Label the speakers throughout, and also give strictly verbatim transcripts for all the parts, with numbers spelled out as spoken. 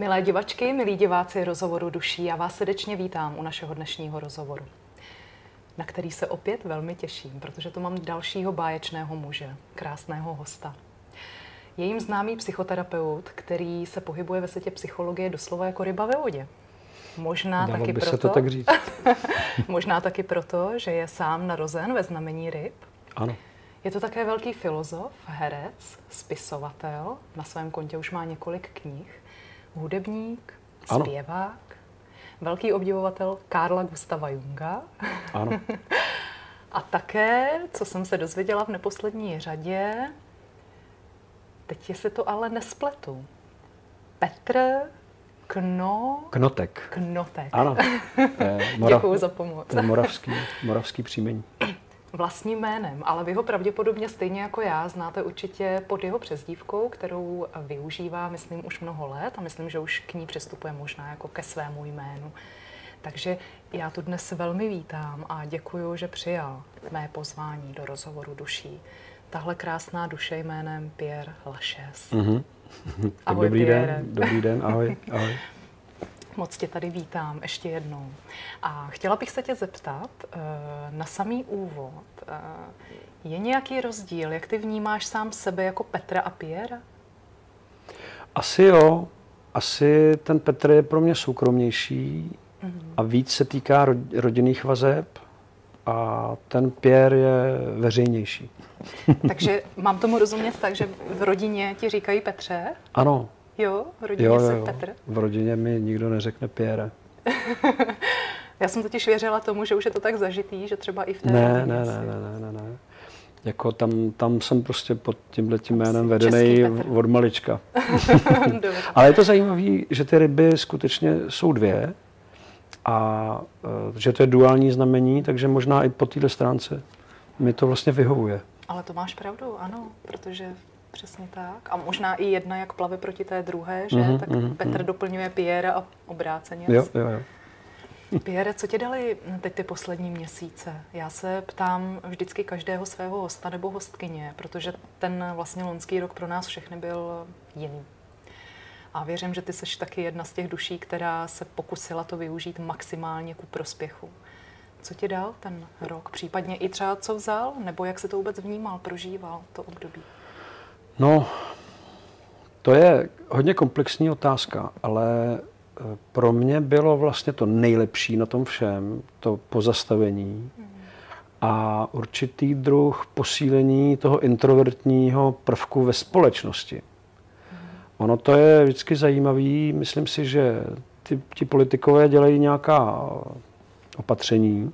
Speaker 1: Milé divačky, milí diváci rozhovoru duší, já vás srdečně vítám u našeho dnešního rozhovoru, na který se opět velmi těším, protože tu mám dalšího báječného muže, krásného hosta. Je jim známý psychoterapeut, který se pohybuje ve světě psychologie doslova jako ryba ve vodě. Možná
Speaker 2: Dalo
Speaker 1: taky
Speaker 2: by
Speaker 1: proto,
Speaker 2: se to tak říct.
Speaker 1: možná taky proto, že je sám narozen ve znamení ryb.
Speaker 2: Ano.
Speaker 1: Je to také velký filozof, herec, spisovatel, na svém kontě už má několik knih, hudebník,
Speaker 2: Ano.
Speaker 1: zpěvák, velký obdivovatel Carla Gustava Junga.
Speaker 2: Ano.
Speaker 1: A také, co jsem se dozvěděla v neposlední řadě, teď jestli to ale nespletu, Petr Kno...
Speaker 2: Knotek.
Speaker 1: Knotek.
Speaker 2: Ano. Morav...
Speaker 1: Děkuju za pomoc.
Speaker 2: Moravský, moravský příjmení.
Speaker 1: Vlastním jménem, ale vy ho pravděpodobně stejně jako já znáte určitě pod jeho přezdívkou, kterou využívá, myslím, už mnoho let a myslím, že už k ní přistupuje možná jako ke svému jménu. Takže já tu dnes velmi vítám a děkuju, že přijal mé pozvání do rozhovoru duší. Tahle krásná duše jménem Pierre Lachaise.
Speaker 2: Mm-hmm.
Speaker 1: Ahoj,
Speaker 2: dobrý
Speaker 1: Pierre.
Speaker 2: den, dobrý den, ahoj, ahoj.
Speaker 1: Moc tě tady vítám ještě jednou. A chtěla bych se tě zeptat na samý úvod. Je nějaký rozdíl, jak ty vnímáš sám sebe jako Petra a Pierre?
Speaker 2: Asi jo. Asi ten Petr je pro mě soukromnější mm-hmm. a víc se týká rodinných vazeb a ten Pierre je veřejnější.
Speaker 1: Takže mám tomu rozumět tak, že v rodině ti říkají Petře?
Speaker 2: Ano.
Speaker 1: Jo, v rodině
Speaker 2: jo,
Speaker 1: se
Speaker 2: jo.
Speaker 1: Petr?
Speaker 2: V rodině mi nikdo neřekne Pierre.
Speaker 1: Já jsem totiž věřila tomu, že už je to tak zažitý, že třeba i v té
Speaker 2: ne,
Speaker 1: rodině
Speaker 2: ne,
Speaker 1: si...
Speaker 2: ne, ne, ne, ne. Jako tam, tam jsem prostě pod tímhletím jménem vedený od malička. Ale je to zajímavé, že ty ryby skutečně jsou dvě a že to je duální znamení, takže možná i po této stránce mi to vlastně vyhovuje.
Speaker 1: Ale to máš pravdu, ano, protože přesně tak. A možná i jedna, jak plave proti té druhé, že? Mm-hmm, tak mm-hmm. Petr doplňuje Pierre a obráceně.
Speaker 2: Jo, jo, jo.
Speaker 1: Pierre, co ti dali teď ty poslední měsíce? Já se ptám vždycky každého svého hosta nebo hostkyně, protože ten vlastně loňský rok pro nás všechny byl jiný. A věřím, že ty seš taky jedna z těch duší, která se pokusila to využít maximálně ku prospěchu. Co ti dal ten rok? Případně i třeba co vzal? Nebo jak se to vůbec vnímal, prožíval to období?
Speaker 2: No, to je hodně komplexní otázka, ale pro mě bylo vlastně to nejlepší na tom všem, to pozastavení hmm. a určitý druh posílení toho introvertního prvku ve společnosti. Hmm. Ono to je vždycky zajímavý, myslím si, že ty, ti politikové dělají nějaká opatření.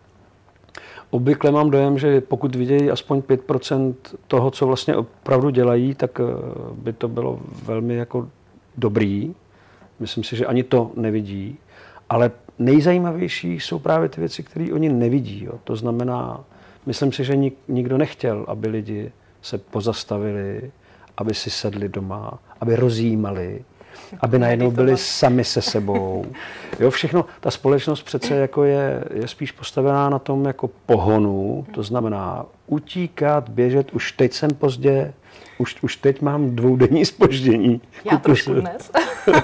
Speaker 2: Obvykle mám dojem, že pokud vidějí aspoň pět procent toho, co vlastně opravdu dělají, tak by to bylo velmi jako dobrý. Myslím si, že ani to nevidí. Ale nejzajímavější jsou právě ty věci, které oni nevidí. Jo. To znamená, myslím si, že nik, nikdo nechtěl, aby lidi se pozastavili, aby si sedli doma, aby rozjímali, aby najednou byli sami se sebou. Jo, všechno, ta společnost přece jako je, je spíš postavená na tom jako pohonu, to znamená utíkat, běžet, už teď jsem pozdě, už, už teď mám dvoudenní zpoždění.
Speaker 1: Já trošku dnes.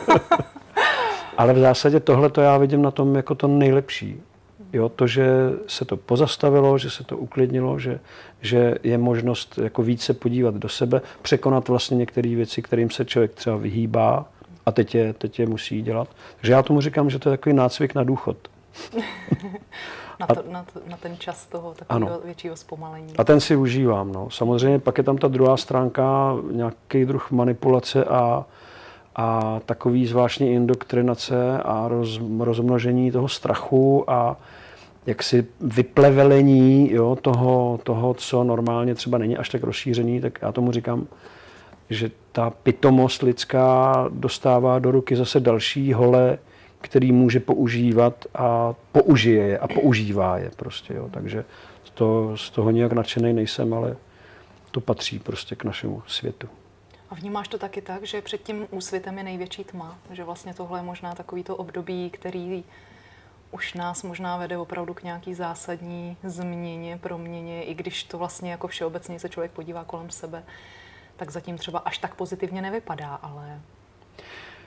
Speaker 2: Ale v zásadě tohle to já vidím na tom jako to nejlepší. Jo, to, že se to pozastavilo, že se to uklidnilo, že, že je možnost jako více podívat do sebe, překonat vlastně některé věci, kterým se člověk třeba vyhýbá a teď je, teď je musí dělat. Takže já tomu říkám, že to je takový nácvik na důchod.
Speaker 1: na, to, na, to, na ten čas toho takového většího zpomalení.
Speaker 2: A ten si užívám. No. Samozřejmě pak je tam ta druhá stránka, nějaký druh manipulace a, a takový zvláštní indoktrinace a roz, rozmnožení toho strachu a jaksi vyplevelení, jo, toho, toho, co normálně třeba není až tak rozšířený, tak já tomu říkám, že ta pitomost lidská dostává do ruky zase další hole, který může používat a použije je a používá je prostě. Jo. Takže to, z toho nijak nadšenej nejsem, ale to patří prostě k našemu světu.
Speaker 1: A vnímáš to taky tak, že před tím úsvitem je největší tma? Že vlastně tohle je možná takovýto období, který už nás možná vede opravdu k nějaký zásadní změně, proměně, i když to vlastně jako všeobecně se člověk podívá kolem sebe, tak zatím třeba až tak pozitivně nevypadá, ale...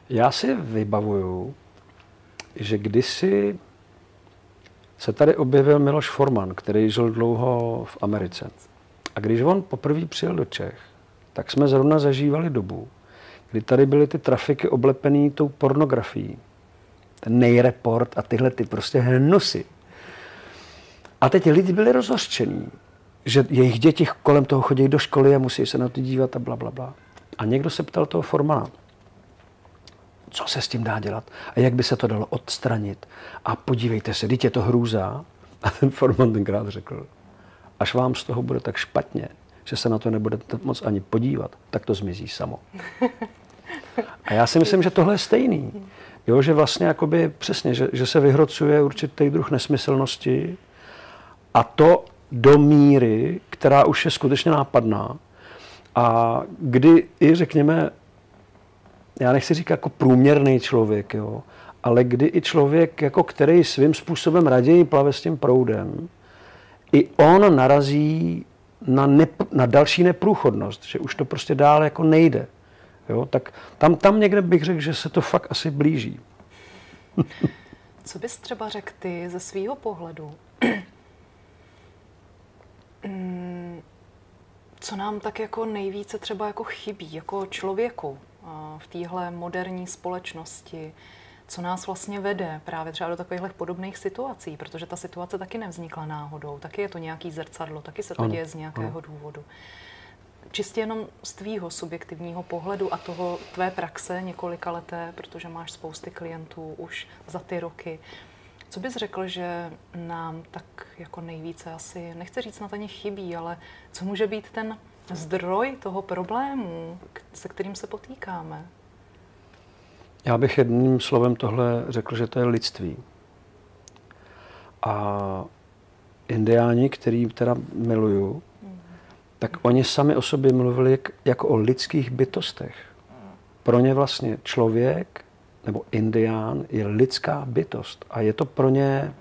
Speaker 2: Já si vybavuju, že kdysi se tady objevil Miloš Forman, který žil dlouho v Americe. A když on poprvé přijel do Čech, tak jsme zrovna zažívali dobu, kdy tady byly ty trafiky oblepený tou pornografií. Ten nejreport a tyhle ty prostě hnusy. A teď lidi byli rozhořčení, že jejich děti kolem toho chodí do školy a musí se na to dívat a bla, bla, bla. A někdo se ptal toho Formana, co se s tím dá dělat a jak by se to dalo odstranit. A podívejte se, teď je to hrůza. A ten Forman tenkrát řekl, až vám z toho bude tak špatně, že se na to nebudete moc ani podívat, tak to zmizí samo. A já si myslím, že tohle je stejný. Jo, že vlastně jakoby přesně, že, že se vyhrocuje určitý druh nesmyslnosti a to do míry, která už je skutečně nápadná. A kdy i řekněme, já nechci říkat jako průměrný člověk, jo, ale kdy i člověk, jako který svým způsobem raději plave s tím proudem, i on narazí na, nep- na další neprůchodnost, že už to prostě dál jako nejde. Jo, tak tam, tam někde bych řekl, že se to fakt asi blíží.
Speaker 1: Co bys třeba řekl ty ze svýho pohledu? Co nám tak jako nejvíce třeba jako chybí jako člověku v téhle moderní společnosti? Co nás vlastně vede právě třeba do takovýchhle podobných situací? Protože ta situace taky nevznikla náhodou, taky je to nějaký zrcadlo, taky se to
Speaker 2: ano,
Speaker 1: děje z nějakého ano. důvodu. Čistě jenom z tvýho subjektivního pohledu a toho tvé praxe několika leté, protože máš spousty klientů už za ty roky. Co bys řekl, že nám tak jako nejvíce asi, nechci říct snad ani chybí, ale co může být ten zdroj toho problému, se kterým se potýkáme?
Speaker 2: Já bych jedním slovem tohle řekl, že to je lidství. A indiáni, který teda miluju, mm. tak oni sami o sobě mluvili jako o lidských bytostech. Pro ně vlastně člověk nebo indián je lidská bytost. A je to pro ně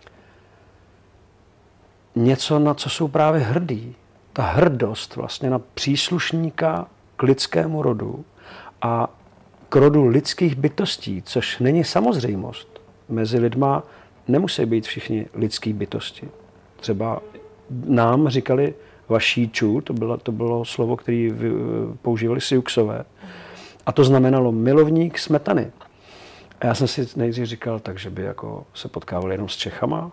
Speaker 2: něco, na co jsou právě hrdí. Ta hrdost vlastně na příslušníka k lidskému rodu a k rodu lidských bytostí, což není samozřejmost. Mezi lidma nemusí být všichni lidský bytosti. Třeba nám říkali vašíčů, to bylo, to bylo slovo, které používali Siuxové. A to znamenalo milovník smetany. A já jsem si nejdřív říkal, takže by jako se potkávali jenom s Čechama.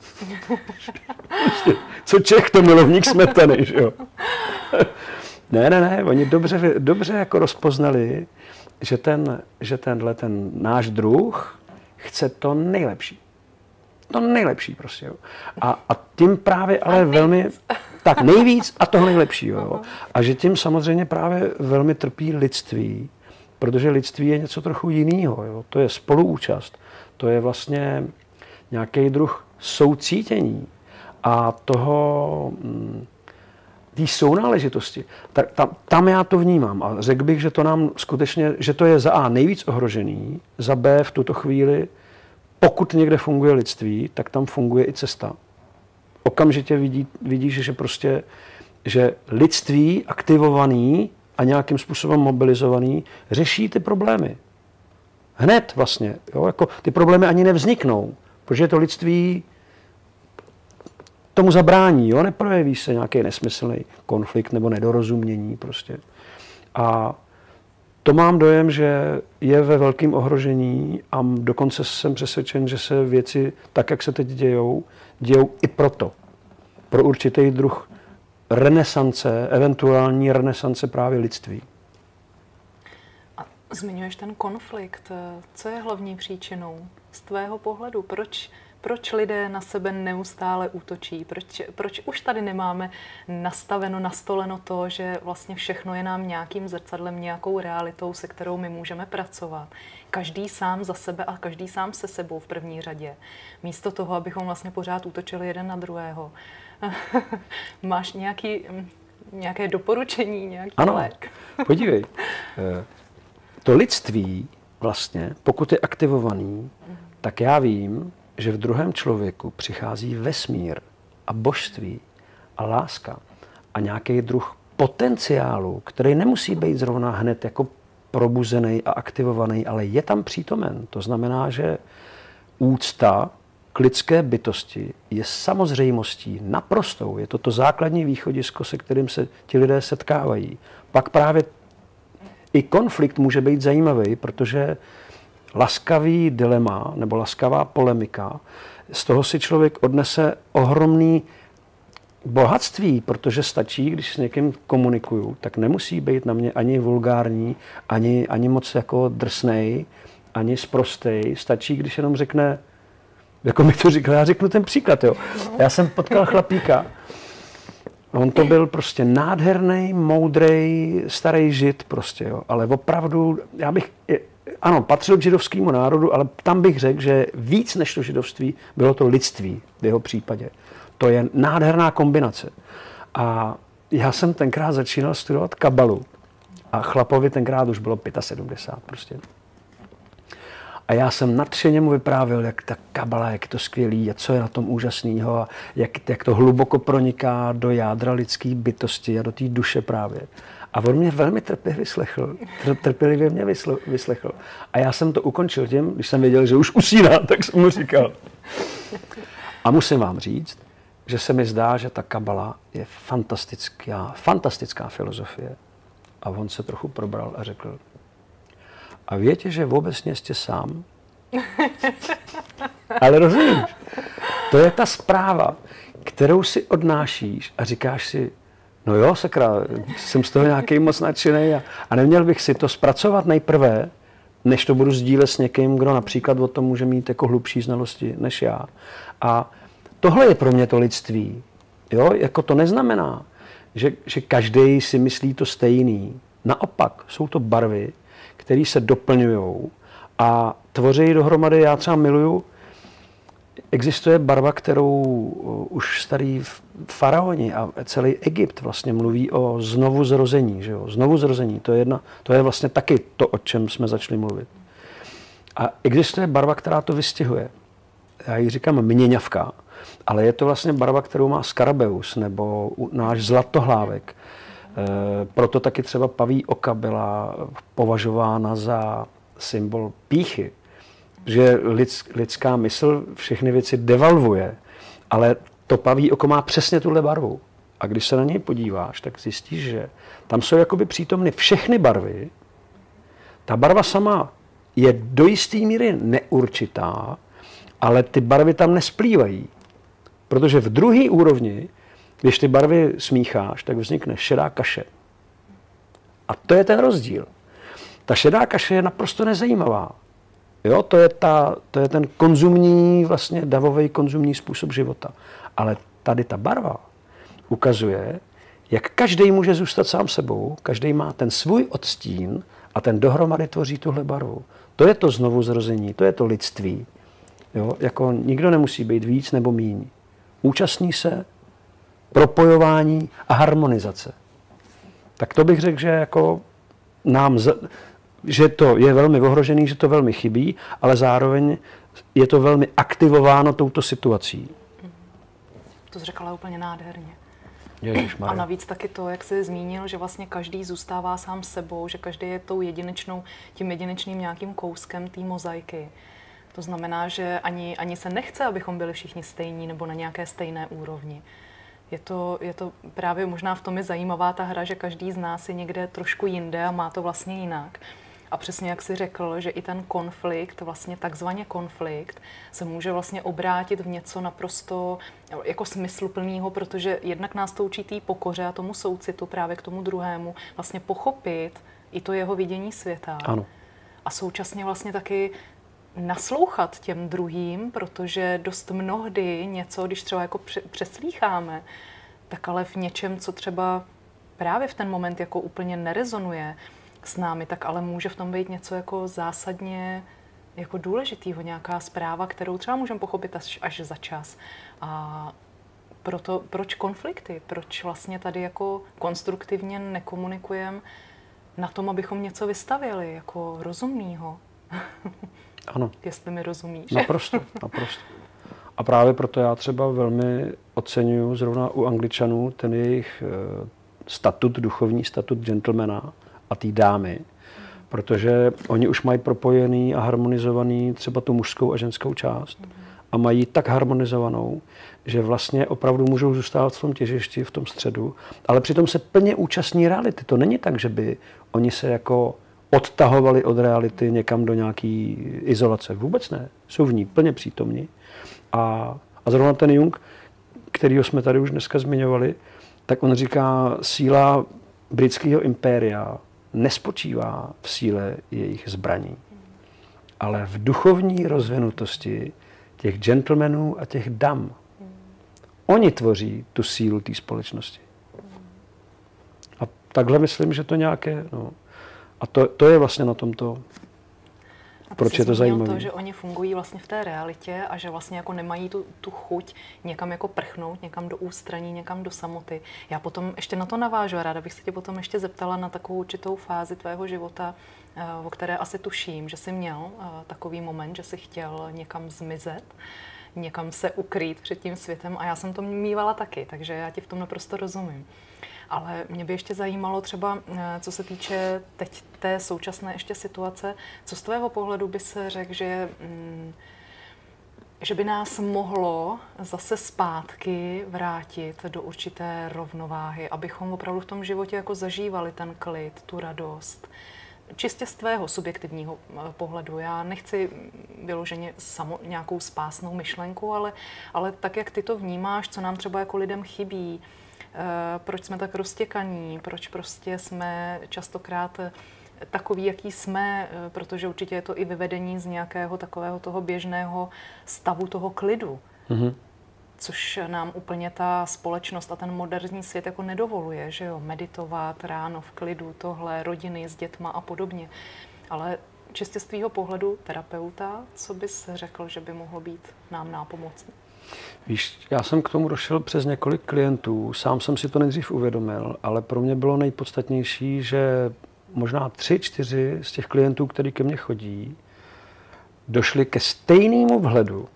Speaker 2: Co Čech, to milovník smetany, že jo? Ne, ne, ne, oni dobře, dobře jako rozpoznali, že, ten, že tenhle ten náš druh chce to nejlepší. To nejlepší prostě, jo. A, a tím právě ale velmi, tak nejvíc a toho nejlepší, jo. A že tím samozřejmě právě velmi trpí lidství, protože lidství je něco trochu jiného, jo. To je spoluúčast, to je vlastně nějaký druh soucítění a toho, té sounáležitosti. Tak tam, tam já to vnímám a řekl bych, že to nám skutečně, že to je za A nejvíc ohrožený, za B v tuto chvíli, pokud někde funguje lidství, tak tam funguje i cesta. Okamžitě vidí, vidíš, že prostě, že lidství aktivovaný a nějakým způsobem mobilizovaný řeší ty problémy. Hned vlastně. Jo? Jako ty problémy ani nevzniknou, protože to lidství tomu zabrání. Jo? Neprojeví se nějaký nesmyslný konflikt nebo nedorozumění prostě. A to mám dojem, že je ve velkém ohrožení a dokonce jsem přesvědčen, že se věci, tak jak se teď dějou, dějou i proto. Pro určitý druh renesance, eventuální renesance právě lidství.
Speaker 1: A zmiňuješ ten konflikt. Co je hlavní příčinou z tvého pohledu? Proč, proč lidé na sebe neustále útočí? Proč, proč už tady nemáme nastaveno, nastoleno to, že vlastně všechno je nám nějakým zrcadlem, nějakou realitou, se kterou my můžeme pracovat? Každý sám za sebe a každý sám se sebou v první řadě. Místo toho, abychom vlastně pořád útočili jeden na druhého. Máš nějaký, nějaké doporučení, nějaký
Speaker 2: ano,
Speaker 1: lék?
Speaker 2: Podívej. To lidství vlastně, pokud je aktivovaný, tak já vím, že v druhém člověku přichází vesmír a božství a láska a nějaký druh potenciálu, který nemusí být zrovna hned jako probuzený a aktivovaný, ale je tam přítomen. To znamená, že úcta k lidské bytosti je samozřejmostí, naprostou. Je to to základní východisko, se kterým se ti lidé setkávají. Pak právě i konflikt může být zajímavý, protože laskavý dilema nebo laskavá polemika, z toho si člověk odnese ohromný bohatství, protože stačí, když s někým komunikuju, tak nemusí být na mě ani vulgární, ani, ani moc jako drsnej, ani sprostej. Stačí, když jenom řekne, jako mi to říkal, já řeknu ten příklad, jo. Já jsem potkal chlapíka, on to byl prostě nádherný, moudrej, starý žid prostě, jo. Ale opravdu, já bych, ano, patřil k židovskému národu, ale tam bych řekl, že víc než to židovství bylo to lidství v jeho případě. To je nádherná kombinace. A já jsem tenkrát začínal studovat kabalu a chlapovi tenkrát už bylo sedmdesát pět prostě. A já jsem nadšeně mu vyprávěl, jak ta kabala, jak je to skvělý a co je na tom úžasného a jak, jak to hluboko proniká do jádra lidské bytosti a do té duše právě. A on mě velmi trpělivě vyslechl. Trpělivě mě vyslechl. A já jsem to ukončil tím, když jsem věděl, že už usíná, tak jsem mu říkal. A musím vám říct, že se mi zdá, že ta kabala je fantastická, fantastická filozofie. A on se trochu probral a řekl, a víte, že vůbec nejste sám? Ale rozumíš? To je ta zpráva, kterou si odnášíš a říkáš si, no jo, sakra, jsem z toho nějaký moc nadšenej a, a neměl bych si to zpracovat nejprve, než to budu sdílet s někým, kdo například o tom může mít jako hlubší znalosti než já. A tohle je pro mě to lidství. Jo? Jako to neznamená, že, že každý si myslí to stejný. Naopak, jsou to barvy, které se doplňují a tvoří dohromady. Já třeba miluju, existuje barva, kterou už starý faraoni a celý Egypt vlastně mluví o znovu zrození. Že jo? Znovu zrození, to je, jedna, to je vlastně taky to, o čem jsme začali mluvit. A existuje barva, která to vystihuje. Já ji říkám měňavka, ale je to vlastně barva, kterou má Skarabeus nebo náš zlatohlávek. E, proto taky třeba paví oka byla považována za symbol pýchy. Že lidsk, lidská mysl všechny věci devalvuje, ale to paví oko má přesně tuhle barvu. A když se na něj podíváš, tak zjistíš, že tam jsou jakoby přítomny všechny barvy. Ta barva sama je do jisté míry neurčitá, ale ty barvy tam nesplývají. Protože v druhé úrovni, když ty barvy smícháš, tak vznikne šedá kaše. A to je ten rozdíl. Ta šedá kaše je naprosto nezajímavá. Jo, to je, ta, to je ten konzumní, vlastně davový konzumní způsob života. Ale tady ta barva ukazuje, jak každý může zůstat sám sebou, každý má ten svůj odstín a ten dohromady tvoří tuhle barvu. To je to znovu zrození, to je to lidství. Jo, jako nikdo nemusí být víc nebo míň. Účastní se, propojování a harmonizace. Tak to bych řekl, že jako nám, že to je velmi ohrožený, že to velmi chybí, ale zároveň je to velmi aktivováno touto situací.
Speaker 1: To jsi řekla úplně nádherně.
Speaker 2: Ježišmarja.
Speaker 1: A navíc taky to, jak jsi zmínil, že vlastně každý zůstává sám sebou, že každý je tou jedinečnou, tím jedinečným nějakým kouskem té mozaiky. To znamená, že ani, ani se nechce, abychom byli všichni stejní nebo na nějaké stejné úrovni. Je to, je to právě možná v tom je zajímavá ta hra, že každý z nás je někde trošku jinde a má to vlastně jinak. A přesně jak jsi řekl, že i ten konflikt, vlastně takzvaně konflikt, se může vlastně obrátit v něco naprosto jako smysluplného, protože jednak nás to učí té pokoře a tomu soucitu právě k tomu druhému, vlastně pochopit i to jeho vidění světa.
Speaker 2: Ano.
Speaker 1: A současně vlastně taky naslouchat těm druhým, protože dost mnohdy něco, když třeba jako přeslýcháme, tak ale v něčem, co třeba právě v ten moment jako úplně nerezonuje s námi, tak ale může v tom být něco jako zásadně jako důležitýho, nějaká zpráva, kterou třeba můžeme pochopit až, až za čas. A proto, proč konflikty? Proč vlastně tady jako konstruktivně nekomunikujeme na tom, abychom něco vystavěli jako rozumného?
Speaker 2: Ano.
Speaker 1: Jestli mi rozumíš.
Speaker 2: Naprosto, naprosto. A právě proto já třeba velmi oceňuji zrovna u Angličanů ten jejich statut, duchovní statut gentlemana a té dámy. protože oni už mají propojený a harmonizovaný třeba tu mužskou a ženskou část a mají tak harmonizovanou, že vlastně opravdu můžou zůstávat v tom těžišti, v tom středu, ale přitom se plně účastní reality. To není tak, že by oni se jako odtahovali od reality někam do nějaký izolace. Vůbec ne. Jsou v ní plně přítomní. A, a zrovna ten Jung, kterýho jsme tady už dneska zmiňovali, tak on říká, síla britského impéria nespočívá v síle jejich zbraní, ale v duchovní rozvinutosti těch gentlemanů a těch dam. Oni tvoří tu sílu té společnosti. A takhle myslím, že to nějaké... No, a to, to je vlastně na tomto...
Speaker 1: A
Speaker 2: proč je to zajímavé?
Speaker 1: To, že oni fungují vlastně v té realitě a že vlastně jako nemají tu, tu chuť někam jako prchnout, někam do ústraní, někam do samoty. Já potom ještě na to navážu a ráda bych se tě potom ještě zeptala na takovou určitou fázi tvého života, o které asi tuším, že jsi měl takový moment, že jsi chtěl někam zmizet, někam se ukrýt před tím světem a já jsem to mívala taky, takže já ti v tom naprosto rozumím. Ale mě by ještě zajímalo třeba, co se týče teď té současné ještě situace, co z tvého pohledu by se řekl, že, že by nás mohlo zase zpátky vrátit do určité rovnováhy, abychom opravdu v tom životě jako zažívali ten klid, tu radost. Čistě z tvého subjektivního pohledu. Já nechci vyloženě samo, nějakou spásnou myšlenku, ale, ale tak, jak ty to vnímáš, co nám třeba jako lidem chybí, proč jsme tak roztěkaní, proč prostě jsme častokrát takový, jaký jsme, protože určitě je to i vyvedení z nějakého takového toho běžného stavu toho klidu, mm-hmm. což nám úplně ta společnost a ten moderní svět jako nedovoluje, že jo, meditovat ráno v klidu, tohle, rodiny s dětma a podobně. Ale čistě z tvýho pohledu terapeuta, co bys řekl, že by mohlo být nám nápomocný?
Speaker 2: Víš, já jsem k tomu došel přes několik klientů, sám jsem si to nejdřív uvědomil, ale pro mě bylo nejpodstatnější, že možná tři, čtyři z těch klientů, kteří ke mně chodí, došli ke stejnému vhledu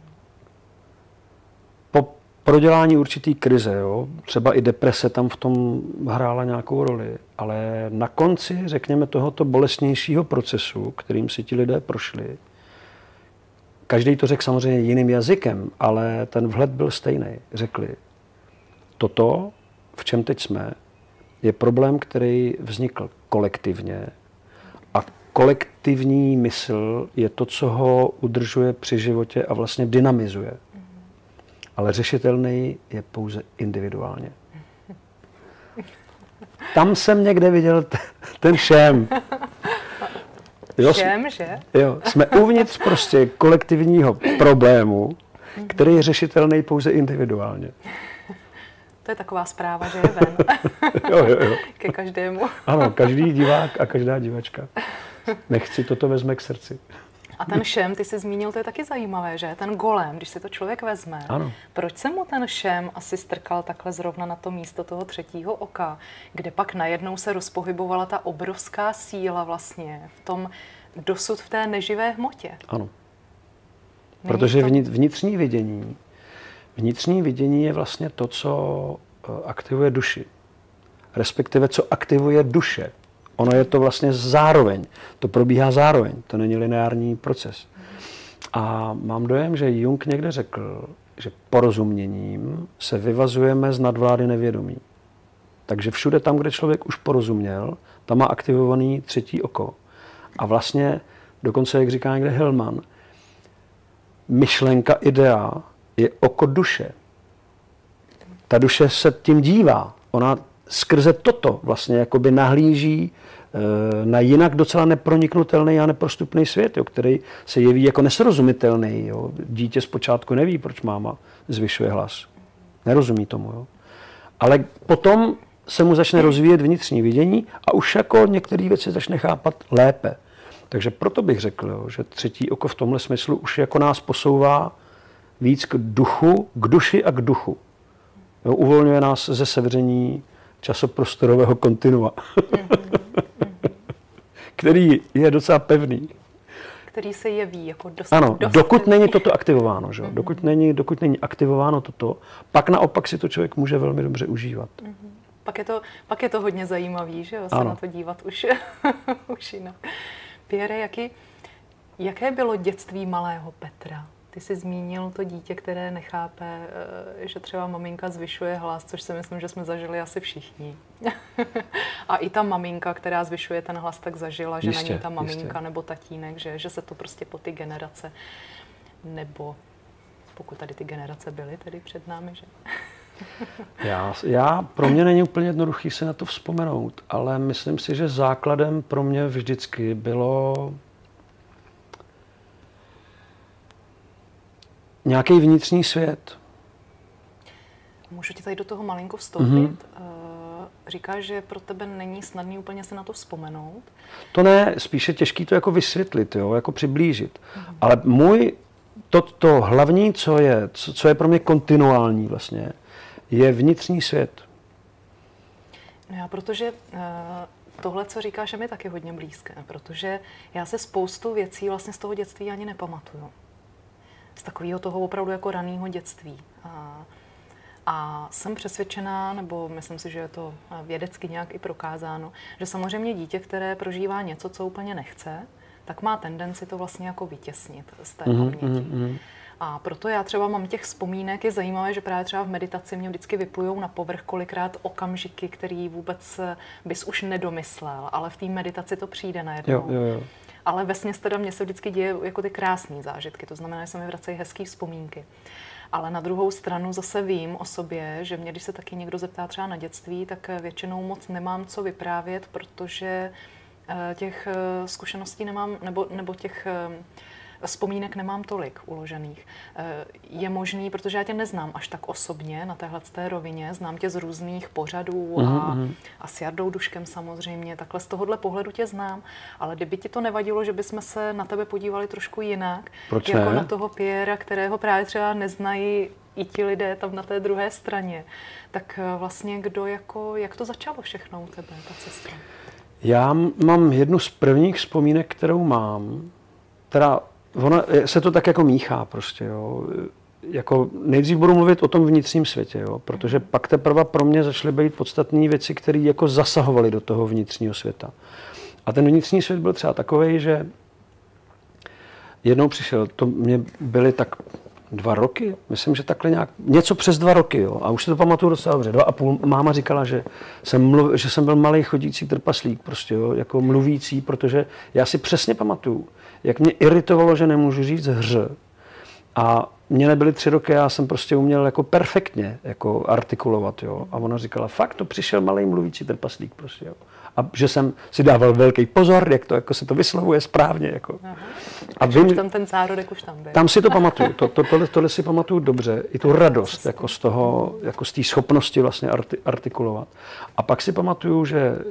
Speaker 2: po prodělání určitý krize. Jo? Třeba i deprese tam v tom hrála nějakou roli, ale na konci, řekněme, tohoto bolestnějšího procesu, kterým si ti lidé prošli, každý to řekl samozřejmě jiným jazykem, ale ten vhled byl stejný. Řekli, toto, v čem teď jsme, je problém, který vznikl kolektivně a kolektivní mysl je to, co ho udržuje při životě a vlastně dynamizuje. Ale řešitelný je pouze individuálně. Tam jsem někde viděl t- ten šém. Jo,
Speaker 1: Všem, že?
Speaker 2: Jo, jsme uvnitř prostě kolektivního problému, který je řešitelný pouze individuálně.
Speaker 1: To je taková zpráva, že je ven.
Speaker 2: jo, jo, jo.
Speaker 1: Ke každému.
Speaker 2: Ano, každý divák a každá divačka. Nechci, toto vezme k srdci.
Speaker 1: A ten šem, ty jsi zmínil, to je taky zajímavé, že? Ten golem, když si to člověk vezme.
Speaker 2: Ano.
Speaker 1: Proč se mu ten šem asi strkal takhle zrovna na to místo toho třetího oka, kde pak najednou se rozpohybovala ta obrovská síla vlastně v tom dosud v té neživé hmotě?
Speaker 2: Ano. Protože to... vnitřní vidění, vnitřní vidění je vlastně to, co aktivuje duši. Respektive, co aktivuje duše. Ono je to vlastně zároveň. To probíhá zároveň. To není lineární proces. A mám dojem, že Jung někde řekl, že porozuměním se vyvazujeme z nadvlády nevědomí. Takže všude tam, kde člověk už porozuměl, tam má aktivovaný třetí oko. A vlastně, dokonce, jak říká někde Hillman, myšlenka, idea je oko duše. Ta duše se tím dívá. Ona skrze toto vlastně jakoby nahlíží e, na jinak docela neproniknutelný a neprostupný svět, jo, který se jeví jako nesrozumitelný. Jo. Dítě zpočátku neví, proč máma zvyšuje hlas. Nerozumí tomu. Jo. Ale potom se mu začne rozvíjet vnitřní vidění a už jako některé věci začne chápat lépe. Takže proto bych řekl, jo, že třetí oko v tomhle smyslu už jako nás posouvá víc k duchu, k duši a k duchu. Jo, uvolňuje nás ze sevření časoprostorového kontinua, který je docela pevný.
Speaker 1: Který se jeví jako dost...
Speaker 2: Ano,
Speaker 1: dost
Speaker 2: dokud
Speaker 1: pevný.
Speaker 2: není toto aktivováno. Že? Dokud, není, dokud není aktivováno toto, pak naopak si to člověk může velmi dobře užívat.
Speaker 1: pak je to, pak je to hodně zajímavý, že jo, se
Speaker 2: ano.
Speaker 1: na to dívat už, už jinak. Pierre, jaký, jaké bylo dětství malého Petra? Ty jsi zmínil to dítě, které nechápe, že třeba maminka zvyšuje hlas, což si myslím, že jsme zažili asi všichni. A i ta maminka, která zvyšuje ten hlas, tak zažila, že
Speaker 2: jistě,
Speaker 1: není ta maminka
Speaker 2: jistě.
Speaker 1: nebo tatínek, že, že se to prostě po ty generace, nebo pokud tady ty generace byly tedy před námi, že?
Speaker 2: já, já, pro mě není úplně jednoduchý si na to vzpomenout, ale myslím si, že základem pro mě vždycky bylo nějaký vnitřní svět.
Speaker 1: Můžu ti tady do toho malinko vstoupit? Mm-hmm. Říkáš, že pro tebe není snadný úplně se na to vzpomenout?
Speaker 2: To ne, spíše těžký to jako vysvětlit, jo, jako přiblížit. Mm-hmm. Ale můj, to, to hlavní, co je, co, co je pro mě kontinuální vlastně, je vnitřní svět.
Speaker 1: No já, protože uh, tohle, co říkáš, je mi taky hodně blízké, protože já se spoustu věcí vlastně z toho dětství ani nepamatuju. Z takového toho opravdu jako raného dětství. A, a jsem přesvědčená, nebo myslím si, že je to vědecky nějak i prokázáno, že samozřejmě dítě, které prožívá něco, co úplně nechce, tak má tendenci to vlastně jako vytěsnit z té
Speaker 2: mm-hmm,
Speaker 1: paměti.
Speaker 2: mm-hmm.
Speaker 1: A proto já třeba mám těch vzpomínek, je zajímavé, že právě třeba v meditaci mě vždycky vyplujou na povrch kolikrát okamžiky, který vůbec bys už nedomyslel, ale v té meditaci to přijde najednou.
Speaker 2: Jo, jo, jo.
Speaker 1: Ale vesměs teda mně se vždycky děje jako ty krásné zážitky, to znamená, že se mi vracejí hezký vzpomínky. Ale na druhou stranu zase vím o sobě, že mě, když se taky někdo zeptá třeba na dětství, tak většinou moc nemám co vyprávět, protože těch zkušeností nemám, nebo, nebo těch vzpomínek nemám tolik uložených. Je možný, protože já tě neznám až tak osobně na téhleté rovině, znám tě z různých pořadů a,
Speaker 2: mm-hmm.
Speaker 1: a s Jardou Duškem samozřejmě, takhle z tohohle pohledu tě znám, ale kdyby ti to nevadilo, že bychom se na tebe podívali trošku jinak,
Speaker 2: Proč
Speaker 1: jako
Speaker 2: ne?
Speaker 1: na toho Pierra, kterého právě třeba neznají i ti lidé tam na té druhé straně, tak vlastně kdo jako, jak to začalo všechno u tebe, ta cesta?
Speaker 2: Já mám jednu z prvních vzpomínek, kterou mám, teda ono se to tak jako míchá prostě, jo. Jako nejdřív budu mluvit o tom vnitřním světě, jo, protože pak teprve pro mě začaly být podstatné věci, které jako zasahovaly do toho vnitřního světa. A ten vnitřní svět byl třeba takovej, že jednou přišel, to mě byly tak dva roky, myslím, že takhle nějak, něco přes dva roky, jo, a už si to pamatuju docela dobře, dva a půl, máma říkala, že jsem, mluv, že jsem byl malej chodící trpaslík, prostě, jo, jako mluvící, protože já si přesně pamatuju, jak mě iritovalo, že nemůžu říct hř. A mě nebyly tři roky, já jsem prostě uměl jako perfektně jako artikulovat, jo. A ona říkala, fakt, to přišel malej mluvící trpaslík, prostě, jo. A že jsem si dával velký pozor, jak to jako se to vyslovuje správně, jako.
Speaker 1: Aha.
Speaker 2: A
Speaker 1: vím,
Speaker 2: už
Speaker 1: tam ten zárodek už tam byl.
Speaker 2: Tam si to pamatuju, to, to, tohle, tohle si pamatuju dobře, i tu radost, jako z toho, jako z té schopnosti vlastně arti, artikulovat. A pak si pamatuju, že e,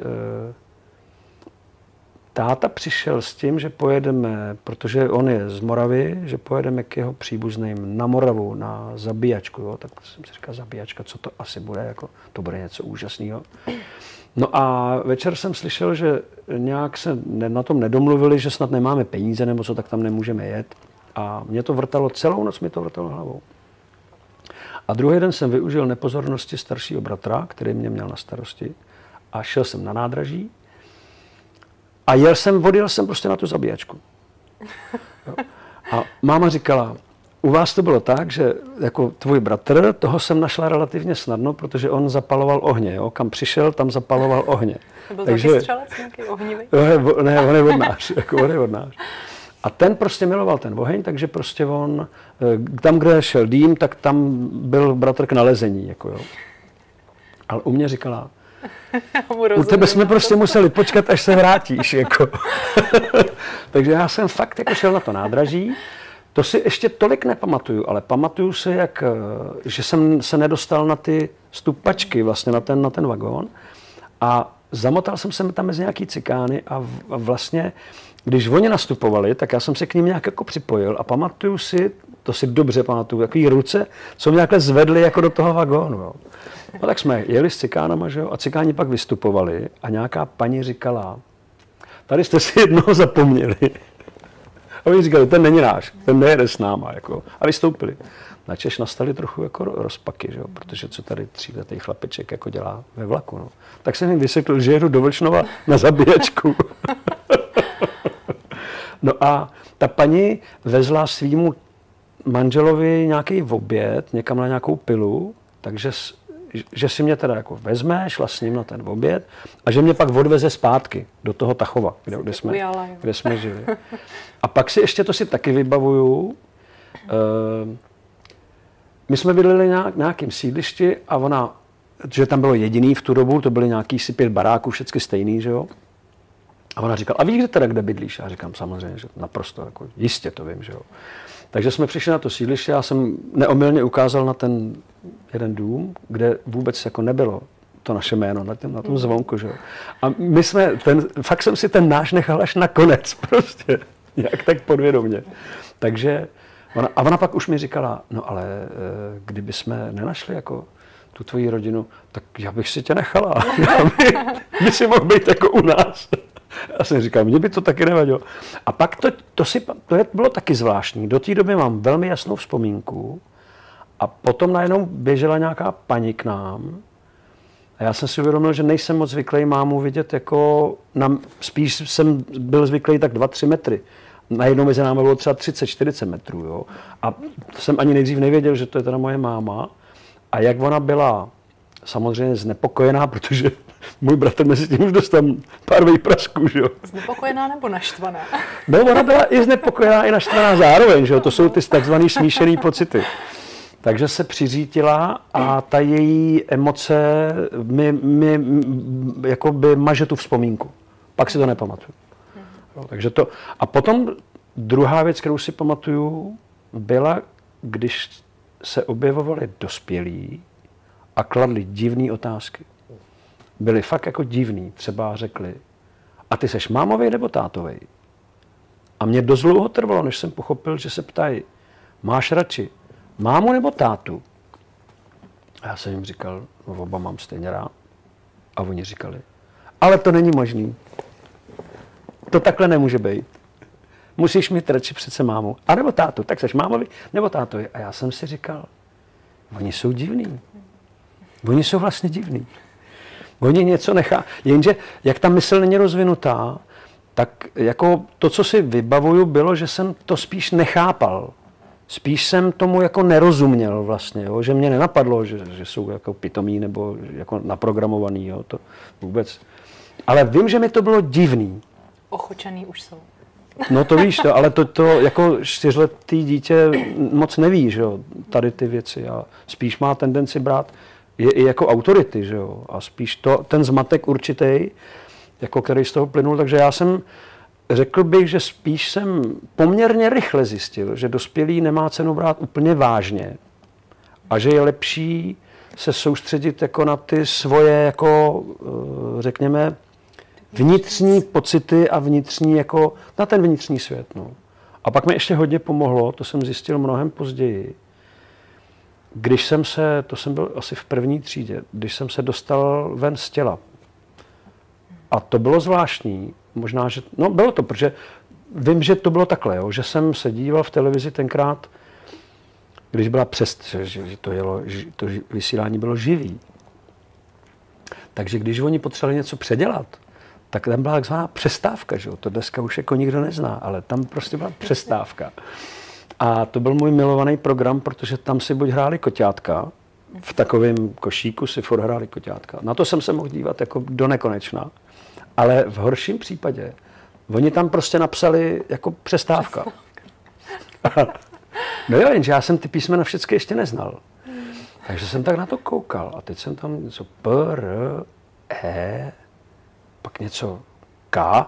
Speaker 2: táta přišel s tím, že pojedeme, protože on je z Moravy, že pojedeme k jeho příbuzným na Moravu, na zabíjačku, jo, tak jsem si říkal, zabíjačka, co to asi bude, jako, to bude něco úžasného. No a večer jsem slyšel, že nějak se na tom nedomluvili, že snad nemáme peníze nebo co, tak tam nemůžeme jet. A mě to vrtalo, celou noc mi to vrtalo hlavou. A druhý den jsem využil nepozornosti staršího bratra, který mě měl na starosti, a šel jsem na nádraží a jel jsem, odjel jsem prostě na tu zabíjačku. Jo. A máma říkala, u vás to bylo tak, že jako tvůj bratr, toho jsem našla relativně snadno, protože on zapaloval ohně, jo? Kam přišel, tam zapaloval ohně.
Speaker 1: Byl takže taky střelec nějaký ohnivý?
Speaker 2: Ne, on je vodnář, jako on je vodnář. A ten prostě miloval ten oheň, takže prostě on, tam, kde šel dým, tak tam byl bratr k nalezení, jako jo. Ale u mě říkala, u tebe jsme prostě museli počkat, až se vrátíš, jako. Takže já jsem fakt jako šel na to nádraží. To si ještě tolik nepamatuju, ale pamatuju si, jak, že jsem se nedostal na ty stupačky, vlastně na ten, na ten vagón. A zamotal jsem se tam mezi nějaký cikány a vlastně, když oni nastupovali, tak já jsem se k ním nějak jako připojil a pamatuju si, to si dobře pamatuju, takový ruce, co mě nějakhle zvedli jako do toho vagónu. Jo. No tak jsme jeli s cikánama, že jo, a cikáni pak vystupovali a nějaká paní říkala, tady jste si jednoho zapomněli. A oni říkali, ten není náš, ten nejede s náma, jako. A vystoupili. načež nastaly trochu jako rozpaky, že jo? Protože co tady tříletý chlapeček jako dělá ve vlaku. No. Tak jsem jim vysvětlil, že jedu do Vlčnova na zabíjačku. No a ta paní vezla svýmu manželovi nějaký oběd, někam na nějakou pilu, takže že si mě teda jako vezme, šla s ním na ten oběd a že mě pak odveze zpátky do toho Tachova, kde, kde, jsme, kde jsme žili. A pak si ještě to si taky vybavuju. Uh, my jsme bydleli na nějakém sídlišti a ona, že tam bylo jediný v tu dobu, to byly nějaký si pět baráků, všechny stejný, že jo. A ona říkala, a víš, kde teda, kde bydlíš? A já říkám, samozřejmě, že naprosto, jako jistě to vím, že jo. Takže jsme přišli na to sídliště, já jsem neomylně ukázal na ten jeden dům, kde vůbec jako nebylo to naše jméno na tom, na tom zvonku, že jo. A my jsme, ten, fakt jsem si ten náš nechal až nakonec prostě, jak tak podvědomě. Takže, ona, a ona pak už mi říkala, no ale kdyby jsme nenašli jako tu tvoji rodinu, tak já bych si tě nechala. By si mohl být jako u nás. Já jsem říkal, mně by to taky nevadilo. A pak to, to, si, to je, bylo taky zvláštní. Do té doby mám velmi jasnou vzpomínku a potom najednou běžela nějaká paní k nám a já jsem si uvědomil, že nejsem moc zvyklý mámu vidět jako, na, spíš jsem byl zvyklý tak dva tři metry. Najednou mezi námi bylo třeba třicet čtyřicet metrů. Jo? A jsem ani nejdřív nevěděl, že to je teda moje máma. A jak ona byla samozřejmě znepokojená, protože můj bratr mezi tím už dostal pár výprasků, že jo.
Speaker 1: Znepokojená nebo naštvaná?
Speaker 2: No, ona byla i znepokojená, i naštvaná zároveň, že jo. To jsou ty takzvaný smíšený pocity. Takže se přiřítila a ta její emoce mi, mi jako by maže tu vzpomínku. Pak si to nepamatuju. No, takže to. A potom druhá věc, kterou si pamatuju, byla, když se objevovali dospělí a kladli divné otázky. Byli fakt jako divný. Třeba řekli, a ty seš mámovej nebo tátovej? A mě dost dlouho trvalo, než jsem pochopil, že se ptají, máš radši mámu nebo tátu? A já jsem jim říkal, no oba mám stejně rád. A oni říkali, ale to není možný. To takhle nemůže být. Musíš mít radši přece mámu. A nebo tátu, tak seš mámovi nebo tátovi. A já jsem si říkal, oni jsou divní. Oni jsou vlastně divní. Oni něco nechá. Jenže, jak ta mysl není rozvinutá, tak jako to, co si vybavuju, bylo, že jsem to spíš nechápal. Spíš jsem tomu jako nerozuměl vlastně, jo? Že mě nenapadlo, že, že jsou jako pitomí nebo jako naprogramovaný, jo? To vůbec. Ale vím, že mi to bylo divný.
Speaker 1: Ochočený už jsou.
Speaker 2: No to víš, to, ale to, to jako čtyřletý dítě moc neví, že jo, tady ty věci a spíš má tendenci brát je i jako autority, že jo, a spíš to, ten zmatek určitý, jako který z toho plynul, takže já jsem, řekl bych, že spíš jsem poměrně rychle zjistil, že dospělý nemá cenu brát úplně vážně a že je lepší se soustředit jako na ty svoje, jako řekněme, vnitřní pocity a vnitřní, jako na ten vnitřní svět. No. A pak mi ještě hodně pomohlo, to jsem zjistil mnohem později, když jsem se, to jsem byl asi v první třídě, když jsem se dostal ven z těla. A to bylo zvláštní, možná, že, no bylo to, protože vím, že to bylo takhle, jo, že jsem se díval v televizi tenkrát, když byla přes, že, že to, jelo, že to vysílání bylo živý. Takže když oni potřebovali něco předělat, tak tam byla takzvaná přestávka, že jo? To dneska už jako nikdo nezná, ale tam prostě byla přestávka. A to byl můj milovaný program, protože tam si buď hráli koťátka, v takovém košíku si furt hráli koťátka. Na to jsem se mohl dívat jako do nekonečna. Ale v horším případě, oni tam prostě napsali jako přestávka. No jo, jenže já jsem ty písmena všechny ještě neznal. Takže jsem tak na to koukal a teď jsem tam něco P, R, E, pak něco K.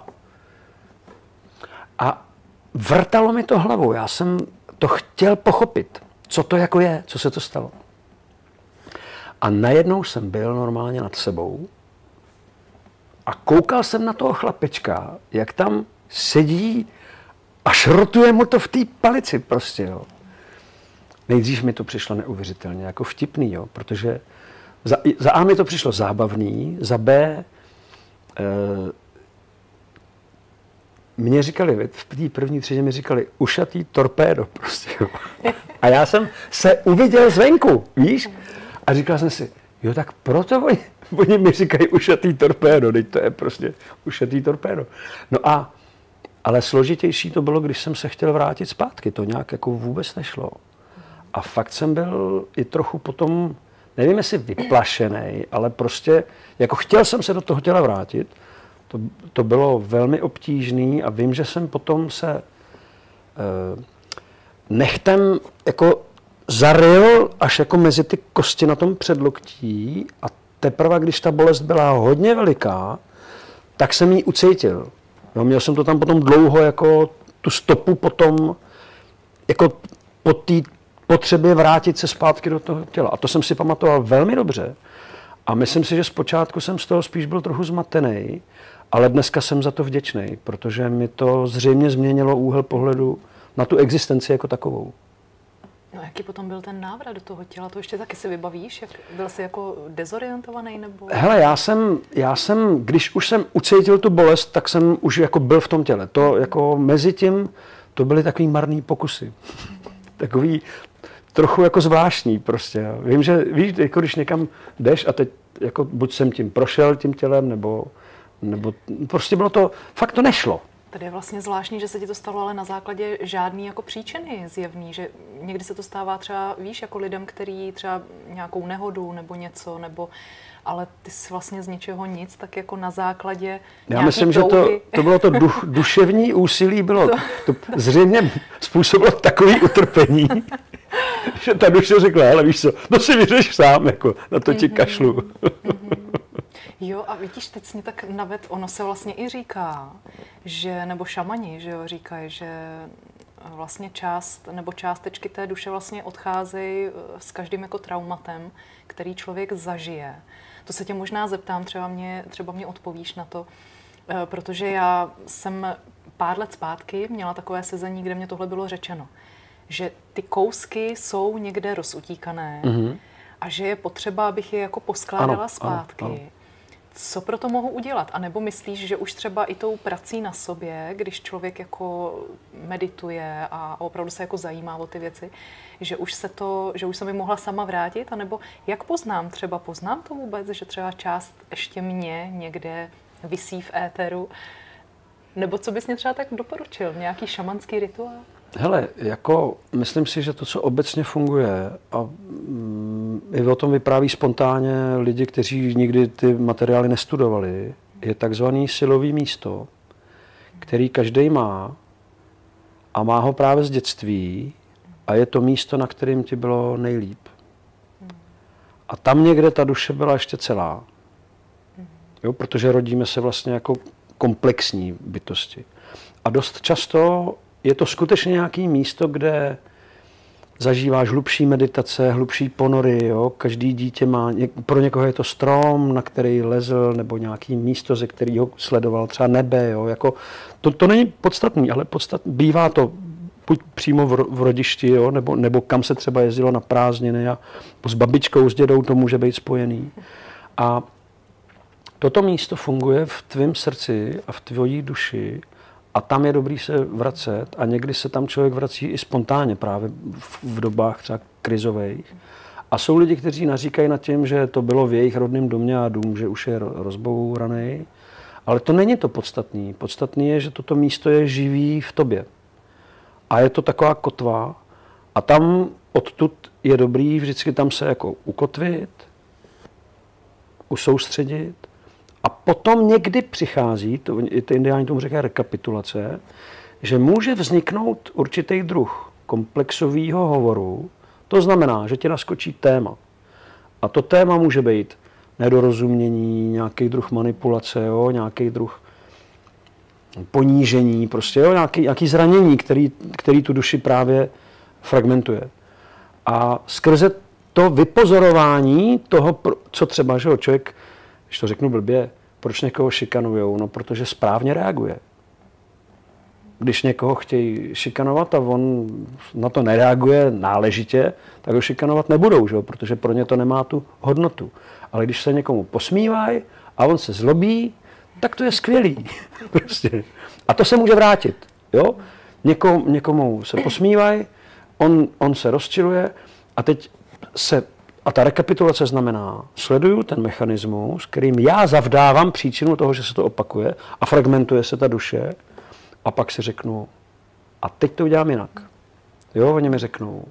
Speaker 2: A vrtalo mi to hlavou. Já jsem to chtěl pochopit, co to jako je, co se to stalo. A najednou jsem byl normálně nad sebou a koukal jsem na toho chlapečka, jak tam sedí a šrotuje mu to v té palici prostě, jo. Nejdřív mi to přišlo neuvěřitelně jako vtipný, jo, protože za, za A mi to přišlo zábavný, za B e, mě říkali, v té první třídě mi říkali ušatý torpédo prostě. Jo. A já jsem se uviděl zvenku, víš? A říkal jsem si, jo, tak proto oni, oni mi říkají ušatý torpédo, teď to je prostě ušatý torpédo. No a, ale složitější to bylo, když jsem se chtěl vrátit zpátky, to nějak jako vůbec nešlo. A fakt jsem byl i trochu potom, nevím jestli vyplašený, ale prostě, jako chtěl jsem se do toho těla vrátit, to, to bylo velmi obtížný a vím, že jsem potom se eh, nechtem jako zaryl až jako mezi ty kosti na tom předloktí a teprve, když ta bolest byla hodně veliká, tak jsem ji ucítil. Jo, měl jsem to tam potom dlouho jako tu stopu potom jako po té potřebě vrátit se zpátky do toho těla. A to jsem si pamatoval velmi dobře. A myslím si, že zpočátku jsem z toho spíš byl trochu zmatený, ale dneska jsem za to vděčný, protože mi to zřejmě změnilo úhel pohledu na tu existenci jako takovou.
Speaker 1: No, jaký potom byl ten návrat do toho těla? To ještě taky si vybavíš? Jak byl jsi jako dezorientovaný nebo?
Speaker 2: Hele, já jsem, já jsem, když už jsem ucítil tu bolest, tak jsem už jako byl v tom těle. To jako mezi tím, to byly takový marný pokusy. Takový trochu jako zvláštní prostě. Vím, že víš, jako když někam jdeš a teď jako buď jsem tím prošel tím tělem, nebo, nebo prostě bylo to, fakt to nešlo.
Speaker 1: Tady je vlastně zvláštní, že se ti to stalo, ale na základě žádný jako příčiny zjevný, že někdy se to stává třeba, víš, jako lidem, který třeba nějakou nehodu nebo něco, nebo, ale ty jsi vlastně z ničeho nic, tak jako na základě
Speaker 2: Já myslím, touhy. Že to, to bylo to duch, duševní úsilí, bylo, to, to zřejmě způsobilo takový utrpení, že ta duše řekla, ale víš co, to si vyřeš sám, jako, na to ti kašlu.
Speaker 1: Mm-hmm. Jo, a vidíš, teď jsi mě tak naved, ono se vlastně i říká, že, nebo šamani, že jo, říkají, že vlastně část, nebo částečky té duše vlastně odcházejí s každým jako traumatem, který člověk zažije. To se tě možná zeptám, třeba mě, třeba mě odpovíš na to, protože já jsem pár let zpátky měla takové sezení, kde mě tohle bylo řečeno, že ty kousky jsou někde rozutíkané mm-hmm. a že je potřeba, abych je jako poskládala ano, zpátky. Ano, ano. Co pro to mohu udělat? A nebo myslíš, že už třeba i tou prací na sobě, když člověk jako medituje a opravdu se jako zajímá o ty věci, že už se to, že už se mi mohla sama vrátit? A nebo jak poznám? Třeba poznám to vůbec, že třeba část ještě mě někde visí v éteru? Nebo co bys mě třeba tak doporučil? Nějaký šamanský rituál?
Speaker 2: Hele, jako myslím si, že to, co obecně funguje, a mm, i o tom vypráví spontánně lidi, kteří nikdy ty materiály nestudovali, je takzvaný silový místo, který každý má a má ho právě z dětství a je to místo, na kterém ti bylo nejlíp. A tam někde ta duše byla ještě celá. Jo, protože rodíme se vlastně jako komplexní bytosti. A dost často je to skutečně nějaké místo, kde zažíváš hlubší meditace, hlubší ponory. Jo? Každý dítě má, pro někoho je to strom, na který lezl, nebo nějaké místo, ze kterého sledoval třeba nebe. Jo? Jako, to, to není podstatný, ale podstat, bývá to buď přímo v, v rodišti, jo? Nebo, nebo kam se třeba jezdilo na prázdniny a s babičkou, s dědou to může být spojený. A toto místo funguje v tvém srdci a v tvojí duši. A tam je dobrý se vracet a někdy se tam člověk vrací i spontánně právě v, v dobách třeba krizových. A jsou lidi, kteří naříkají nad tím, že to bylo v jejich rodném domě a dům, že už je rozbouraný. Ale to není to podstatný. Podstatný je, že toto místo je živý v tobě. A je to taková kotva a tam odtud je dobrý vždycky tam se jako ukotvit, usoustředit. A potom někdy přichází, to, ty indiáni tomu říkají rekapitulace, že může vzniknout určitý druh komplexového hovoru. To znamená, že ti naskočí téma. A to téma může být nedorozumění, nějaký druh manipulace, jo, nějaký druh ponížení, prostě, jo, nějaký, nějaký zranění, který, který tu duši právě fragmentuje. A skrze to vypozorování toho, co třeba, že jo, člověk, když to řeknu blbě, proč někoho šikanujou? No, protože správně reaguje. Když někoho chtějí šikanovat a on na to nereaguje náležitě, tak ho šikanovat nebudou, že? Protože pro ně to nemá tu hodnotu. Ale když se někomu posmívají a on se zlobí, tak to je skvělý. Prostě. A to se může vrátit. Jo? Někomu, někomu se posmívají, on, on se rozčiluje a teď se, a ta rekapitulace znamená, sleduju ten mechanismus, kterým já zavdávám příčinu toho, že se to opakuje a fragmentuje se ta duše a pak si řeknu, a teď to udělám jinak. Jo, oni mi řeknou,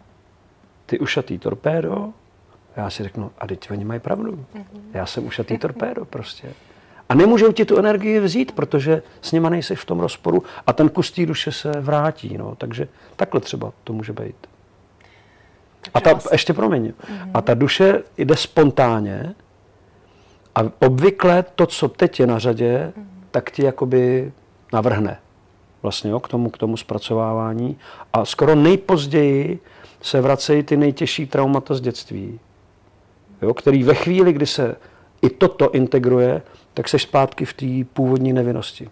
Speaker 2: ty ušatý torpédo, já si řeknu, a teď oni mají pravdu. Já jsem ušatý torpédo prostě. A nemůžou ti tu energii vzít, protože s nima nejseš v tom rozporu a ten kus té duše se vrátí. No. Takže takhle třeba to může být. Takže a ta, vlastně... ještě promiň, mm-hmm. a ta duše jde spontánně a obvykle to, co teď je na řadě, mm-hmm. tak ti jakoby navrhne vlastně jo, k tomu, k tomu zpracovávání a skoro nejpozději se vracejí ty nejtěžší traumata z dětství, jo, který ve chvíli, kdy se i toto integruje, tak seš zpátky v té původní nevinnosti.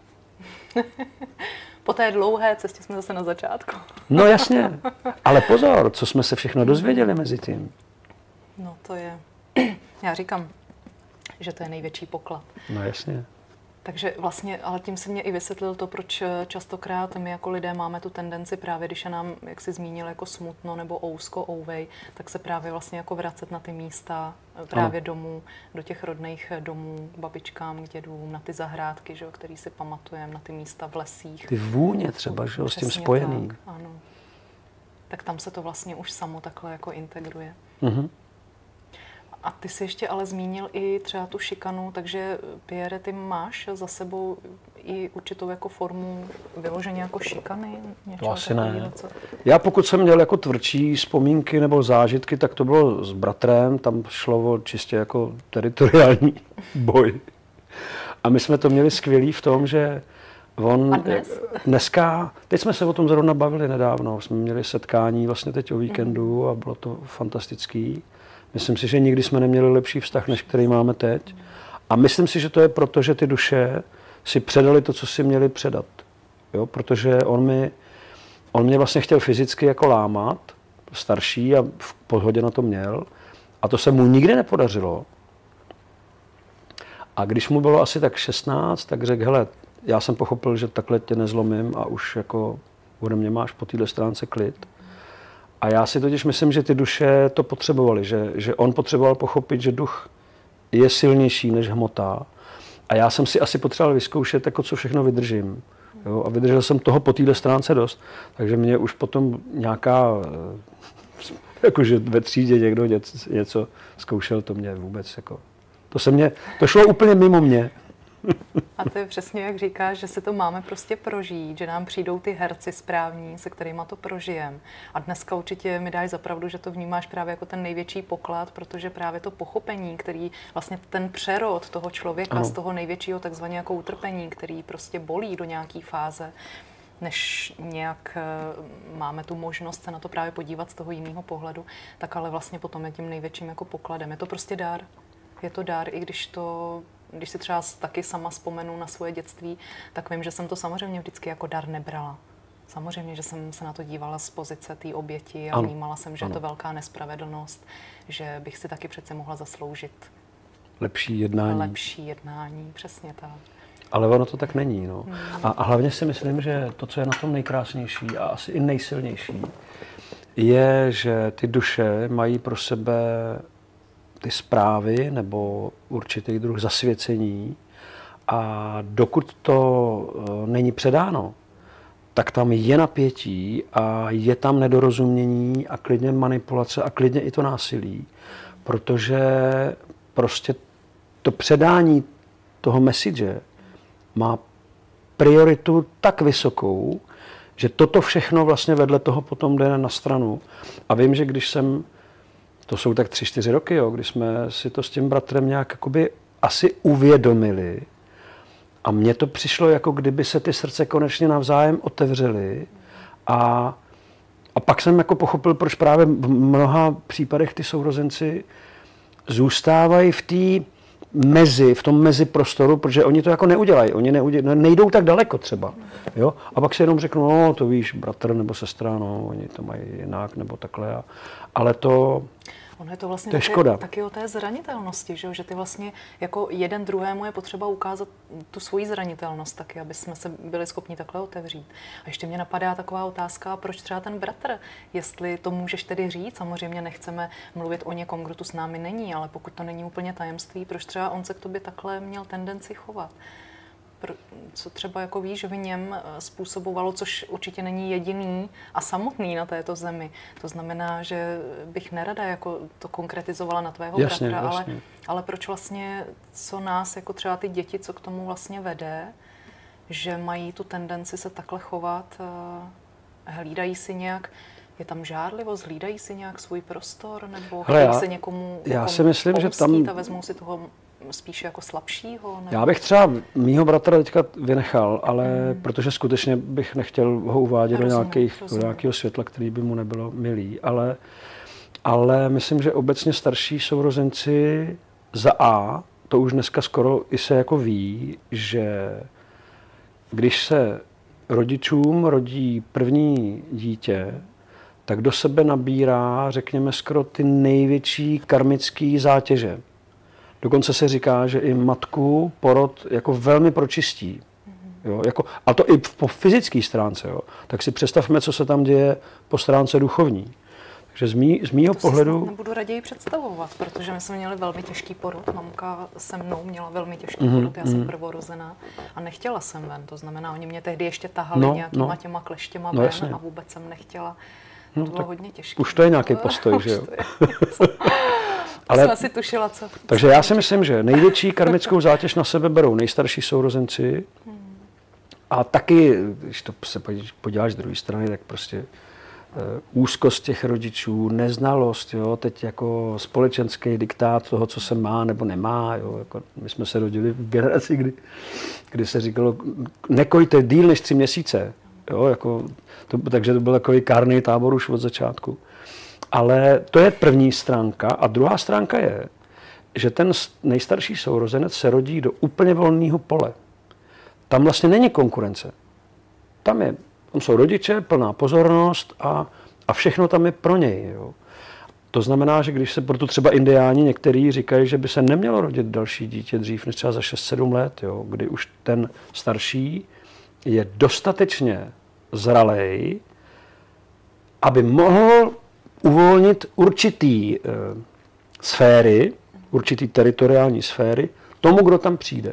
Speaker 1: Po té dlouhé cestě jsme zase na začátku.
Speaker 2: No jasně, ale pozor, co jsme se všechno dozvěděli mezi tím.
Speaker 1: No to je, já říkám, že to je největší poklad.
Speaker 2: No jasně.
Speaker 1: Takže vlastně, ale tím si mě i vysvětlil to, proč častokrát my jako lidé máme tu tendenci právě, když je nám, jak jsi zmínil, jako smutno nebo ousko, ouvej, tak se právě vlastně jako vracet na ty místa, právě ano. domů, do těch rodných domů, babičkám, k dědům, na ty zahrádky, že jo, který si pamatujeme, na ty místa v lesích.
Speaker 2: Ty vůně třeba, že jo, s tím spojený.
Speaker 1: Tak, ano. Tak tam se to vlastně už samo takhle jako integruje.
Speaker 2: Mhm.
Speaker 1: A ty jsi ještě ale zmínil i třeba tu šikanu, takže Pierre, ty máš za sebou i určitou jako formu vyloženě jako šikany?
Speaker 2: To asi ne. Co... Já pokud jsem měl jako tvrdší vzpomínky nebo zážitky, tak to bylo s bratrem, tam šlo o čistě jako teritoriální boj. A my jsme to měli skvělý v tom, že on
Speaker 1: dnes?
Speaker 2: dneska, teď jsme se o tom zrovna bavili nedávno, jsme měli setkání vlastně teď o víkendu mm. a bylo to fantastický. Myslím si, že nikdy jsme neměli lepší vztah, než který máme teď. A myslím si, že to je proto, že ty duše si předali to, co si měli předat. Jo? Protože on, mi, on mě vlastně chtěl fyzicky jako lámat, starší a v pohodě na to měl. A to se mu nikdy nepodařilo. A když mu bylo asi tak šestnáct, tak řekl, hele, já jsem pochopil, že takhle tě nezlomím a už jako ode mě máš po téhle stránce klid. A já si totiž myslím, že ty duše to potřebovaly, že, že on potřeboval pochopit, že duch je silnější než hmota. A já jsem si asi potřeboval vyzkoušet, jako co všechno vydržím. Jo? A vydržel jsem toho po téhle stránce dost. Takže mě už potom nějaká, jakože ve třídě někdo něco, něco zkoušel, to mě vůbec jako... To se mě, to šlo úplně mimo mě.
Speaker 1: A to je přesně, jak říkáš, že si to máme prostě prožít, že nám přijdou ty herci správní, se kterýma to prožijem. A dneska určitě mi dáš za pravdu, že to vnímáš právě jako ten největší poklad, protože právě to pochopení, který vlastně ten přerod toho člověka ano. z toho největšího takzvaně jako utrpení, který prostě bolí do nějaký fáze, než nějak máme tu možnost se na to právě podívat z toho jiného pohledu, tak ale vlastně potom je tím největším jako pokladem. Je to prostě dár. Je to dár, i když to... Když si třeba taky sama vzpomenu na svoje dětství, tak vím, že jsem to samozřejmě vždycky jako dar nebrala. Samozřejmě, že jsem se na to dívala z pozice té oběti a ano. vnímala jsem, že ano. je to velká nespravedlnost, že bych si taky přece mohla zasloužit
Speaker 2: lepší jednání.
Speaker 1: Lepší jednání, přesně tak.
Speaker 2: Ale ono to tak není. No. Hmm. A, a hlavně si myslím, že to, co je na tom nejkrásnější a asi i nejsilnější, je, že ty duše mají pro sebe ty zprávy nebo určitý druh zasvěcení a dokud to není předáno, tak tam je napětí a je tam nedorozumění a klidně manipulace a klidně i to násilí, protože prostě to předání toho message má prioritu tak vysokou, že toto všechno vlastně vedle toho potom jde na stranu. A vím, že když jsem to jsou tak tři, čtyři roky, jo, kdy jsme si to s tím bratrem nějak jakoby asi uvědomili. A mně to přišlo, jako kdyby se ty srdce konečně navzájem otevřely. A, a pak jsem jako pochopil, proč právě v mnoha případech ty sourozenci zůstávají v té mezi, v tom meziprostoru, protože oni to jako neudělají. Oni neudělají, nejdou tak daleko třeba. Jo? A pak si jenom řeknou, no to víš, bratr nebo sestra, no, oni to mají jinak nebo takhle. Ale to...
Speaker 1: Ono je to vlastně
Speaker 2: to je
Speaker 1: taky,
Speaker 2: škoda.
Speaker 1: taky o té zranitelnosti, že, že ty vlastně jako jeden druhému je potřeba ukázat tu svoji zranitelnost taky, aby jsme se byli schopni takhle otevřít. A ještě mě napadá taková otázka, proč třeba ten bratr, jestli to můžeš tedy říct, samozřejmě nechceme mluvit o někom, kdo tu s námi není, ale pokud to není úplně tajemství, proč třeba on se k tobě takhle měl tendenci chovat? Co třeba jako víš, v něm způsobovalo, což určitě není jediný a samotný na této zemi. To znamená, že bych nerada jako to konkretizovala na tvého
Speaker 2: jasně,
Speaker 1: bratra,
Speaker 2: jasně.
Speaker 1: Ale, ale proč vlastně, co nás, jako třeba ty děti, co k tomu vlastně vede, že mají tu tendenci se takhle chovat, hlídají si nějak, je tam žárlivost, hlídají si nějak svůj prostor, nebo chtějí
Speaker 2: já,
Speaker 1: se někomu
Speaker 2: já si myslím, že tam
Speaker 1: a vezmou si toho spíše jako slabšího? Nebo...
Speaker 2: Já bych třeba mýho bratra teďka vynechal, ale hmm. protože skutečně bych nechtěl ho uvádět rozumím, do, nějakých, do nějakého světla, který by mu nebylo milý, ale, ale myslím, že obecně starší sourozenci za A, to už dneska skoro i se jako ví, že když se rodičům rodí první dítě, tak do sebe nabírá, řekněme, skoro ty největší karmické zátěže. Dokonce se říká, že i matku porod jako velmi pročistí. Jo, jako, a to i po fyzické stránce. Jo. Tak si představme, co se tam děje po stránce duchovní. Takže z, mý, z mýho
Speaker 1: to
Speaker 2: pohledu...
Speaker 1: To si nebudu raději představovat, protože my jsme měli velmi těžký porod. Mamka se mnou měla velmi těžký mm-hmm, porod, já jsem mm. prvorozená a nechtěla jsem ven. To znamená, oni mě tehdy ještě tahali no, nějakýma no. těma kleštěma no, ven jasně. a vůbec jsem nechtěla. To no, bylo hodně těžké.
Speaker 2: Už to je nějaký postoj, že jo?
Speaker 1: Ale, jsem asi tušila, co...
Speaker 2: Takže já si myslím, že největší karmickou zátěž na sebe berou nejstarší sourozenci hmm. a taky, když to se podíváš z druhé strany, tak prostě uh, úzkost těch rodičů, neznalost, jo, teď jako společenský diktát toho, co se má nebo nemá, jo, jako my jsme se rodili v generaci, kdy, kdy se říkalo, nekojte díl než tři měsíce, jo, jako, to, takže to byl takový kárný tábor už od začátku. Ale to je první stránka. A druhá stránka je, že ten nejstarší sourozenec se rodí do úplně volného pole. Tam vlastně není konkurence. Tam, je, tam jsou rodiče, plná pozornost a, a všechno tam je pro něj. Jo. To znamená, že když se proto třeba indiáni někteří říkají, že by se nemělo rodit další dítě dřív než třeba za šest sedm let, jo, kdy už ten starší je dostatečně zralej, aby mohl uvolnit určitý e, sféry, určitý teritoriální sféry tomu, kdo tam přijde.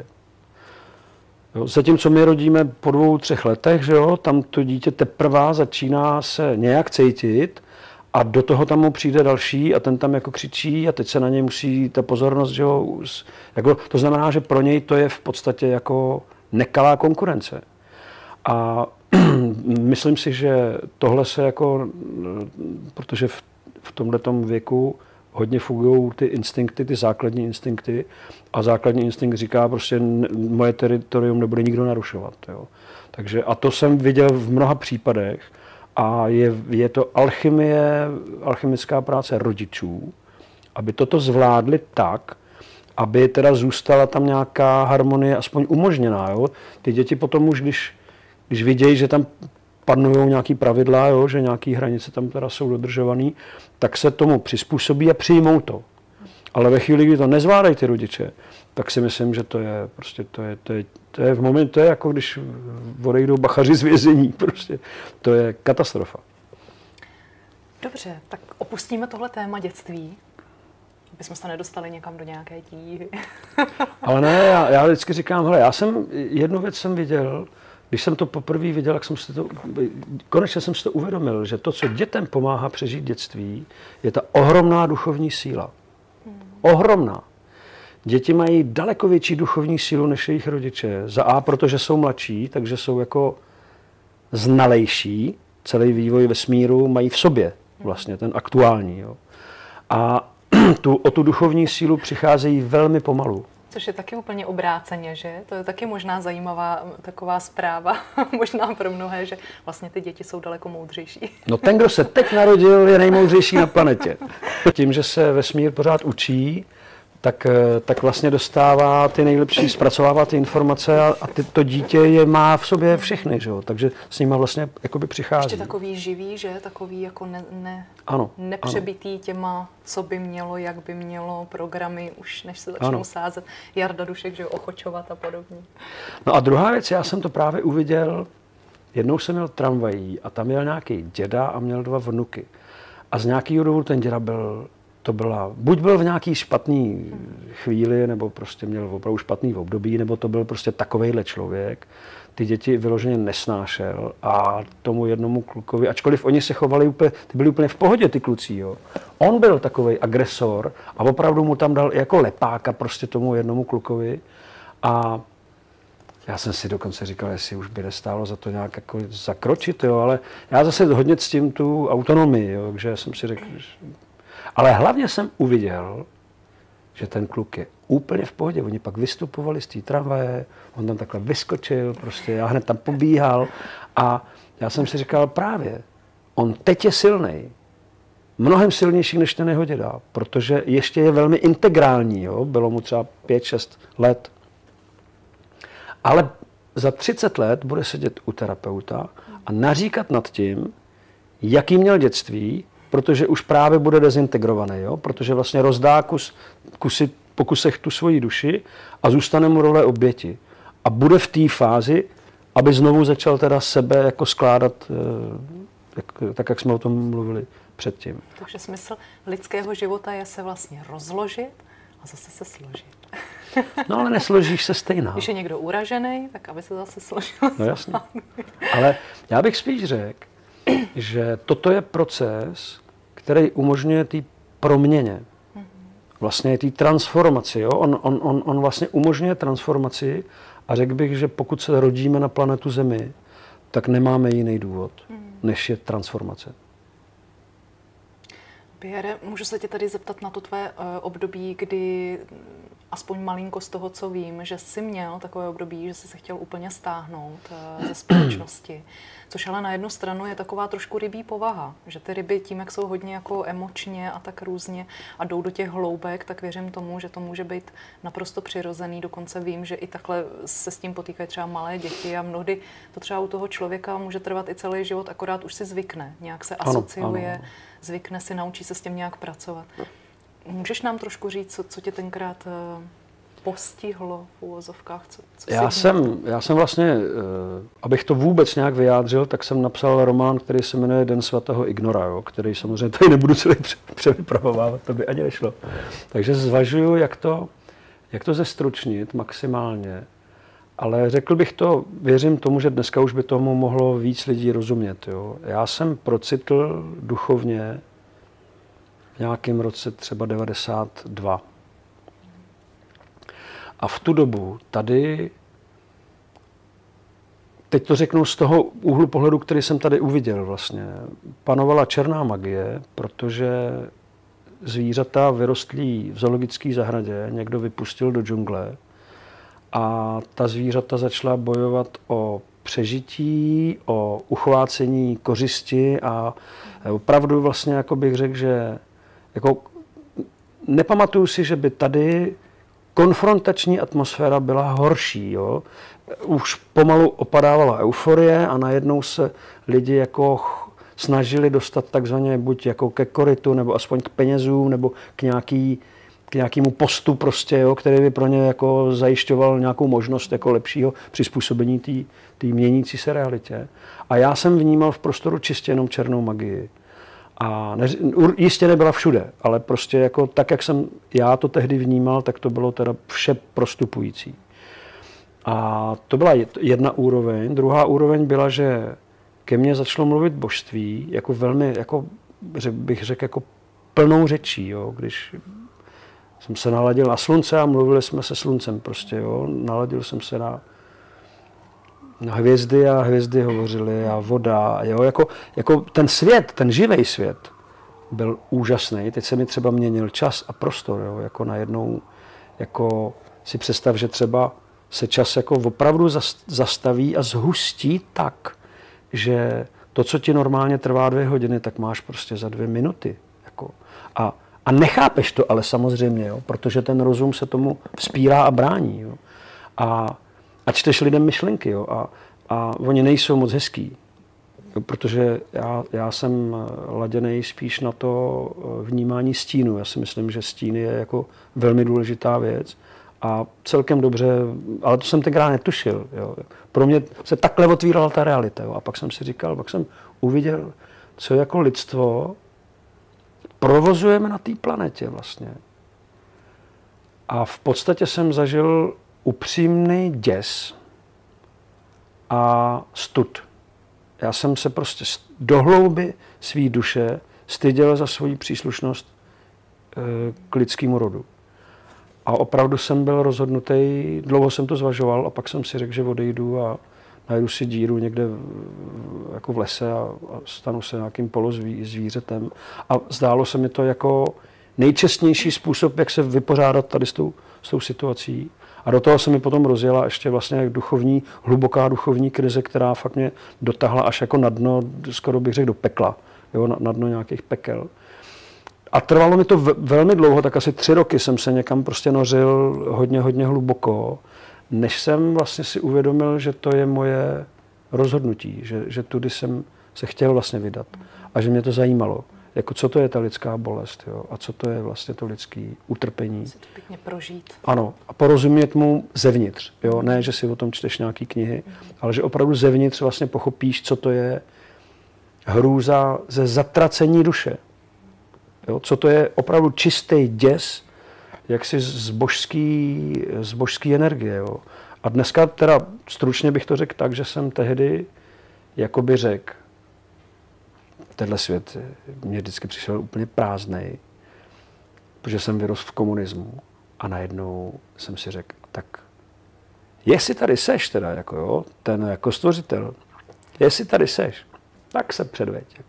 Speaker 2: Jo, zatímco my rodíme po dvou, třech letech, že jo, tam to dítě teprve začíná se nějak cítit a do toho tam mu přijde další a ten tam jako křičí a teď se na něj musí ta pozornost, že jo, jako, to znamená, že pro něj to je v podstatě jako nekalá konkurence. A myslím si, že tohle se jako, protože v, v tomhletom věku hodně fungují ty instinkty, ty základní instinkty a základní instinkt říká prostě moje teritorium nebude nikdo narušovat. Jo. Takže a to jsem viděl v mnoha případech a je, je to alchymie, alchymická práce rodičů, aby toto zvládli tak, aby teda zůstala tam nějaká harmonie aspoň umožněná. Jo. Ty děti potom už, když Když vidějí, že tam panují nějaký pravidla, jo, že nějaké hranice tam teda jsou dodržované, tak se tomu přizpůsobí a přijmou to. Ale ve chvíli, kdy to nezvládají ty rodiče, tak si myslím, že to je prostě to je, to je, to je v momentu, to je jako když odejdou bachaři z vězení, prostě to je katastrofa.
Speaker 1: Dobře, tak opustíme tohle téma dětství, aby jsme se nedostali někam do nějaké tíhy.
Speaker 2: Ale ne, já, já vždycky říkám, hele, já jsem, jednu věc jsem viděl, když jsem to poprvé viděl, tak jsem si to, konečně jsem si to uvědomil, že to, co dětem pomáhá přežít dětství, je ta ohromná duchovní síla. Hmm. Ohromná. Děti mají daleko větší duchovní sílu než jejich rodiče. Za A, protože jsou mladší, takže jsou jako znalejší. Celý vývoj vesmíru mají v sobě, vlastně ten aktuální. Jo. A tu, o tu duchovní sílu přicházejí velmi pomalu.
Speaker 1: Což je taky úplně obráceně, že? To je taky možná zajímavá taková zpráva, možná pro mnohé, že vlastně ty děti jsou daleko moudřejší.
Speaker 2: No ten, kdo se teď narodil, je nejmoudřejší na planetě. Tím, že se vesmír pořád učí, tak, tak vlastně dostává ty nejlepší, zpracovává ty informace a, a ty, to dítě je má v sobě všechny, že jo? Takže s nima vlastně jakoby přichází.
Speaker 1: Ještě takový živý, že? Takový jako ne, ne,
Speaker 2: ano,
Speaker 1: nepřebitý
Speaker 2: ano.
Speaker 1: těma, co by mělo, jak by mělo, programy, už než se začnou ano. sázet. Jarda Dušek, že jo, ochočovat a podobně.
Speaker 2: No a druhá věc, já jsem to právě uviděl, jednou jsem měl tramvají a tam měl nějaký děda a měl dva vnuky. A z nějakého důvodu ten děda byl, to byla, buď byl v nějaký špatný chvíli, nebo prostě měl opravdu špatný období, nebo to byl prostě takovejhle člověk. Ty děti vyloženě nesnášel a tomu jednomu klukovi, ačkoliv oni se chovali úplně, ty byli úplně v pohodě, ty kluci, jo. On byl takovej agresor a opravdu mu tam dal jako lepáka prostě tomu jednomu klukovi a já jsem si dokonce říkal, jestli už by nestálo za to nějak jako zakročit, jo, ale já zase hodně ctím tu autonomii, jo, takže jsem si řekl, že... ale hlavně jsem uviděl, že ten kluk je úplně v pohodě. Oni pak vystupovali z té tramvaje, on tam takhle vyskočil, prostě já hned tam pobíhal a já jsem si říkal právě, on teď je silnej, mnohem silnější než ten jeho děda, protože ještě je velmi integrální, jo, bylo mu třeba pět šest let. Ale za třicet let bude sedět u terapeuta a naříkat nad tím, jaký měl dětství, protože už právě bude dezintegrovaný, jo? Protože vlastně rozdá kus, kusy, po kusech tu svoji duši a zůstane mu role oběti. A bude v té fázi, aby znovu začal teda sebe jako skládat, jak, tak jak jsme o tom mluvili předtím.
Speaker 1: Takže smysl lidského života je se vlastně rozložit a zase se složit.
Speaker 2: No ale nesložíš se stejná.
Speaker 1: Když je někdo uražený, tak aby se zase složil.
Speaker 2: No jasně. Ale já bych spíš řekl, že toto je proces, který umožňuje té proměně. Vlastně té transformaci. Jo? On, on, on, on vlastně umožňuje transformaci a řekl bych, že pokud se rodíme na planetu Zemi, tak nemáme jiný důvod, než je transformace.
Speaker 1: Pierre, můžu se tě tady zeptat na to tvé uh, období, kdy aspoň malinko z toho, co vím, že jsi měl takové období, že jsi se chtěl úplně stáhnout uh, ze společnosti. Což ale na jednu stranu je taková trošku rybí povaha, že ty ryby tím, jak jsou hodně jako emočně a tak různě a jdou do těch hloubek, tak věřím tomu, že to může být naprosto přirozený. Dokonce vím, že i takhle se s tím potýkají třeba malé děti a mnohdy to třeba u toho člověka může trvat i celý život, akorát už si zvykne, nějak se asociuje, ano, ano. zvykne si, naučí se s tím nějak pracovat. Můžeš nám trošku říct, co, co tě tenkrát uh, postihlo v uvozovkách? Co, co
Speaker 2: já, jsem, já jsem vlastně, uh, abych to vůbec nějak vyjádřil, tak jsem napsal román, který se jmenuje Den svatého Ignora, jo, který samozřejmě tady nebudu celý převypravovávat, to by ani nešlo. Takže zvažuju, jak to, jak to zestručnit maximálně, ale řekl bych to, věřím tomu, že dneska už by tomu mohlo víc lidí rozumět. Jo. Já jsem procitl duchovně v nějakém roce třeba devadesát dva. A v tu dobu tady, teď to řeknu z toho úhlu pohledu, který jsem tady uviděl vlastně, panovala černá magie, protože zvířata vyrostlí v zoologické zahradě, někdo vypustil do džungle a ta zvířata začala bojovat o přežití, o uchvácení kořisti a opravdu vlastně, jako bych řekl, že jako, nepamatuju si, že by tady konfrontační atmosféra byla horší. Jo? Už pomalu opadávala euforie a najednou se lidi jako snažili dostat takzvaně buď jako ke korytu, nebo aspoň k penězům, nebo k, nějaký, k nějakému postu, prostě, jo? Který by pro ně jako zajišťoval nějakou možnost jako lepšího přizpůsobení té měnící se realitě. A já jsem vnímal v prostoru čistě jenom černou magii. A ne, jistě nebyla všude, ale prostě jako tak, jak jsem já to tehdy vnímal, tak to bylo teda vše prostupující. A to byla jedna úroveň. Druhá úroveň byla, že ke mně začalo mluvit božství, jako velmi, jako bych řekl, jako plnou řečí, jo, když jsem se naladil na slunce a mluvili jsme se sluncem prostě, jo, naladil jsem se na hvězdy a hvězdy hovořily a voda, jo, jako, jako ten svět, ten živý svět byl úžasný. Teď se mi třeba měnil čas a prostor, jo, jako najednou, jako si představ, že třeba se čas jako opravdu zastaví a zhustí tak, že to, co ti normálně trvá dvě hodiny, tak máš prostě za dvě minuty. Jako. A, A nechápeš to ale samozřejmě, jo, protože ten rozum se tomu vzpírá a brání. Jo. A, a čteš lidem myšlenky, jo, a, a oni nejsou moc hezký. Jo, protože já, já jsem laděnej spíš na to vnímání stínu. Já si myslím, že stín je jako velmi důležitá věc. A celkem dobře, ale to jsem tenkrát netušil. Jo. Pro mě se takhle otvírala ta realita. Jo. A pak jsem si říkal, pak jsem uviděl, co jako lidstvo provozujeme na té planetě vlastně. A v podstatě jsem zažil upřímný děs a stud. Já jsem se prostě do hlouby své duše styděl za svoji příslušnost k lidskému rodu. A opravdu jsem byl rozhodnutý, dlouho jsem to zvažoval a pak jsem si řekl, že odejdu a najdu si díru někde jako v lese a, a stanu se nějakým polozvířetem. A zdálo se mi to jako nejčestnější způsob, jak se vypořádat tady s tou, s tou situací. A do toho se mi potom rozjela ještě vlastně duchovní, hluboká duchovní krize, která fakt mě dotáhla až jako na dno, skoro bych řekl do pekla, jo, na, na dno nějakých pekel. A trvalo mi to v, velmi dlouho, tak asi tři roky jsem se někam prostě nořil hodně, hodně hluboko, než jsem vlastně si uvědomil, že to je moje rozhodnutí, že, že tudy jsem se chtěl vlastně vydat a že mě to zajímalo. Jako co to je ta lidská bolest, jo? A co to je vlastně to lidské utrpení.
Speaker 1: Si to pěkně prožít.
Speaker 2: Ano, a porozumět mu zevnitř. Jo? Ne, že si o tom čteš nějaký knihy, ale že opravdu zevnitř vlastně pochopíš, co to je hrůza ze zatracení duše. Jo? Co to je opravdu čistý děs, jaksi z božský, z božský energie. Jo? A dneska teda stručně bych to řekl tak, že jsem tehdy jakoby řekl, tenhle svět mě vždycky přišel úplně prázdnej, protože jsem vyrostl v komunismu a najednou jsem si řekl, tak jestli tady seš teda, jako jo, ten jako stvořitel, jestli tady seš, tak se předveď. Jako.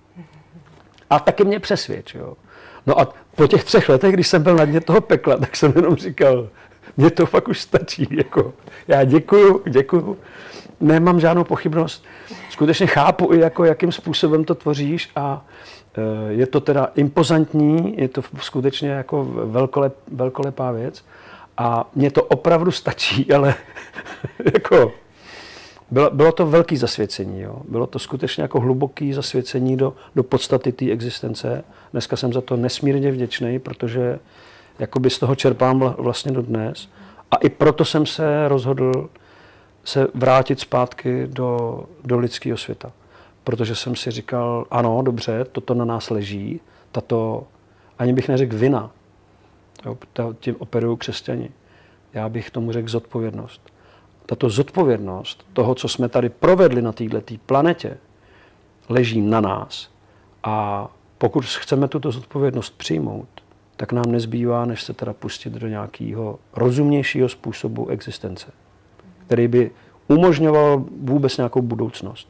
Speaker 2: A taky mě přesvědč. Jo. No a po těch třech letech, když jsem byl na dně toho pekla, tak jsem jenom říkal, mně to fakt už stačí. Jako. Já děkuju, děkuju. Nemám žádnou pochybnost. Skutečně chápu i jako, jakým způsobem to tvoříš a je to teda impozantní, je to skutečně jako velkolep, velkolepá věc a mně to opravdu stačí, ale jako bylo, bylo to velký zasvěcení. Jo. Bylo to skutečně jako hluboký zasvěcení do, do podstaty té existence. Dneska jsem za to nesmírně vděčný, protože jakoby z toho čerpám vlastně dodnes a i proto jsem se rozhodl se vrátit zpátky do, do lidského světa. Protože jsem si říkal, ano, dobře, toto na nás leží, tato, ani bych neřekl vina, jo, tím operují křesťani. Já bych tomu řekl zodpovědnost. Tato zodpovědnost toho, co jsme tady provedli na této planetě, leží na nás. A pokud chceme tuto zodpovědnost přijmout, tak nám nezbývá, než se teda pustit do nějakého rozumnějšího způsobu existence, který by umožňoval vůbec nějakou budoucnost.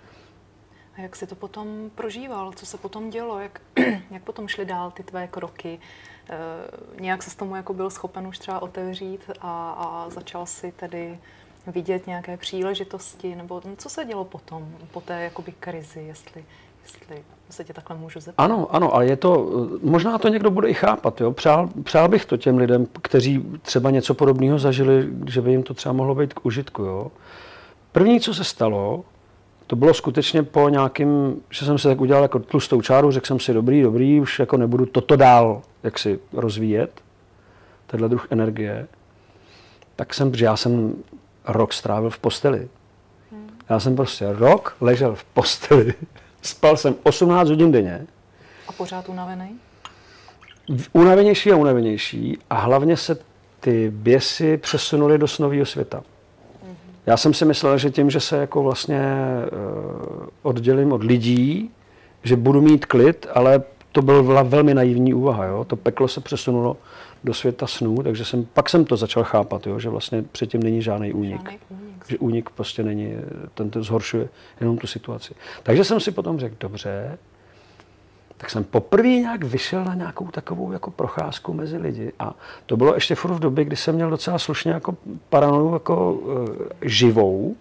Speaker 1: A jak jsi to potom prožíval? Co se potom dělo? Jak, jak potom šly dál ty tvé kroky? E, nějak se s tomu jako byl schopen už třeba otevřít a, a začal si tedy vidět nějaké příležitosti? Nebo co se dělo potom, po té jakoby krizi, jestli, jestli se tě takhle můžu zeptat?
Speaker 2: Ano, ano, ale je to, možná to někdo bude i chápat. Jo? Přál, přál bych to těm lidem, kteří třeba něco podobného zažili, že by jim to třeba mohlo být k užitku. Jo? První, co se stalo, to bylo skutečně po nějakým, že jsem se tak udělal jako tlustou čáru, řekl jsem si, dobrý, dobrý, už jako nebudu toto dál jak si rozvíjet, tenhle druh energie, tak jsem, protože já jsem rok strávil v posteli. Hmm. Já jsem prostě rok ležel v posteli, spal jsem osmnáct hodin denně.
Speaker 1: A pořád unavený?
Speaker 2: Unavenější a unavenější a hlavně se ty běsy přesunuly do snového světa. Já jsem si myslel, že tím, že se jako vlastně uh, oddělím od lidí, že budu mít klid, ale to byla velmi naivní úvaha. Jo? To peklo se přesunulo do světa snů, takže jsem, pak jsem to začal chápat, jo? Že vlastně předtím není žádný únik. Žádný únik. Že únik prostě není, ten to zhoršuje jenom tu situaci. Takže jsem si potom řekl, dobře, tak jsem poprvé nějak vyšel na nějakou takovou jako procházku mezi lidi. A to bylo ještě furt v době, kdy jsem měl docela slušně jako paranoju jako uh, živou.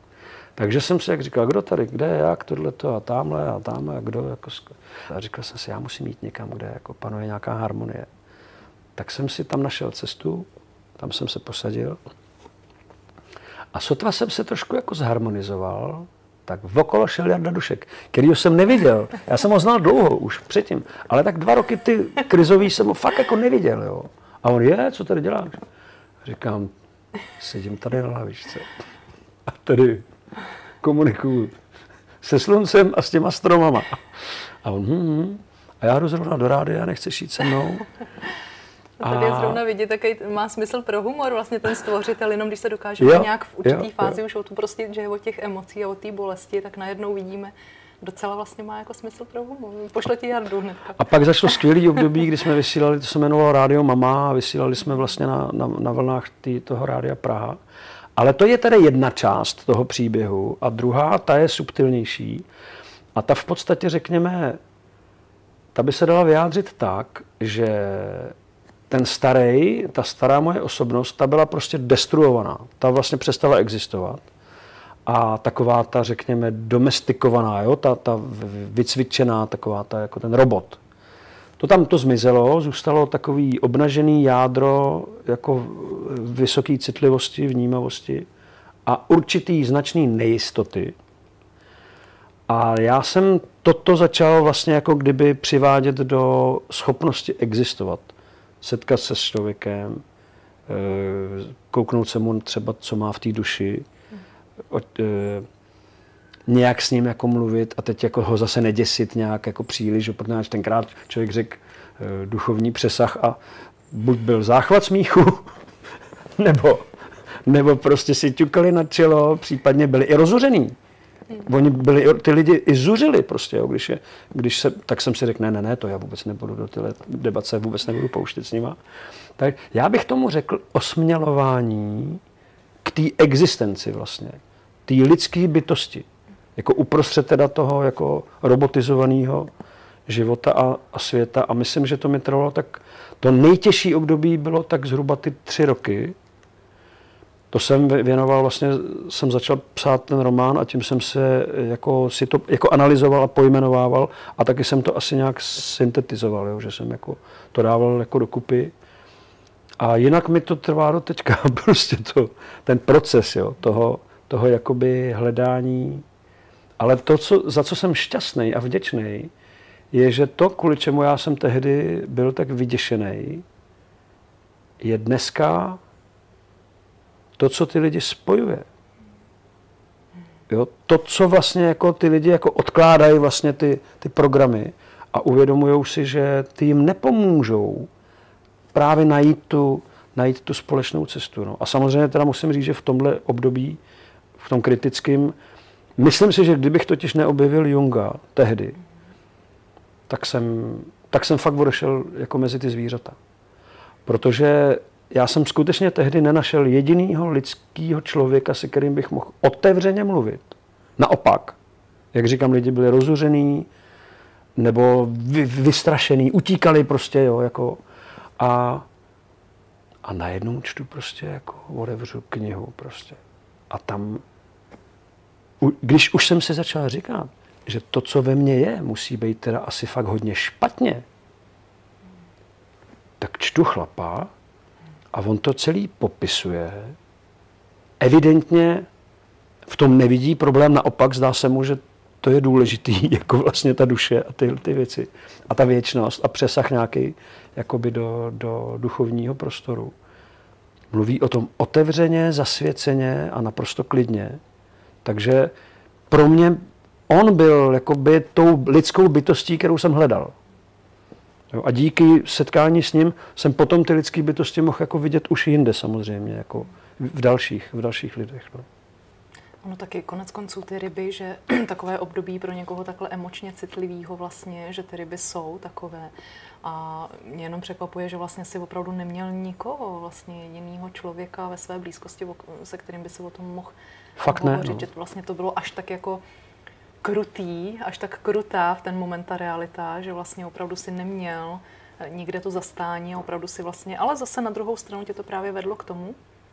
Speaker 2: Takže jsem si jak říkal, kdo tady, kde, jak, tohleto a tamhle a tamhle a kdo. Jako, a říkal jsem si, já musím jít někam, kde jako panuje nějaká harmonie. Tak jsem si tam našel cestu, tam jsem se posadil. A sotva jsem se trošku jako zharmonizoval, tak okolo šel Jarda Dušek, kterýho jsem neviděl. Já jsem ho znal dlouho už předtím, ale tak dva roky ty krizový jsem ho fakt jako neviděl. Jo. A on, je, co tady děláš? Říkám, sedím tady na lavičce a tady komunikuju se sluncem a s těma stromama. A on, hm, hm. A já jdu zrovna do rádia, nechceš jít se mnou?
Speaker 1: A tady je zrovna vidět, jaký má smysl pro humor vlastně ten stvořitel, jenom když se dokáže nějak v určitý jo, fázi jo. už o tu prostě, že o těch emocí a o té bolesti, tak najednou vidíme, docela vlastně má jako smysl pro humor. Pošle ti Jardu hnedka.
Speaker 2: A pak začalo skvělý období, kdy jsme vysílali, to se jmenovalo Rádio Mama a vysílali jsme vlastně na, na, na vlnách tý, toho Rádia Praha. Ale to je tedy jedna část toho příběhu a druhá, ta je subtilnější a ta v podstatě, řekněme, ta by se dala vyjádřit tak, že ten starý, ta stará moje osobnost, ta byla prostě destruovaná. Ta vlastně přestala existovat. A taková ta, řekněme, domestikovaná, jo? Ta, ta vycvičená, taková ta, jako ten robot. To tam to zmizelo, zůstalo takový obnažený jádro jako vysoké citlivosti, vnímavosti a určitý značný nejistoty. A já jsem toto začal vlastně jako kdyby přivádět do schopnosti existovat. Setkat se s člověkem, kouknout se mu třeba, co má v té duši, nějak s ním jako mluvit a teď jako ho zase neděsit nějak jako příliš, protože tenkrát člověk řekl duchovní přesah a buď byl záchvat smíchu, nebo, nebo prostě si ťukali na čelo, případně byli i rozuřený. Oni byli, ty lidi i zuřili prostě, jo, když, je, když se, tak jsem si řekl, ne, ne, ne, to já vůbec nebudu do téhle debace, vůbec nebudu pouštět s nima. Tak já bych tomu řekl osmělování k té existenci vlastně, té lidské bytosti, jako uprostřed teda toho jako robotizovaného života a, a světa a myslím, že to mi trvalo tak, to nejtěžší období bylo tak zhruba ty tři roky. To jsem věnoval, vlastně jsem začal psát ten román a tím jsem se jako, si to jako analyzoval a pojmenovával a taky jsem to asi nějak syntetizoval, jo, že jsem jako to dával jako dokupy. A jinak mi to trvá do teďka, prostě to, ten proces, jo, toho, toho jakoby hledání. Ale to, co, za co jsem šťastný a vděčný, je, že to, kvůli čemu já jsem tehdy byl tak vyděšený, je dneska to, co ty lidi spojuje. Jo? To, co vlastně jako ty lidi jako odkládají vlastně ty, ty programy a uvědomují si, že ty jim nepomůžou právě najít tu, najít tu společnou cestu. No. A samozřejmě teda musím říct, že v tomhle období, v tom kritickém, myslím si, že kdybych totiž neobjevil Junga tehdy, tak jsem, tak jsem fakt odešel jako mezi ty zvířata. Protože já jsem skutečně tehdy nenašel jedinýho lidského člověka, se kterým bych mohl otevřeně mluvit. Naopak, jak říkám, lidi byli rozuřený nebo vy, vystrašený, utíkali prostě, jo, jako a, a najednou čtu prostě, jako otevřu knihu prostě. A tam, když už jsem si začal říkat, že to, co ve mně je, musí být teda asi fakt hodně špatně, tak čtu chlapa, a on to celý popisuje. Evidentně v tom nevidí problém, naopak zdá se mu, že to je důležitý, jako vlastně ta duše a ty, ty věci. A ta věčnost a přesah nějaký jakoby do, do duchovního prostoru. Mluví o tom otevřeně, zasvěceně a naprosto klidně. Takže pro mě on byl jakoby tou lidskou bytostí, kterou jsem hledal. Jo, a díky setkání s ním jsem potom ty lidské bytosti mohl jako vidět už jinde samozřejmě, jako v dalších, v dalších lidech. No.
Speaker 1: Ono taky konec konců ty ryby, že takové období pro někoho takhle emočně citlivého vlastně, že ty ryby jsou takové. A mě jenom překvapuje, že vlastně si opravdu neměl nikoho, vlastně jedinýho člověka ve své blízkosti, se kterým by si o tom mohl
Speaker 2: Fakt
Speaker 1: hovořit.
Speaker 2: Ne, no.
Speaker 1: Že to vlastně to bylo až tak jako krutý, až tak krutá v ten moment ta realita, že vlastně opravdu si neměl nikde to zastání a opravdu si vlastně, ale zase na druhou stranu tě to právě vedlo k tomu,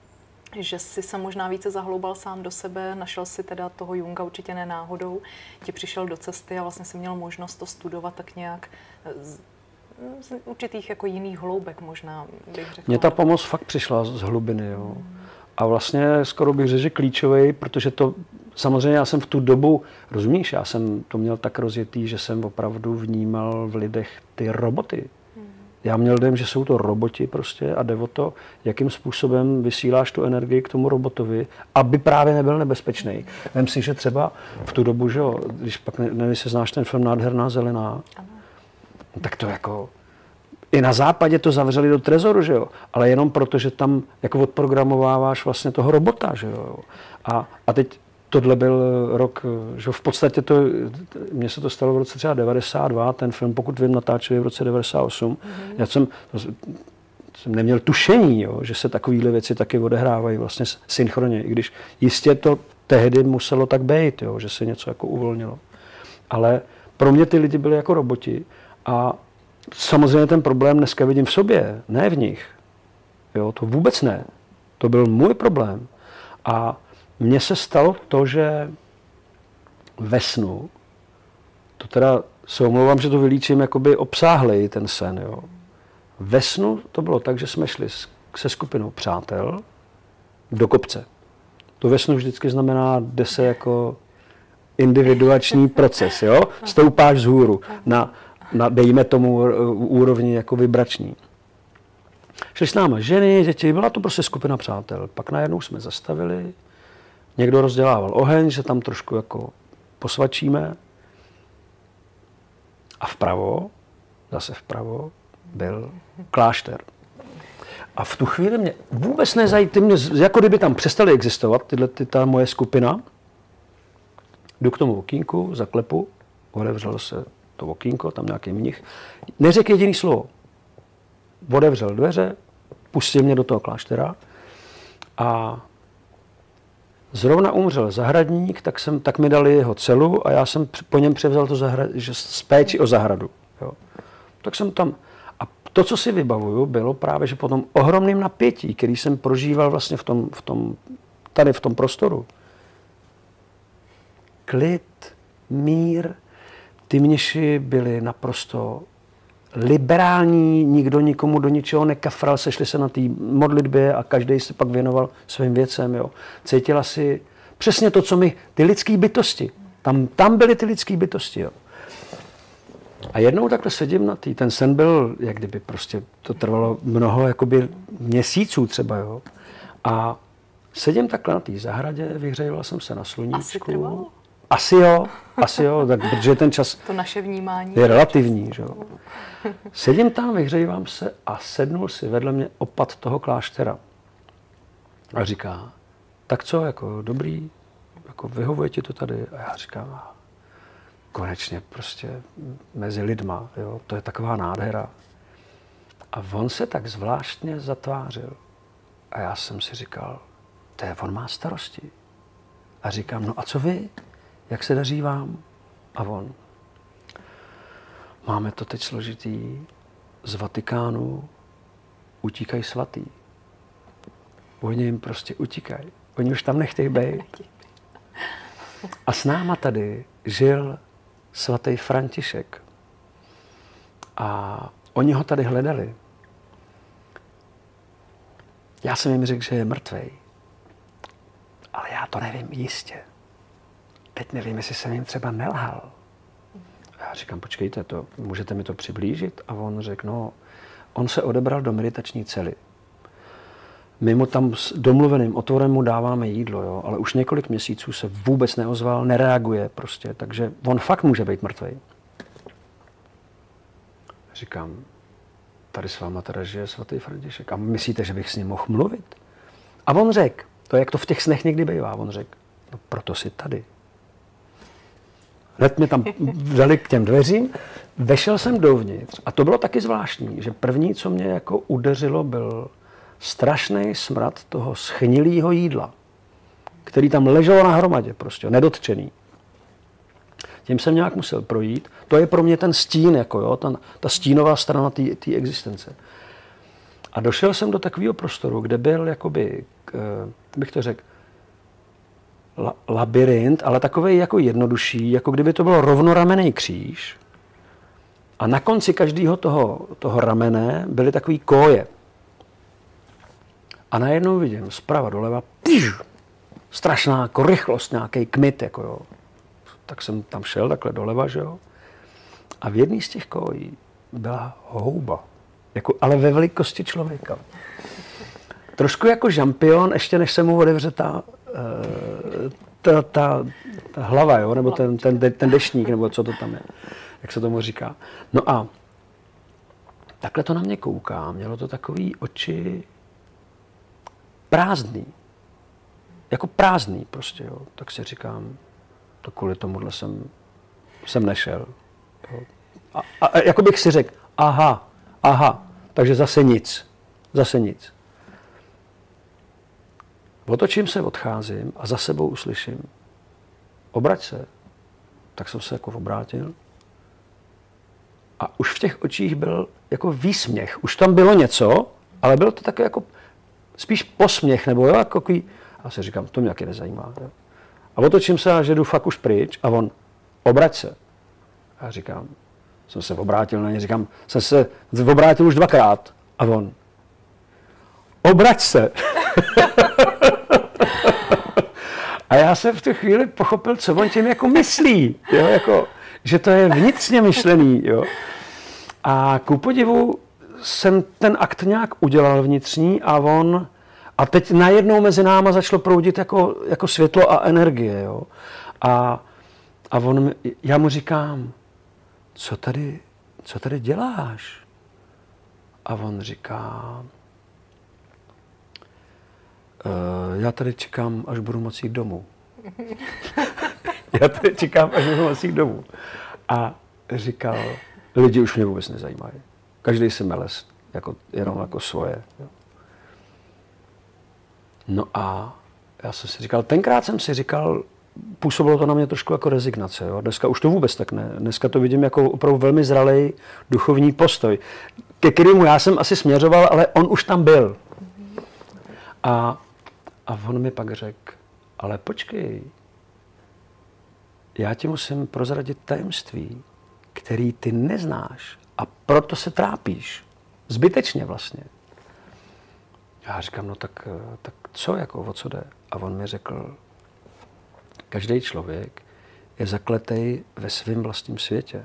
Speaker 1: že jsi se možná více zahloubal sám do sebe, našel si teda toho Junga určitě ne náhodou, ti přišel do cesty a vlastně si měl možnost to studovat tak nějak z, z určitých jako jiných hloubek možná, bych řekla.
Speaker 2: Mně ta pomoc fakt přišla z hlubiny, jo. Hmm. A vlastně skoro bych řekl, že klíčový, protože to samozřejmě já jsem v tu dobu, rozumíš, já jsem to měl tak rozjetý, že jsem opravdu vnímal v lidech ty roboty. Já měl dojem, že jsou to roboti prostě a jde o to, jakým způsobem vysíláš tu energii k tomu robotovi, aby právě nebyl nebezpečný. Vem si, že třeba v tu dobu, že jo, když pak ne, nevím, jestli znáš ten film Nádherná zelená, tak to jako i na západě to zavřeli do trezoru, že jo, ale jenom proto, že tam jako odprogramováváš vlastně toho robota, že jo. A, a teď tohle byl rok, že v podstatě to, mně se to stalo v roce třeba devadesát dva, ten film, pokud vím, natáčeli v roce devadesát osm. Mm-hmm. Já jsem, jsem neměl tušení, jo, že se takovéhle věci taky odehrávají vlastně synchronně, i když jistě to tehdy muselo tak být, jo, že se něco jako uvolnilo. Ale pro mě ty lidi byli jako roboti a samozřejmě ten problém dneska vidím v sobě, ne v nich. Jo, to vůbec ne. To byl můj problém. A mně se stalo to, že ve snu, to teda se omlouvám, že to vylíčím jakoby obsáhlej ten sen, jo. Ve snu to bylo tak, že jsme šli se skupinou přátel do kopce. To ve snu vždycky znamená, jde se jako individuační proces, jo. Stoupáš vzhůru na, na, dejme tomu, úrovni jako vibrační. Šli s náma ženy, děti, byla to prostě skupina přátel. Pak najednou jsme zastavili, někdo rozdělával oheň, že tam trošku jako posvačíme. A vpravo, zase vpravo, byl klášter. A v tu chvíli mě vůbec nezajímají, ty mě, jako kdyby tam přestaly existovat, tyhle, ty, ta moje skupina. Jdu k tomu okýnku, zaklepu, otevřelo se to okýnko, tam nějaký mnich. Neřekl jediný slovo. Otevřel dveře, pustil mě do toho kláštera a zrovna umřel zahradník, tak, jsem, tak mi dali jeho celu a já jsem po něm převzal to zahrad, že z péči o zahradu. Jo. Tak jsem tam. A to, co si vybavuju, bylo právě, že po tom ohromném napětí, který jsem prožíval vlastně v tom, v tom, tady v tom prostoru. Klid, mír, ty mniši byli naprosto liberální, nikdo nikomu do ničeho nekafral, sešli se na té modlitbě a každý se pak věnoval svým věcem. Jo. Cítila si přesně to, co my, ty lidské bytosti. Tam, tam byly ty lidské bytosti. Jo. A jednou takhle sedím na tý, ten sen byl, jak kdyby prostě to trvalo mnoho jakoby měsíců třeba. Jo. A sedím takhle na té zahradě, vyhřejoval jsem se na sluníčku.
Speaker 1: Asi trvalo?
Speaker 2: Asi jo, asi jo, tak, protože ten čas
Speaker 1: to naše vnímání
Speaker 2: je relativní. Že jo. Sedím tam, vyhřejívám se a sednul si vedle mě opat toho kláštera. A říká, tak co, jako dobrý, jako vyhovuje ti to tady? A já říkám, konečně prostě mezi lidma, jo, to je taková nádhera. A on se tak zvláštně zatvářil. A já jsem si říkal, to je, on má starosti. A říkám, no a co vy? Jak se daří vám? A on, máme to teď složitý, z Vatikánu utíkají svatý. Oni jim prostě utíkají. Oni už tam nechtějí být. A s náma tady žil svatý František. A oni ho tady hledali. Já jsem jim řekl, že je mrtvej. Ale já to nevím jistě. Teď nevím, jestli jsem jim třeba nelhal. Já říkám, počkejte, to, můžete mi to přiblížit? A on řekl, no, on se odebral do meditační cely. My mu tam s domluveným otvorem mu dáváme jídlo, jo, ale už několik měsíců se vůbec neozval, nereaguje prostě, takže on fakt může být mrtvej. Říkám, tady s váma teda žije svatý František. A myslíte, že bych s ním mohl mluvit? A on řekl, to je jak to v těch snech někdy bývá, on řekl, no proto si tady. Hned mě tam vzali k těm dveřím, vešel jsem dovnitř a to bylo taky zvláštní, že první, co mě jako udeřilo, byl strašný smrad toho schnilého jídla, který tam leželo na hromadě, prostě nedotčený. Tím jsem nějak musel projít. To je pro mě ten stín, jako jo, ta, ta stínová strana té existence. A došel jsem do takového prostoru, kde byl jakoby bych to řekl, la, labirint, ale takovej jako jednodušší, jako kdyby to bylo rovnoramenný kříž. A na konci každého toho, toho ramene byly takový koje. A najednou vidím zprava doleva, píš, strašná jako rychlost, nějaký kmit, jako jo. Tak jsem tam šel takhle doleva, že jo. A v jedné z těch kojí byla houba, jako, ale ve velikosti člověka. Trošku jako žampion, ještě než se mu otevře ta, ta, ta, ta hlava, jo, nebo ten, ten, ten deštník, nebo co to tam je, jak se tomu říká. No a takhle to na mě kouká, mělo to takový oči prázdný, jako prázdný prostě, jo. Tak si říkám, to kvůli tomuhle jsem, jsem nešel. Jo. A, a jako bych si řekl, aha, aha, takže zase nic, zase nic. Otočím se, odcházím a za sebou uslyším, obrať se. Tak jsem se jako obrátil. A už v těch očích byl jako výsměch. Už tam bylo něco, ale bylo to takové jako spíš posměch, nebo jo, jako takový, a si říkám, to mě taky nezajímá. Jo. A otočím se a že jdu fakt už pryč a on, obrať se. A já říkám, jsem se obrátil na ně, říkám, jsem se obrátil už dvakrát. A on, obrať se. A já jsem v tu chvíli pochopil, co on tím jako myslí, jo, jako, že to je vnitřně myšlený. Jo. A ku podivu jsem ten akt nějak udělal vnitřní a on, a teď najednou mezi náma začalo proudit jako, jako světlo a energie. Jo. A, a on, já mu říkám, co tady, co tady děláš? A on říká, Uh, já tady čekám, až budu moci jít domů. já tady čekám, až budu moci jít domů. A říkal, lidi už mě vůbec nezajímají. Každý si meles, jako, jenom jako svoje. Jo. No a já jsem si říkal, tenkrát jsem si říkal, působilo to na mě trošku jako rezignace. Jo. Dneska už to vůbec tak ne. Dneska to vidím jako opravdu velmi zralej duchovní postoj, ke kterému já jsem asi směřoval, ale on už tam byl. A A on mi pak řekl, ale počkej, já ti musím prozradit tajemství, který ty neznáš a proto se trápíš. Zbytečně vlastně. Já říkám, no tak, tak co, jako, o co jde? A on mi řekl, každý člověk je zakletej ve svém vlastním světě.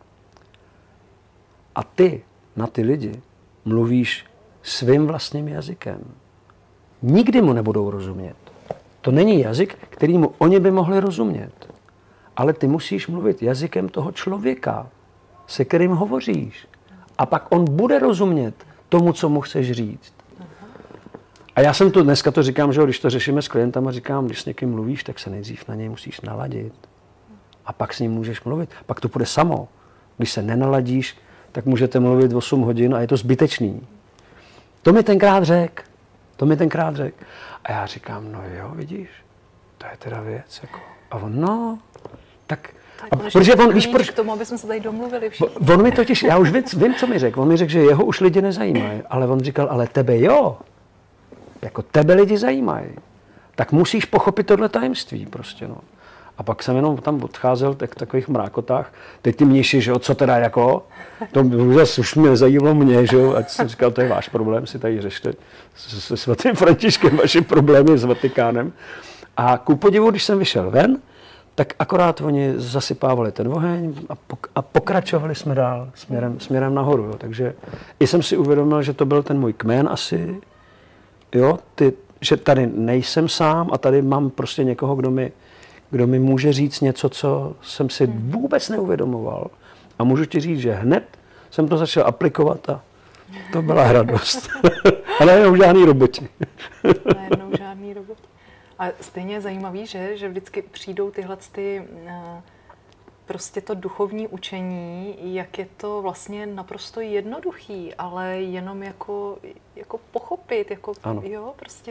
Speaker 2: A ty na ty lidi mluvíš svým vlastním jazykem. Nikdy mu nebudou rozumět. To není jazyk, kterýmu oni by mohli rozumět. Ale ty musíš mluvit jazykem toho člověka, se kterým hovoříš. A pak on bude rozumět tomu, co mu chceš říct. A já jsem to, dneska to říkám, že když to řešíme s klientama, říkám, když s někým mluvíš, tak se nejdřív na něj musíš naladit. A pak s ním můžeš mluvit. Pak to půjde samo. Když se nenaladíš, tak můžete mluvit osm hodin a je to zbytečný. To mi tenkrát řekl. To mi tenkrát řekl. A já říkám, no jo, vidíš, to je teda věc. Jako. A on, no, tak...
Speaker 1: tak
Speaker 2: a protože on, víš, proč...
Speaker 1: k tomu, aby jsme se tady domluvili všichni.
Speaker 2: On mi totiž, já už vím, vím, co mi řekl. On mi řekl, že jeho už lidi nezajímají. Ale on říkal, ale tebe jo. Jako tebe lidi zajímají. Tak musíš pochopit tohle tajemství prostě, no. A pak jsem jenom tam odcházel tak, v takových mrákotách. Teď ty mniši, že jo, co teda jako? To zase už mě nezajímalo mě, že jo. A jsem říkal, to je váš problém, si tady řešte se, se svatým Františkem vaše problémy s Vatikánem. A ku podivu, když jsem vyšel ven, tak akorát oni zasypávali ten oheň a, pok- a pokračovali jsme dál směrem, směrem nahoru. Jo. Takže i jsem si uvědomil, že to byl ten můj kmen asi, jo, ty, že tady nejsem sám a tady mám prostě někoho, kdo mi kdo mi může říct něco, co jsem si vůbec neuvědomoval. A můžu ti říct, že hned jsem to začal aplikovat a to byla radost. A najednou žádný roboti.
Speaker 1: Najednou žádný roboti. A stejně je zajímavý, že, že vždycky přijdou tyhle ty, prostě to duchovní učení, jak je to vlastně naprosto jednoduchý, ale jenom jako, jako pochopit, jako ano. Jo, prostě...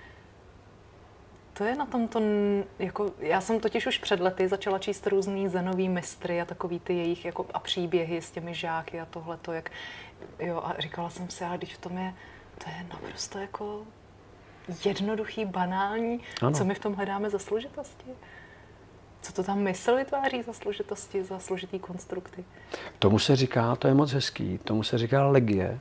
Speaker 1: To je na tom to, jako, já jsem totiž už před lety začala číst různý zenový mistry a takový ty jejich jako, a příběhy s těmi žáky a tohleto, jak, jo, a říkala jsem si, ale když v tom je, to je naprosto jako jednoduchý, banální. Ano. Co my v tom hledáme za složitosti? Co to tam mysl vytváří za složitosti, za složitý konstrukty?
Speaker 2: Tomu se říká, to je moc hezký, tomu se říká legie.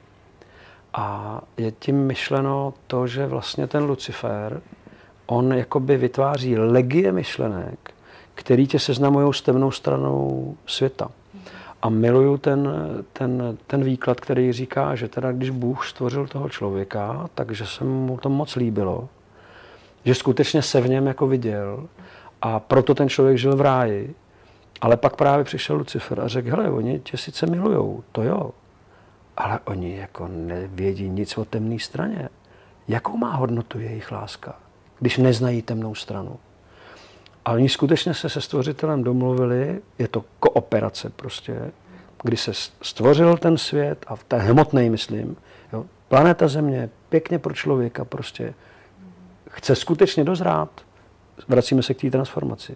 Speaker 2: A je tím myšleno to, že vlastně ten Lucifer, on jakoby vytváří legie myšlenek, který tě seznamují s temnou stranou světa. A miluju ten, ten, ten výklad, který říká, že teda když Bůh stvořil toho člověka, takže se mu to moc líbilo, že skutečně se v něm jako viděl a proto ten člověk žil v ráji. Ale pak právě přišel Lucifer a řekl, hele, oni tě sice milujou, to jo, ale oni jako nevědí nic o temné straně. Jakou má hodnotu jejich láska, když neznají temnou stranu? A oni skutečně se se stvořitelem domluvili, je to kooperace prostě, kdy se stvořil ten svět a ten hmotnej, myslím, jo, planeta Země, pěkně pro člověka prostě, chce skutečně dozrát, vracíme se k té transformaci.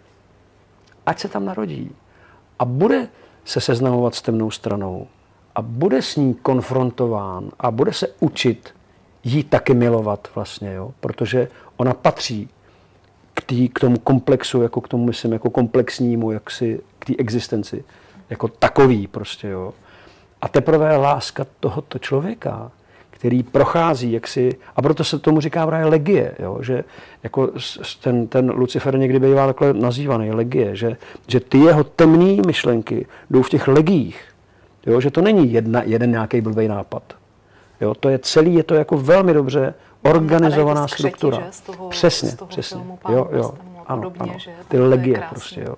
Speaker 2: Ať se tam narodí a bude se seznamovat s temnou stranou a bude s ní konfrontován a bude se učit jí taky milovat vlastně, jo, protože ona patří k, tý, k tomu komplexu, jako k tomu, myslím, jako komplexnímu, jaksi k té existenci, jako takový prostě, jo. A teprve láska tohoto člověka, který prochází, jaksi, a proto se tomu říká právě legie, jo, že jako ten, ten Lucifer někdy bývá takhle nazývaný, legie, že, že ty jeho temné myšlenky jdou v těch legiích, jo, že to není jedna, jeden nějaký blbej nápad. Jo, to je celý, je to jako velmi dobře organizovaná skřetí, struktura.
Speaker 1: Že? Z toho,
Speaker 2: přesně,
Speaker 1: z toho
Speaker 2: přesně.
Speaker 1: Jo,
Speaker 2: jo,
Speaker 1: ano,
Speaker 2: podobně, ano.
Speaker 1: Že?
Speaker 2: Ty legie prostě, jo.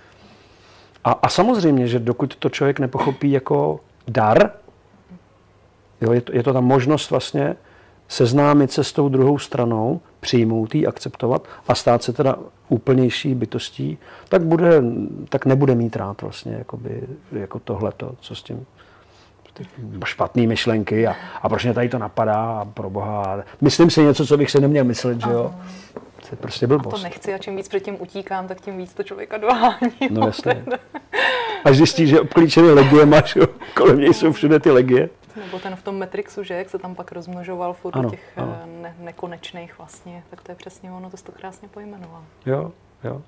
Speaker 2: A, a samozřejmě, že dokud to člověk nepochopí jako dar, jo, je, to, je to ta možnost vlastně seznámit se s tou druhou stranou, přijmout ji, akceptovat a stát se teda úplnější bytostí, tak, bude, tak nebude mít rád vlastně jakoby, jako tohleto, co s tím špatný myšlenky a, a proč mě tady to napadá a pro boha. Myslím si něco, co bych se neměl myslet, že jo. To je prostě blbost.
Speaker 1: A to nechci a čím víc předtím utíkám, tak tím víc to člověka dohání.
Speaker 2: No jasně. Až zjistí, že obklíčený legie máš, jo. Kolem něj jsou všude ty legie.
Speaker 1: Nebo ten v tom Matrixu, že jak se tam pak rozmnožoval furt ano, těch ano. Ne, nekonečných vlastně, tak to je přesně ono, to jsi to krásně pojmenoval.
Speaker 2: Jo, jo.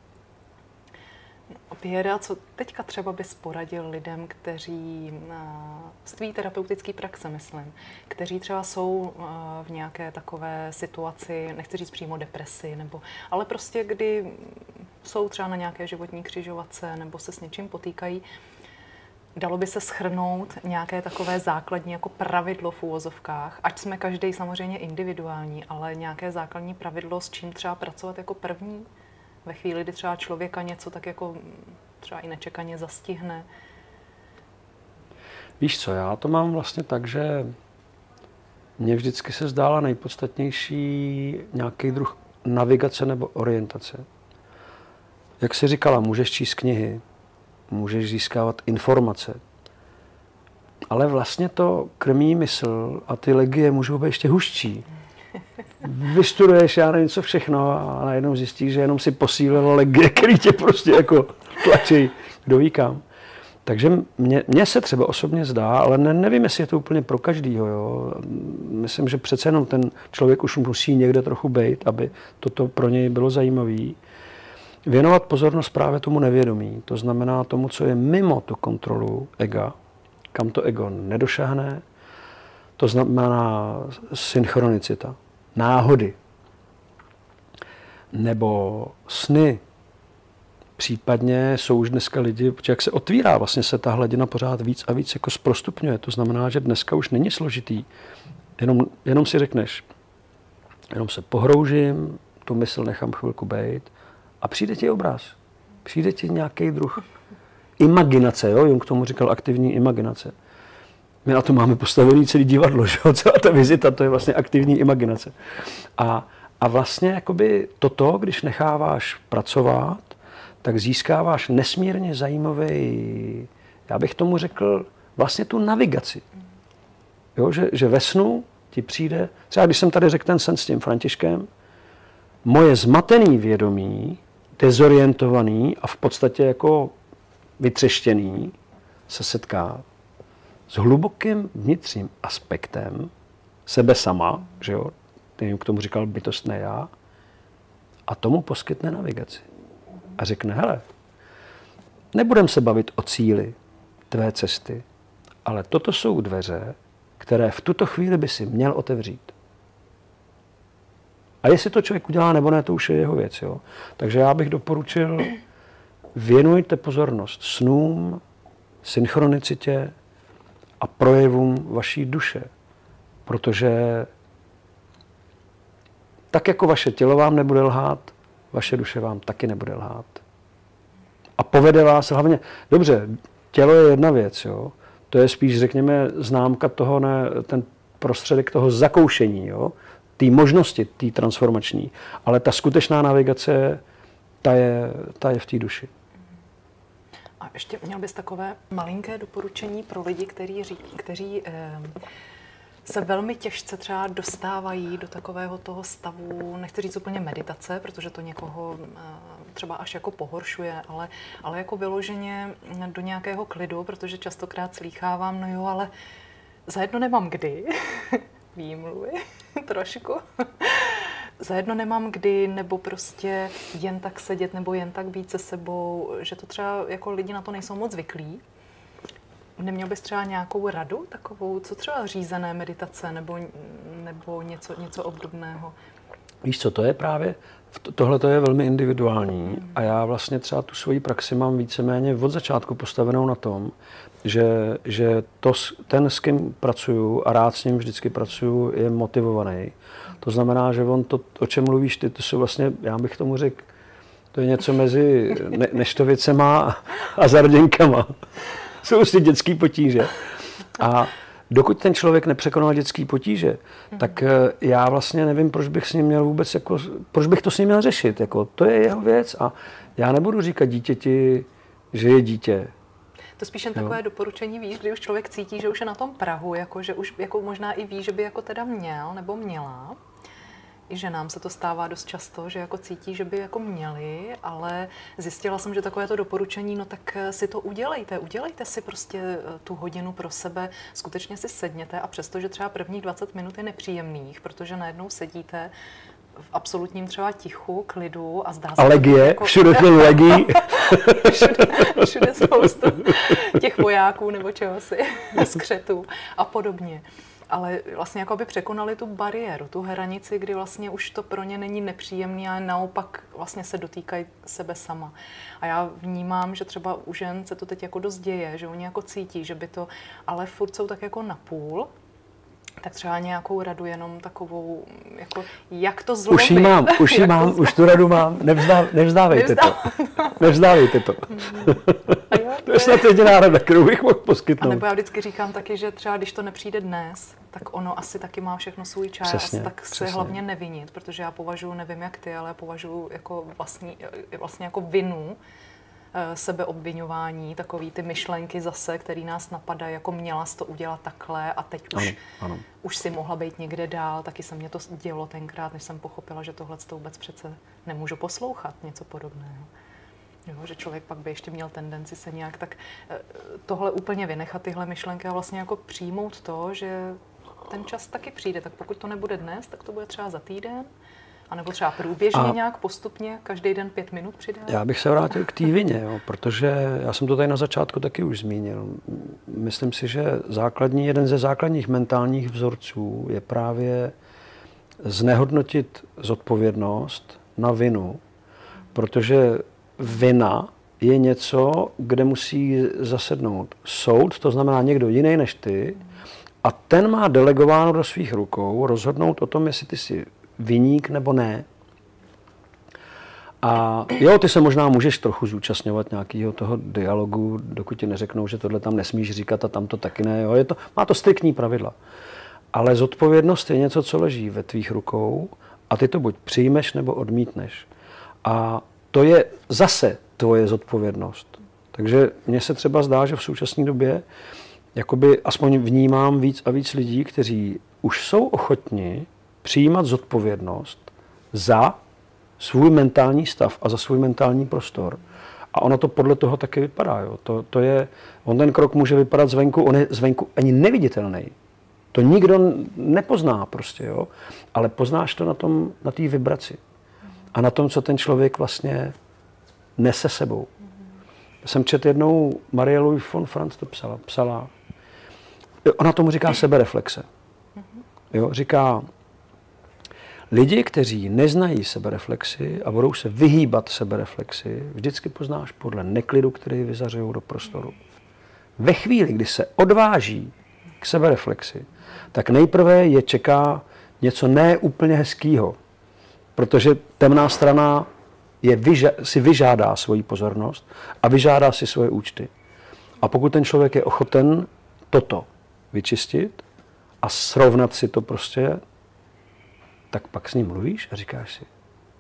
Speaker 1: Běda, co teďka třeba bys poradil lidem, kteří z tvý terapeutické praxe, myslím, kteří třeba jsou v nějaké takové situaci, nechci říct přímo depresi, nebo, ale prostě kdy jsou třeba na nějaké životní křižovatce nebo se s něčím potýkají, dalo by se shrnout nějaké takové základní jako pravidlo v úvozovkách, ať jsme každý samozřejmě individuální, ale nějaké základní pravidlo, s čím třeba pracovat jako první? Ve chvíli, kdy třeba člověka něco tak jako třeba i nečekaně zastihne.
Speaker 2: Víš co, já to mám vlastně tak, že mně vždycky se zdála nejpodstatnější nějaký druh navigace nebo orientace. Jak jsi říkala, můžeš číst knihy, můžeš získávat informace, ale vlastně to krmí mysl a ty legie můžou být ještě hustší. Vystuduješ, já nevím co všechno a najednou zjistíš, že jenom si posílilo legie, který tě prostě jako tlačí, kdo ví kam. Takže mně se třeba osobně zdá, ale ne, nevím, jestli je to úplně pro každýho. Jo. Myslím, že přece jenom ten člověk už musí někde trochu bejt, aby toto pro něj bylo zajímavé. Věnovat pozornost právě tomu nevědomí, to znamená tomu, co je mimo tu kontrolu ega, kam to ego nedošáhne, to znamená synchronicita, náhody, nebo sny. Případně jsou už dneska lidi, protože jak se otvírá, vlastně se ta hladina pořád víc a víc jako zprostupňuje. To znamená, že dneska už není složitý. Jenom, jenom si řekneš, jenom se pohroužím, tu mysl nechám chvilku bejt a přijde ti obraz. Přijde ti nějaký druh imaginace, jo? Jung k tomu říkal aktivní imaginace. My na to máme postavený celý divadlo, že? Celá ta vizita, to je vlastně aktivní imaginace. A, a vlastně jakoby toto, když necháváš pracovat, tak získáváš nesmírně zajímavý, já bych tomu řekl, vlastně tu navigaci. Jo, že, že ve snu ti přijde, třeba když jsem tady řekl ten sen s tím Františkem, moje zmatený vědomí, dezorientovaný a v podstatě jako vytřeštěný, se setká s hlubokým vnitřním aspektem sebe sama, že jo, který k tomu říkal bytostné já, a tomu poskytne navigaci. A řekne, hele, nebudem se bavit o cíli tvé cesty, ale toto jsou dveře, které v tuto chvíli by si měl otevřít. A jestli to člověk udělá nebo ne, to už je jeho věc. Jo? Takže já bych doporučil, věnujte pozornost snům, synchronicitě a projevům vaší duše. Protože tak jako vaše tělo vám nebude lhát, vaše duše vám taky nebude lhát. A povede vás hlavně, dobře, tělo je jedna věc, jo? To je spíš, řekněme, známka toho, ne, ten prostředek toho zakoušení, jo? Té možnosti, té transformační. Ale ta skutečná navigace, ta je, ta je v té duši.
Speaker 1: A ještě měl bys takové malinké doporučení pro lidi, kteří, kteří eh, se velmi těžce třeba dostávají do takového toho stavu, nechci říct úplně meditace, protože to někoho eh, třeba až jako pohoršuje, ale, ale jako vyloženě do nějakého klidu, protože častokrát slýchávám, no jo, ale zajedno nemám kdy, výmluvy trošku, zajedno nemám kdy, nebo prostě jen tak sedět, nebo jen tak být se sebou, že to třeba jako lidi na to nejsou moc zvyklí. Neměl bys třeba nějakou radu takovou, co třeba řízené meditace, nebo, nebo něco, něco obdobného?
Speaker 2: Víš co, to je právě, tohle to je velmi individuální a já vlastně třeba tu svoji praxi mám víceméně od začátku postavenou na tom, že, že to, ten, s kým pracuju a rád s ním vždycky pracuju, je motivovaný. To znamená, že on to, o čem mluvíš ty, to jsou vlastně, já bych tomu řekl, to je něco mezi ne, neštovicema a zarděnkama. Jsou prostě dětský potíže. A dokud ten člověk nepřekonal dětský potíže, mm. tak já vlastně nevím, proč bych s ním měl vůbec, jako, proč bych to s ním měl řešit. Jako, to je jeho věc a já nebudu říkat dítěti, že je dítě.
Speaker 1: To spíš jen takové doporučení, víš, kdy už člověk cítí, že už je na tom prahu, jako, že už jako možná i ví, že by jako teda měl nebo měla. I ženám se to stává dost často, že jako cítí, že by jako měli, ale zjistila jsem, že takové to doporučení, no tak si to udělejte, udělejte si prostě tu hodinu pro sebe, skutečně si sedněte a přesto, že třeba prvních dvacet minut je nepříjemných, protože najednou sedíte v absolutním třeba tichu, klidu a zdá se...
Speaker 2: A legie, jako... všude jsou legí.
Speaker 1: všude, všude spoustu těch vojáků nebo čehosi, skřetů a podobně. Ale vlastně jako by překonali tu bariéru, tu hranici, kdy vlastně už to pro ně není nepříjemné, ale naopak vlastně se dotýkají sebe sama. A já vnímám, že třeba u žen se to teď jako dost děje, že oni jako cítí, že by to, ale furt jsou tak jako napůl, tak třeba nějakou radu jenom takovou, jako jak to zlomit.
Speaker 2: Už ji mám, už ji mám, už tu radu mám, Nevzdá, nevzdávejte Nevzdá... to. Nevzdávejte to. Jo, to je snad jediná rada, kterou bych mohl poskytnout.
Speaker 1: A nebo já vždycky říkám taky, že třeba když to nepřijde dnes, tak ono asi taky má všechno svůj čas, přesně, tak přesně. se hlavně nevinit, protože já považuji, nevím jak ty, ale považuji jako vlastní, vlastně jako vinu, sebeobviňování, takový ty myšlenky zase, které nás napadají, jako měla jsi to udělat takhle a teď už, ano, ano. už si mohla být někde dál, taky se mě to dělo tenkrát, než jsem pochopila, že tohle to vůbec přece nemůžu poslouchat, něco podobného. Jo, že člověk pak by ještě měl tendenci se nějak tak tohle úplně vynechat, tyhle myšlenky a vlastně jako přijmout to, že ten čas taky přijde, tak pokud to nebude dnes, tak to bude třeba za týden, a nebo třeba průběžně a nějak postupně, každý den pět minut přidat?
Speaker 2: Já bych se vrátil k té vině, jo, protože já jsem to tady na začátku taky už zmínil. Myslím si, že základní, jeden ze základních mentálních vzorců je právě znehodnotit zodpovědnost na vinu, protože vina je něco, kde musí zasednout soud, to znamená někdo jiný než ty, a ten má delegováno do svých rukou rozhodnout o tom, jestli ty jsi viník nebo ne. A jo, ty se možná můžeš trochu zúčastňovat nějakého toho dialogu, dokud ti neřeknou, že tohle tam nesmíš říkat a tam to taky ne. Jo, je to, má to striktní pravidla. Ale zodpovědnost je něco, co leží ve tvých rukou a ty to buď přijmeš nebo odmítneš. A to je zase tvoje zodpovědnost. Takže mně se třeba zdá, že v současné době jakoby aspoň vnímám víc a víc lidí, kteří už jsou ochotni přijímat zodpovědnost za svůj mentální stav a za svůj mentální prostor. A ono to podle toho taky vypadá. Jo. To, to je, on ten krok může vypadat zvenku, on je zvenku ani neviditelný. To nikdo nepozná prostě, jo? Ale poznáš to na tom, na té vibraci. A na tom, co ten člověk vlastně nese sebou. Já jsem četl jednou, Marie Louise von Franz to psala, psala. Ona tomu říká sebereflexe. Jo? Říká, lidi, kteří neznají sebereflexi a budou se vyhýbat sebereflexi, vždycky poznáš podle neklidu, který vyzařují do prostoru. Ve chvíli, kdy se odváží k sebereflexi, tak nejprve je čeká něco neúplně hezkýho, protože temná strana je vyža- si vyžádá svoji pozornost a vyžádá si svoje účty. A pokud ten člověk je ochoten toto vyčistit a srovnat si to prostě, tak pak s ním mluvíš a říkáš si,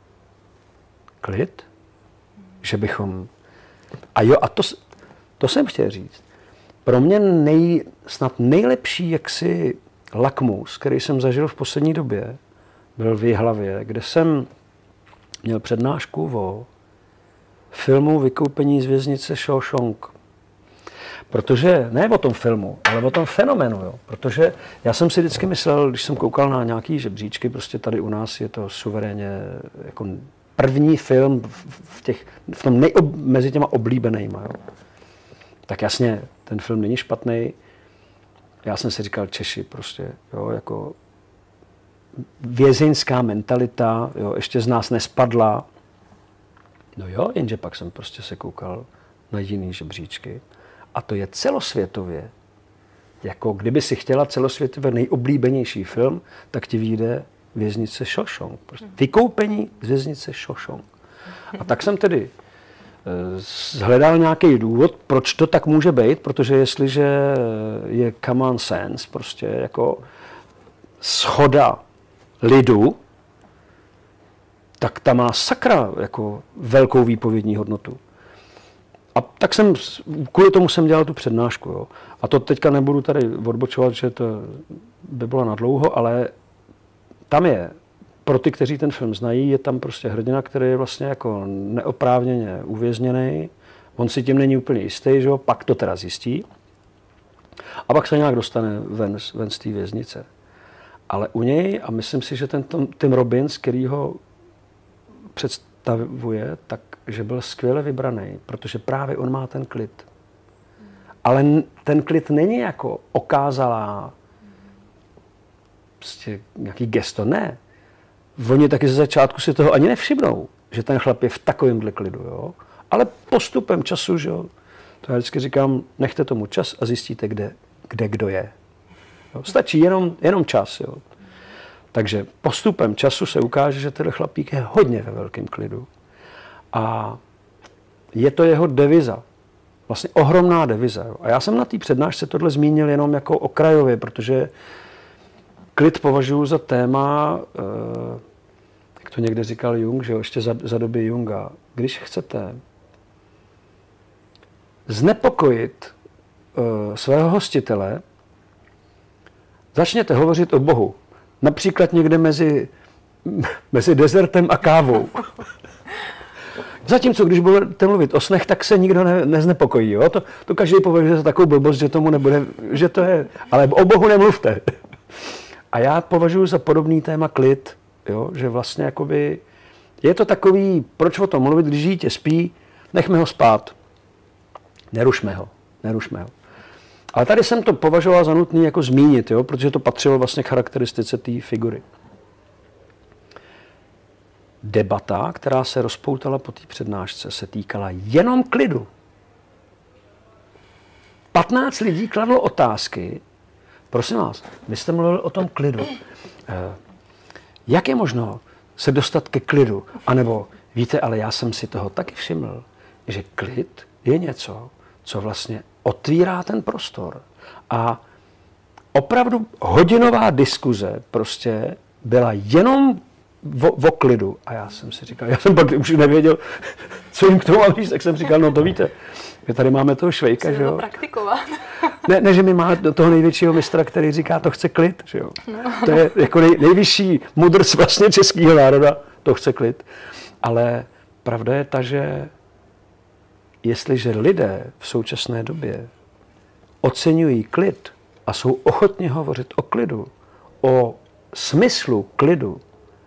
Speaker 2: klid, že bychom... A jo, a to, to jsem chtěl říct. Pro mě nej, snad nejlepší jaksi lakmus, který jsem zažil v poslední době, byl v Jihlavě, kde jsem měl přednášku o filmu Vykoupení z věznice Shawshank. Protože, ne o tom filmu, ale o tom fenomenu, jo. Protože já jsem si vždycky myslel, když jsem koukal na nějaký žebříčky, prostě tady u nás je to suverénně jako první film v, těch, v tom nejob, mezi těma oblíbenýma, jo. Tak jasně, ten film není špatný. Já jsem si říkal, Češi prostě, jo, jako vězeňská mentalita, jo, ještě z nás nespadla. No jo, jenže pak jsem prostě se koukal na jiný žebříčky. A to je celosvětově. Jako kdyby si chtěla celosvětově nejoblíbenější film, tak ti vyjde Věznice Shawshank. Prostě Vykoupení z věznice Shawshank. A tak jsem tedy zhledal nějaký důvod, proč to tak může být, protože jestliže je common sense, prostě jako shoda lidu, tak ta má sakra jako velkou výpovědní hodnotu. A tak jsem, kvůli tomu jsem dělal tu přednášku. Jo. A to teďka nebudu tady odbočovat, že to by bylo nadlouho, ale tam je, pro ty, kteří ten film znají, je tam prostě hrdina, který je vlastně jako neoprávněně uvězněný. On si tím není úplně jistý, že jo, pak to teda zjistí. A pak se nějak dostane ven, ven z té věznice. Ale u něj, a myslím si, že ten Tim Robbins, který ho představuje, tak že byl skvěle vybraný, protože právě on má ten klid. Ale ten klid není jako okázalá prostě nějaký gesto, ne. Oni taky ze začátku si toho ani nevšimnou, že ten chlap je v takovémhle klidu, jo. Ale postupem času, že jo, to já vždycky říkám, nechte tomu čas a zjistíte, kde, kde kdo je. Jo. Stačí jenom, jenom čas, jo. Takže postupem času se ukáže, že ten chlapík je hodně ve velkém klidu. A je to jeho deviza. Vlastně ohromná deviza. Jo. A já jsem na té přednášce tohle zmínil jenom jako okrajově, protože klid považuji za téma, jak to někde říkal Jung, že jo, ještě za, za doby Junga. Když chcete znepokojit uh, svého hostitele, začněte hovořit o Bohu. Například někde mezi, mezi dezertem a kávou. Zatímco, když budete mluvit o snech, tak se nikdo ne, neznepokojí. Jo? To, to každý považuje za takovou blbost, že tomu nebude, že to je, ale o Bohu nemluvte. A já považuji za podobný téma klid, jo? Že vlastně jakoby, je to takový, proč o tom mluvit, když dítě spí, nechme ho spát. Nerušme ho, nerušme ho. Ale tady jsem to považoval za nutný jako zmínit, jo? Protože to patřilo vlastně k charakteristice té figury. Debata, která se rozpoutala po té přednášce, se týkala jenom klidu. patnáct lidí kladlo otázky. Prosím vás, vy jste mluvili o tom klidu. Jak je možno se dostat ke klidu? A nebo víte, ale já jsem si toho taky všiml, že klid je něco, co vlastně otvírá ten prostor. A opravdu hodinová diskuze prostě byla jenom o, o klidu. A já jsem si říkal, já jsem pak už nevěděl, co jim k tomu mám říct, tak jsem říkal, no to víte, my tady máme toho Švejka, že jo.
Speaker 1: Praktikovat.
Speaker 2: Ne, ne, že my máme toho největšího mistra, který říká, to chce klid, že jo. No. To je jako nej, nejvyšší mudrc vlastně českého národa, to chce klid. Ale pravda je ta, že jestliže lidé v současné době oceňují klid a jsou ochotni hovořit o klidu, o smyslu klidu,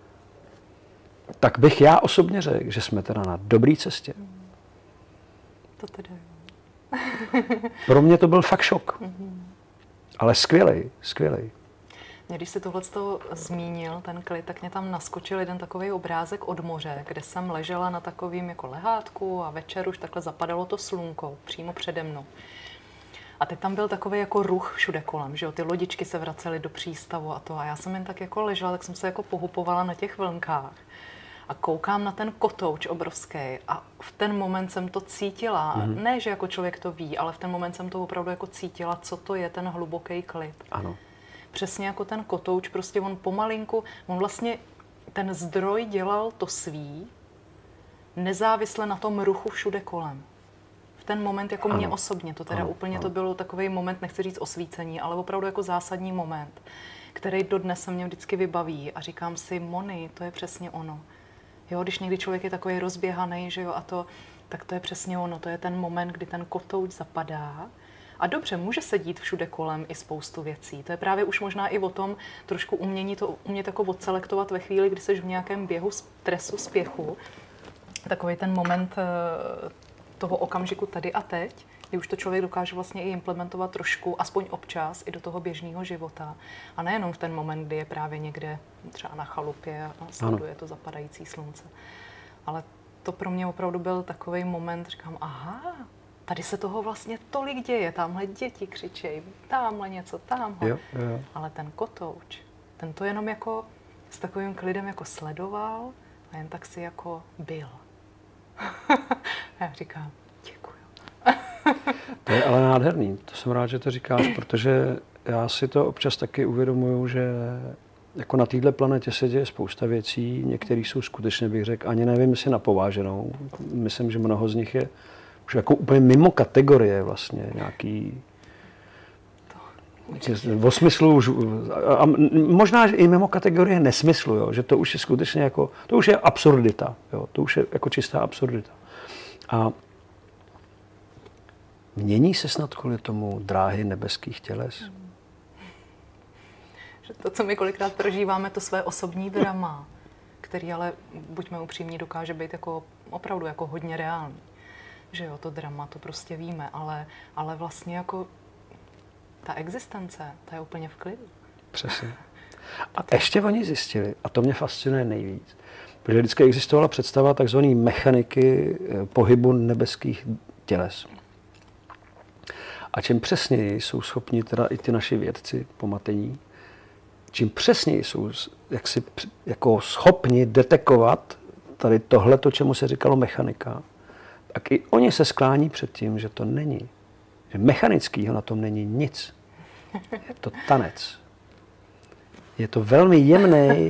Speaker 2: tak bych já osobně řekl, že jsme teda na dobré cestě.
Speaker 1: To teda jo.
Speaker 2: Pro mě to byl fakt šok. Ale skvělej, skvělej.
Speaker 1: Mě, když jsi tohleto zmínil, ten klid, tak mě tam naskočil jeden takový obrázek od moře, kde jsem ležela na takovým jako lehátku a večer už takhle zapadalo to slunko přímo přede mnou. A teď tam byl takový jako ruch všude kolem, že jo, ty lodičky se vracely do přístavu a to. A já jsem jen tak jako ležela, tak jsem se jako pohupovala na těch vlnkách. A koukám na ten kotouč obrovský a v ten moment jsem to cítila. Mm-hmm. Ne, že jako člověk to ví, ale v ten moment jsem to opravdu jako cítila, co to je ten hluboký klid.
Speaker 2: Ano.
Speaker 1: Přesně jako ten kotouč, prostě on pomalinku, on vlastně ten zdroj dělal to svý, nezávisle na tom ruchu všude kolem. V ten moment jako
Speaker 2: ano.
Speaker 1: mě osobně, to teda
Speaker 2: ano,
Speaker 1: úplně
Speaker 2: ano.
Speaker 1: to byl takový moment, nechci říct osvícení, ale opravdu jako zásadní moment, který dodnes se mě vždycky vybaví a říkám si, Moni, to je přesně ono. Jo, když někdy člověk je takový rozběhaný, že jo, a to, tak to je přesně ono, to je ten moment, kdy ten kotouč zapadá. A dobře, může se dít všude kolem i spoustu věcí. To je právě už možná i o tom trošku umění to umět jako odselektovat ve chvíli, kdy jsi v nějakém běhu, stresu, spěchu. Takový ten moment toho okamžiku tady a teď, kdy už to člověk dokáže vlastně i implementovat trošku, aspoň občas, i do toho běžného života. A nejenom v ten moment, kdy je právě někde třeba na chalupě a sleduje to zapadající slunce. Ale to pro mě opravdu byl takový moment, říkám, aha, tady se toho vlastně tolik děje, tamhle děti křičejí, tamhle něco, tamhle.
Speaker 2: Jo, jo.
Speaker 1: Ale ten kotouč, ten to jenom jako s takovým klidem jako sledoval a jen tak si jako byl. A já říkám, děkuju.
Speaker 2: To je ale nádherný, to jsem rád, že to říkáš, protože já si to občas taky uvědomuju, že jako na této planetě se děje spousta věcí, některé jsou skutečně, bych řekl, ani nevím, jestli na pováženou. Myslím, že mnoho z nich je už jako úplně mimo kategorie vlastně nějaký o smyslu už, a možná i mimo kategorie nesmyslu, jo, že to už je skutečně jako, to už je absurdita, jo, to už je jako čistá absurdita. A mění se snad kvůli tomu dráhy nebeských těles?
Speaker 1: Že to, co my kolikrát prožíváme, to své osobní drama, který ale, buďme upřímní, dokáže být jako opravdu jako hodně reálný. Že jo, to drama, to prostě víme, ale, ale vlastně jako ta existence, ta je úplně v klidu.
Speaker 2: Přesně. A ještě oni zjistili, a to mě fascinuje nejvíc, protože vždycky existovala představa takzvané mechaniky pohybu nebeských těles. A čím přesněji jsou schopni teda i ty naši vědci pomatení, čím přesněji jsou jaksi, jako schopni detekovat tady tohleto, čemu se říkalo mechanika, tak i oni se sklání před tím, že to není. Že mechanického na tom není nic. Je to tanec. Je to velmi jemný.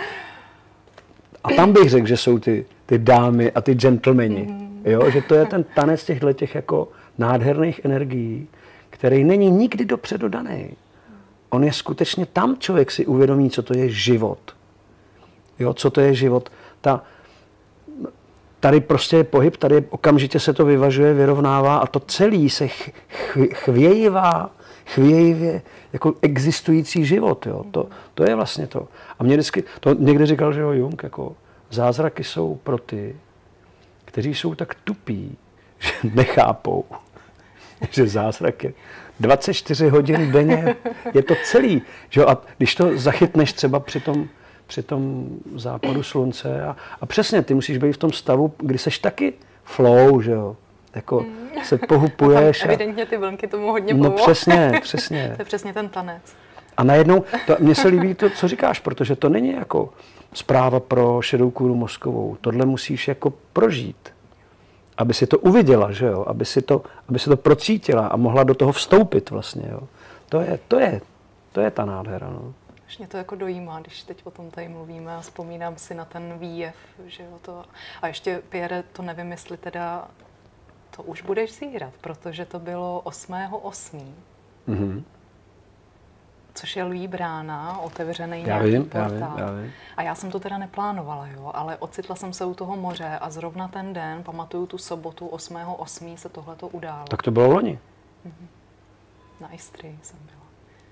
Speaker 2: A tam bych řekl, že jsou ty, ty dámy a ty gentlemani. Jo? Že to je ten tanec těchto těch jako nádherných energií, který není nikdy dopředu daný. On je skutečně tam, člověk si uvědomí, co to je život. Jo? Co to je život. Ta, tady prostě je pohyb, tady okamžitě se to vyvažuje, vyrovnává a to celý se ch, ch, chvějivá, chvějivě jako existující život. Jo. To, to je vlastně to. A mě vždycky, to někdy říkal, že jo, Jung, jako zázraky jsou pro ty, kteří jsou tak tupí, že nechápou, že zázrak je dvacet čtyři hodin denně, je to celý. Že jo. A když to zachytneš třeba při tom, při tom západu slunce a, a přesně, ty musíš být v tom stavu, kdy seš taky flow, že jo. Jako mm. se pohupuješ.
Speaker 1: A evidentně ty vlnky tomu hodně
Speaker 2: pomohly.
Speaker 1: pomohou.
Speaker 2: No přesně, přesně.
Speaker 1: To je přesně ten tanec.
Speaker 2: A najednou, to, mně se líbí to, co říkáš, protože to není jako zpráva pro šedou kůru mozkovou. Tohle musíš jako prožít, aby si to uviděla, že jo, aby si to, aby si to procítila a mohla do toho vstoupit vlastně, jo. To je, to je, to je ta nádhera, no.
Speaker 1: Až mě to jako dojímá, když teď o tom tady mluvíme a vzpomínám si na ten výjev, že jo, to. A ještě, Pierre, to nevím, jestli teda to už budeš zírat, protože to bylo osmého osmého
Speaker 2: Mm-hmm.
Speaker 1: Což je Lví brána, otevřený
Speaker 2: já
Speaker 1: nějaký
Speaker 2: vím,
Speaker 1: portál.
Speaker 2: Já vím, já vím.
Speaker 1: A já jsem to teda neplánovala, jo, ale ocitla jsem se u toho moře a zrovna ten den, pamatuju tu sobotu osmého osmého se tohleto událo.
Speaker 2: Tak to bylo loni.
Speaker 1: Mm-hmm. Na Istrii jsem byla.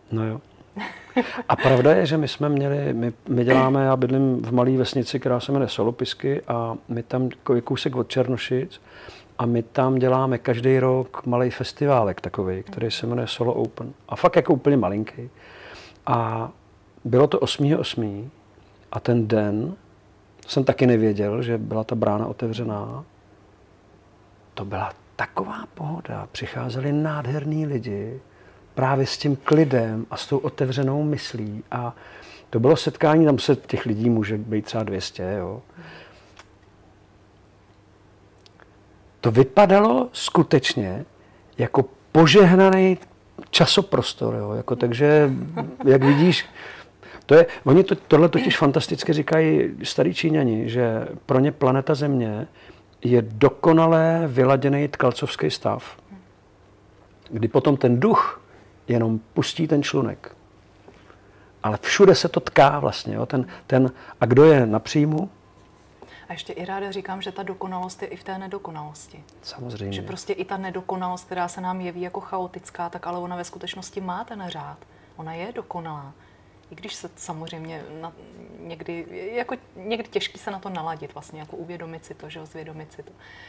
Speaker 2: No jo. A pravda je, že my jsme měli, my, my děláme, já bydlím v malé vesnici, která se jmenuje Solopisky a my tam je kousek od Černošic a my tam děláme každý rok malý festiválek takový, který se jmenuje Solo Open. A fakt jako úplně malinký. A bylo to osmého osmého a ten den jsem taky nevěděl, že byla ta brána otevřená. To byla taková pohoda. Přicházeli nádherní lidi právě s tím klidem a s tou otevřenou myslí. A to bylo setkání, tam se těch lidí může být třeba dvě stě. Jo. To vypadalo skutečně jako požehnaný časoprostor. Jo. Jako, takže, jak vidíš, to je, oni to, tohle totiž fantasticky říkají starí Číňani, že pro ně planeta Země je dokonale vyladěný tkalcovský stav, kdy potom ten duch jenom pustí ten člunek. Ale všude se to tká vlastně. Jo? Ten, ten, a kdo je na příjmu?
Speaker 1: A ještě i ráda říkám, že ta dokonalost je i v té nedokonalosti.
Speaker 2: Samozřejmě.
Speaker 1: Že prostě i ta nedokonalost, která se nám jeví jako chaotická, tak ale ona ve skutečnosti má ten řád. Ona je dokonalá. I když se samozřejmě na, někdy, jako někdy těžký se na to naladit, vlastně, jako uvědomit si to, že jo, zvědomit si to.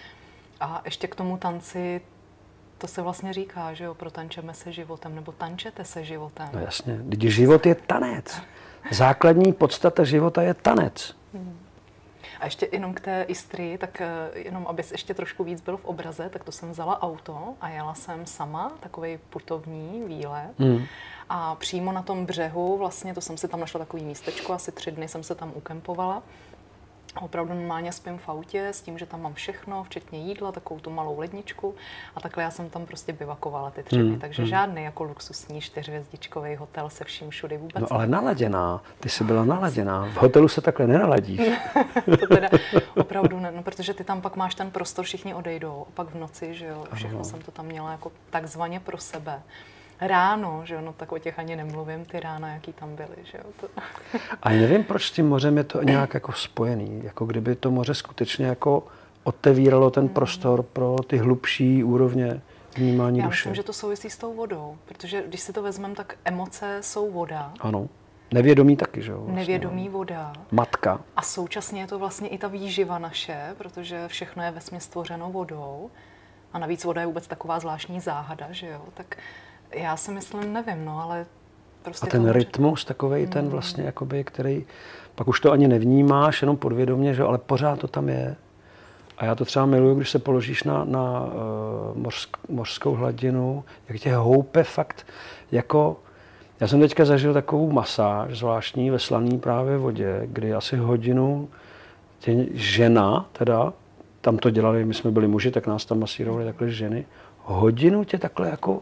Speaker 1: A ještě k tomu tanci, to se vlastně říká, že jo, protančeme se životem, nebo tančete se životem.
Speaker 2: No jasně, když život je tanec. Základní podstata života je tanec.
Speaker 1: Hmm. A ještě jenom k té Istrii, tak jenom abys ještě trošku víc byl v obraze, tak to jsem vzala auto a jela jsem sama, takový putovní výlet. Hmm. A přímo na tom břehu, vlastně, to jsem si tam našla takový místečko, asi tři dny jsem se tam ukempovala. Opravdu normálně spím v autě s tím, že tam mám všechno, včetně jídla, takovou tu malou ledničku. A takhle já jsem tam prostě bivakovala ty tři dny. Hmm. Takže hmm. žádný jako luxusní čtyřhvězdičkový hotel se vším všudy vůbec.
Speaker 2: No ale naladěná, ty jsi byla naladěná. V hotelu se takhle nenaladíš.
Speaker 1: To teda opravdu ne, no, protože ty tam pak máš ten prostor, všichni odejdou. Pak v noci, že jo, všechno Aha. jsem to tam měla jako takzvaně pro sebe. Ráno, že jo, no tak o těch ani nemluvím, ty rána, jaký tam byly, že jo. To...
Speaker 2: A nevím, proč s tím mořem je to nějak jako spojený, jako kdyby to moře skutečně jako otevíralo ten prostor pro ty hlubší úrovně vnímání
Speaker 1: Já
Speaker 2: duše.
Speaker 1: myslím, že to souvisí s tou vodou, protože když si to vezmeme, tak emoce jsou voda.
Speaker 2: Ano. Nevědomí taky, že jo? Vlastně,
Speaker 1: Nevědomí voda.
Speaker 2: Matka.
Speaker 1: A současně je to vlastně i ta výživa naše, protože všechno je vesměs stvořeno vodou. A navíc voda je vůbec taková zvláštní záhada, že jo? Tak já si myslím, nevím, no, ale prostě...
Speaker 2: A ten rytmus takovej, hmm. ten vlastně, jakoby, který pak už to ani nevnímáš, jenom podvědomě, že ale pořád to tam je. A já to třeba miluju, když se položíš na, na uh, mořsk, mořskou hladinu, jak tě houpe fakt, jako... Já jsem teďka zažil takovou masáž zvláštní ve slaný právě vodě, kdy asi hodinu tě žena, teda, tam to dělali, my jsme byli muži, tak nás tam masírovali takhle ženy, hodinu tě takhle jako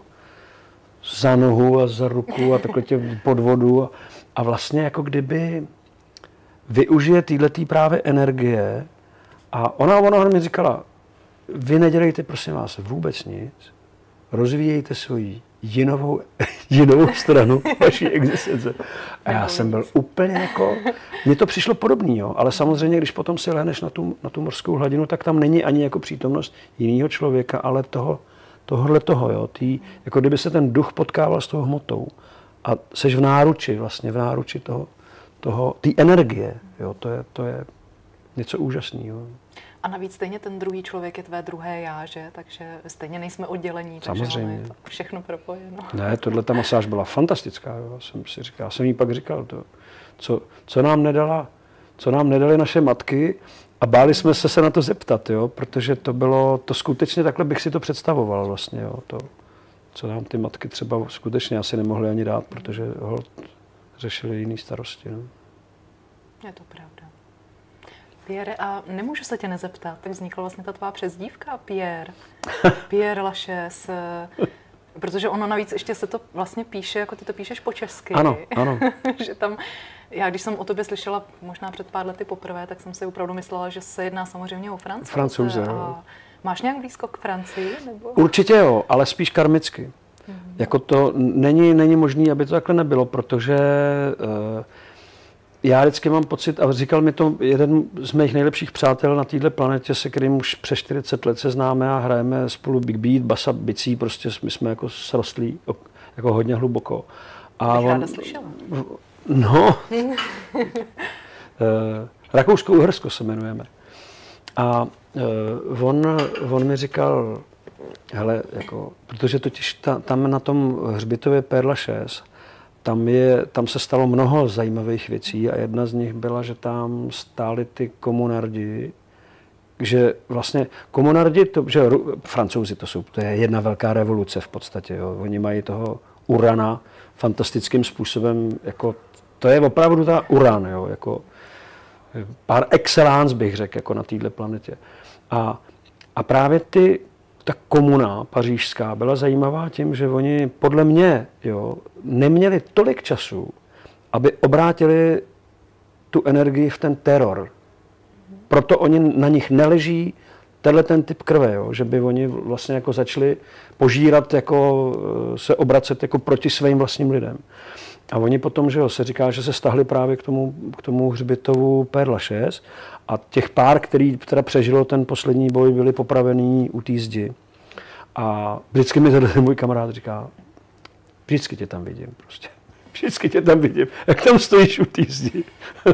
Speaker 2: za nohu a za ruku a takhle tě pod vodu a, a vlastně jako kdyby využije týhletý právě energie a ona, ona mi říkala, vy nedělejte prosím vás vůbec nic, rozvíjejte svoji jinovou, jinovou stranu vaší existence. A já jsem byl úplně jako, mně to přišlo podobný, jo, ale samozřejmě, když potom si lehneš na tu, na tu mořskou hladinu, tak tam není ani jako přítomnost jiného člověka, ale toho, tohohle toho, jo, tý, jako kdyby se ten duch potkával s tou hmotou a seš v náruči, vlastně v náruči toho, toho té energie, jo, to je, to je něco úžasného.
Speaker 1: A navíc stejně ten druhý člověk je tvé druhé já, že? Takže stejně nejsme oddělení, takže
Speaker 2: samozřejmě.
Speaker 1: je to všechno propojeno.
Speaker 2: Ne, tohle ta masáž byla fantastická, jo. Jsem si říkal, já jsem jí pak říkal, to, co, co nám nedala, co nám nedali naše matky a báli jsme se se na to zeptat, jo, protože to bylo, to skutečně takhle bych si to představoval vlastně, jo, to, co nám ty matky třeba skutečně asi nemohly ani dát, protože ho řešili jiný starosti, no.
Speaker 1: Je to pravda. Pierre, a nemůžu se tě nezeptat, tak vznikla vlastně ta tvá přezdívka Pierre. Pierre Lachaise, protože ono navíc ještě se to vlastně píše, jako ty to píšeš po česky.
Speaker 2: Ano, ano.
Speaker 1: Že tam, já když jsem o tobě slyšela možná před pár lety poprvé, tak jsem si opravdu myslela, že se jedná samozřejmě o Francouze.
Speaker 2: Francouze,
Speaker 1: a máš nějak blízko k Francii? Nebo?
Speaker 2: Určitě jo, ale spíš karmicky. Mm-hmm. Jako to není, není možné, aby to takhle nebylo, protože uh, já vždycky mám pocit, a říkal mi to jeden z mých nejlepších přátel na této planetě, se kterým už přes čtyřicet let se známe a hrajeme spolu big beat, basa, bicí, prostě my jsme jako srostlí jako hodně hluboko.
Speaker 1: A on, ráda slyšela.
Speaker 2: No, Rakousko-Uhersko se jmenujeme. A uh, on, on mi říkal, hele, jako, protože totiž ta, tam na tom hřbitově Père Lachaise, tam, je, tam se stalo mnoho zajímavých věcí a jedna z nich byla, že tam stáli ty komunardi, že vlastně komunardi, to, že Francouzi to jsou, to je jedna velká revoluce v podstatě, jo. Oni mají toho urana fantastickým způsobem, jako, to je opravdu ta uran, jo, jako par excellence bych řekl, jako na této planetě. A, a právě ty, ta komuna pařížská byla zajímavá tím, že oni podle mě, jo, neměli tolik času, aby obrátili tu energii v ten teror. Proto oni na nich neleží tenhle ten typ krve, jo, že by oni vlastně jako začali požírat, jako se obracet jako proti svým vlastním lidem. A oni potom, že jo, se říká, že se stahli právě k tomu, k tomu hřbitovu Père Lachaise a těch pár, který teda přežilo ten poslední boj, byli popravený u té zdi. A vždycky mi ten můj kamarád říká, vždycky tě tam vidím prostě. Vždycky tě tam vidím, jak tam stojíš u té zdi.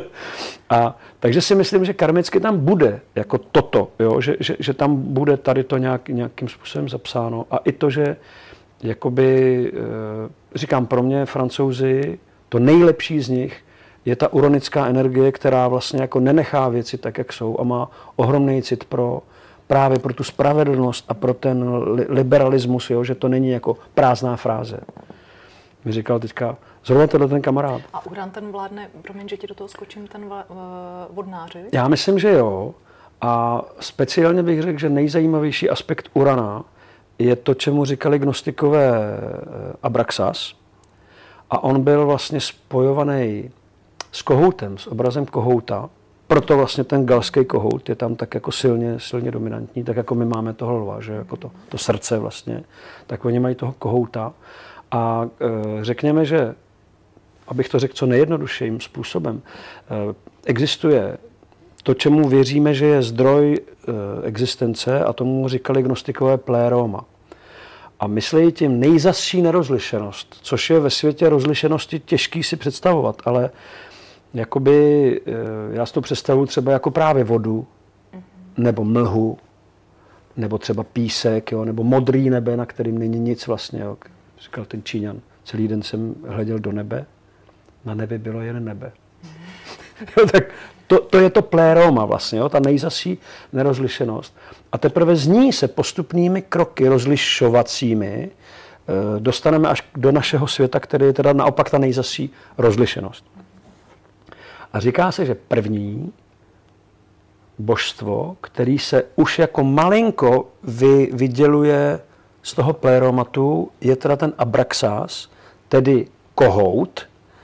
Speaker 2: A takže si myslím, že karmicky tam bude jako toto, jo? Že, že, že tam bude tady to nějak, nějakým způsobem zapsáno. A i to, že jakoby, říkám, pro mě Francouzi, to nejlepší z nich je ta uronická energie, která vlastně jako nenechá věci tak, jak jsou a má ohromný cit pro právě pro tu spravedlnost a pro ten liberalismus, jo? Že to není jako prázdná fráze. Mi říkal teďka, zrovna tenhle ten kamarád.
Speaker 1: A uran ten vládne, promiň, že ti do toho skočím, ten vla, uh, vodnáři?
Speaker 2: Já myslím, že jo. A speciálně bych řekl, že nejzajímavější aspekt urana je to, čemu říkali gnostikové Abraxas. A on byl vlastně spojovaný s kohoutem, s obrazem kohouta. Proto vlastně ten galský kohout je tam tak jako silně, silně dominantní, tak jako my máme toho lva, že jako to, to srdce vlastně. Tak oni mají toho kohouta. A e, řekněme, že, abych to řekl co nejjednodušším způsobem, e, existuje to, čemu věříme, že je zdroj e, existence, a tomu říkali gnostikové pleroma. A myslí tím nejzazší nerozlišenost, což je ve světě rozlišenosti těžký si představovat, ale jakoby, e, já si to představuji třeba jako právě vodu, nebo mlhu, nebo třeba písek, jo, nebo modrý nebe, na kterým není nic vlastně, jo. Říkal ten Číňan, celý den jsem hleděl do nebe, na nebi bylo jen nebe. Jo, tak to, to je to pléroma vlastně, jo, ta nejzasší nerozlišenost. A teprve z ní se postupnými kroky rozlišovacími e, dostaneme až do našeho světa, který je teda naopak ta nejzasší rozlišenost. A říká se, že první božstvo, který se už jako malinko vy, vyděluje z toho pléromatu, je teda ten Abraxas, tedy kohout.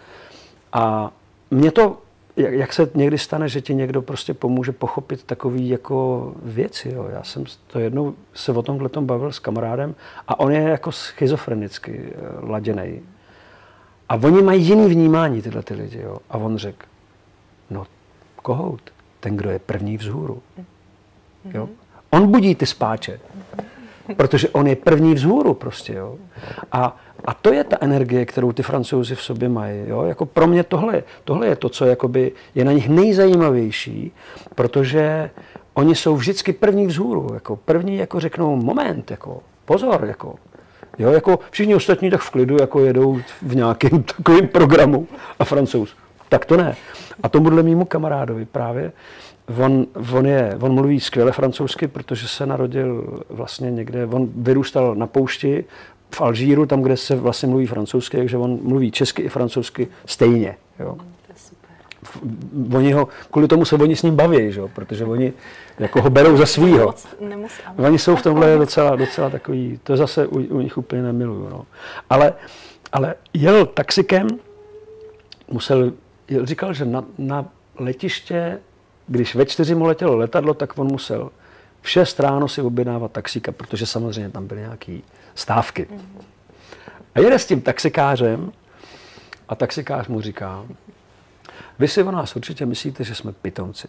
Speaker 2: A mě to, jak, jak se někdy stane, že ti někdo prostě pomůže pochopit takový jako věci. Jo. Já jsem to jednou se o tomhletom bavil s kamarádem a on je jako schizofrenicky laděnej. A oni mají jiný vnímání, tyhle ty lidi. Jo. A on řekl, no kohout, ten, kdo je první vzhůru. Jo. On budí ty spáče. Protože on je první vzhůru prostě, jo. A, a to je ta energie, kterou ty Francouzi v sobě mají, jo. Jako pro mě tohle, tohle je to, co jakoby je na nich nejzajímavější, protože oni jsou vždycky první vzhůru, jako první jako řeknou moment, jako pozor, jako, jo, jako všichni ostatní tak v klidu, jako jedou v nějakém takovém programu a Francouz, tak to ne. A tomuhle mému kamarádovi právě On, on, je, on mluví skvěle francouzsky, protože se narodil vlastně někde, on vyrůstal na poušti v Alžíru, tam, kde se vlastně mluví francouzsky, takže on mluví česky i francouzsky stejně. Jo.
Speaker 1: To je super.
Speaker 2: Oni ho, kvůli tomu se oni s ním baví, že? Protože oni jako ho berou za svýho. Oni jsou v tomhle docela, docela takový, to zase u, u nich úplně nemiluju. No. Ale, ale jel taxikem, musel, jel, říkal, že na, na letiště, když ve čtyři mu letělo letadlo, tak on musel v šest ráno si objednávat taxíka, protože samozřejmě tam byly nějaké stávky. A jede s tím taxikářem a taxikář mu říká, vy si o nás určitě myslíte, že jsme pitomci.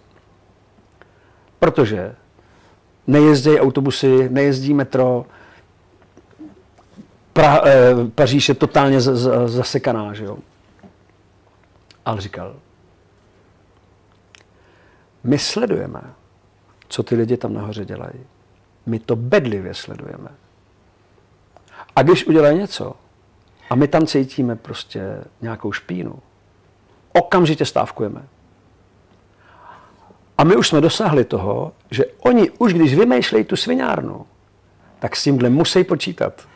Speaker 2: Protože nejezdí autobusy, nejezdí metro, pra, eh, Paříž je totálně z, z, zasekaná, že jo. Ale říkal, my sledujeme, co ty lidi tam nahoře dělají. My to bedlivě sledujeme. A když udělají něco a my tam cítíme prostě nějakou špínu, okamžitě stávkujeme. A my už jsme dosáhli toho, že oni už když vymýšlejí tu sviňárnu, tak s tímhle musí počítat.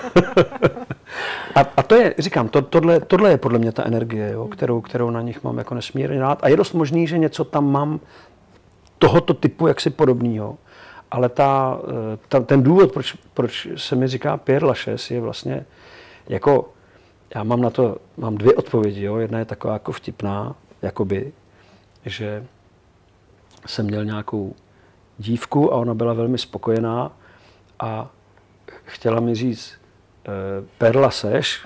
Speaker 2: a, a to je, říkám, to, tohle, tohle je podle mě ta energie, jo, kterou, kterou na nich mám jako nesmírně rád. A je dost možný, že něco tam mám tohoto typu jaksi podobného. Ale ta, ta, ten důvod, proč, proč se mi říká Père Lachaise, je vlastně jako, já mám na to, mám dvě odpovědi, jo. Jedna je taková jako vtipná, jakoby, že jsem měl nějakou dívku a ona byla velmi spokojená a chtěla mi říct uh, Père Lachaise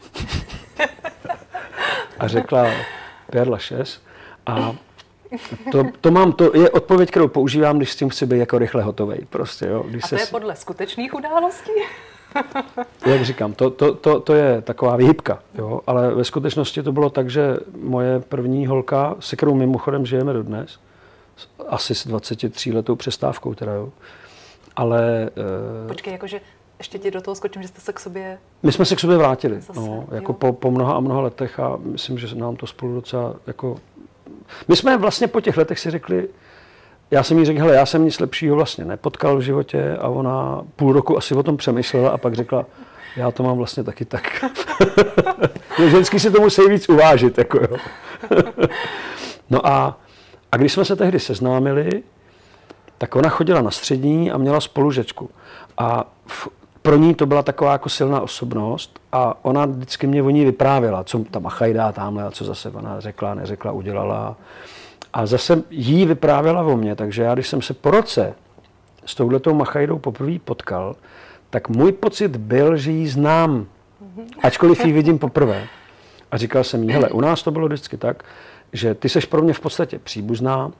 Speaker 2: a řekla Père Lachaise a to, to, mám, to je odpověď, kterou používám, když s tím chci být jako rychle hotovej. Prostě, jo. Když
Speaker 1: a to
Speaker 2: se...
Speaker 1: je podle skutečných událostí?
Speaker 2: Jak říkám, to, to, to, to je taková výhybka, jo. Ale ve skutečnosti to bylo tak, že moje první holka, se kterou mimochodem žijeme dodnes, asi s dvacetitříletou přestávkou teda, jo. Ale...
Speaker 1: Počkej, jakože ještě ti do toho skočím, že jste se k sobě...
Speaker 2: My jsme se k sobě vrátili,
Speaker 1: Zase,
Speaker 2: no, jako po, po mnoha a mnoha letech a myslím, že nám to spolu docela jako... My jsme vlastně po těch letech si řekli, já jsem jí řekl, hele, já jsem nic lepšího vlastně nepotkal v životě a ona půl roku asi o tom přemýšlela a pak řekla, já to mám vlastně taky tak. Ženský si to musí víc uvážit, jako jo. No a, a když jsme se tehdy seznámili, tak ona chodila na střední a měla spolužečku. A v, pro ní to byla taková jako silná osobnost a ona vždycky mě o ní vyprávěla, co ta Machajda tamhle a co zase ona řekla, neřekla, udělala. A zase jí vyprávěla o mně, takže já, když jsem se po roce s touhletou Machajdou poprvé potkal, tak můj pocit byl, že ji znám, ačkoliv ji vidím poprvé. A říkal jsem jí, hele, u nás to bylo vždycky tak, že ty seš pro mě v podstatě příbuzná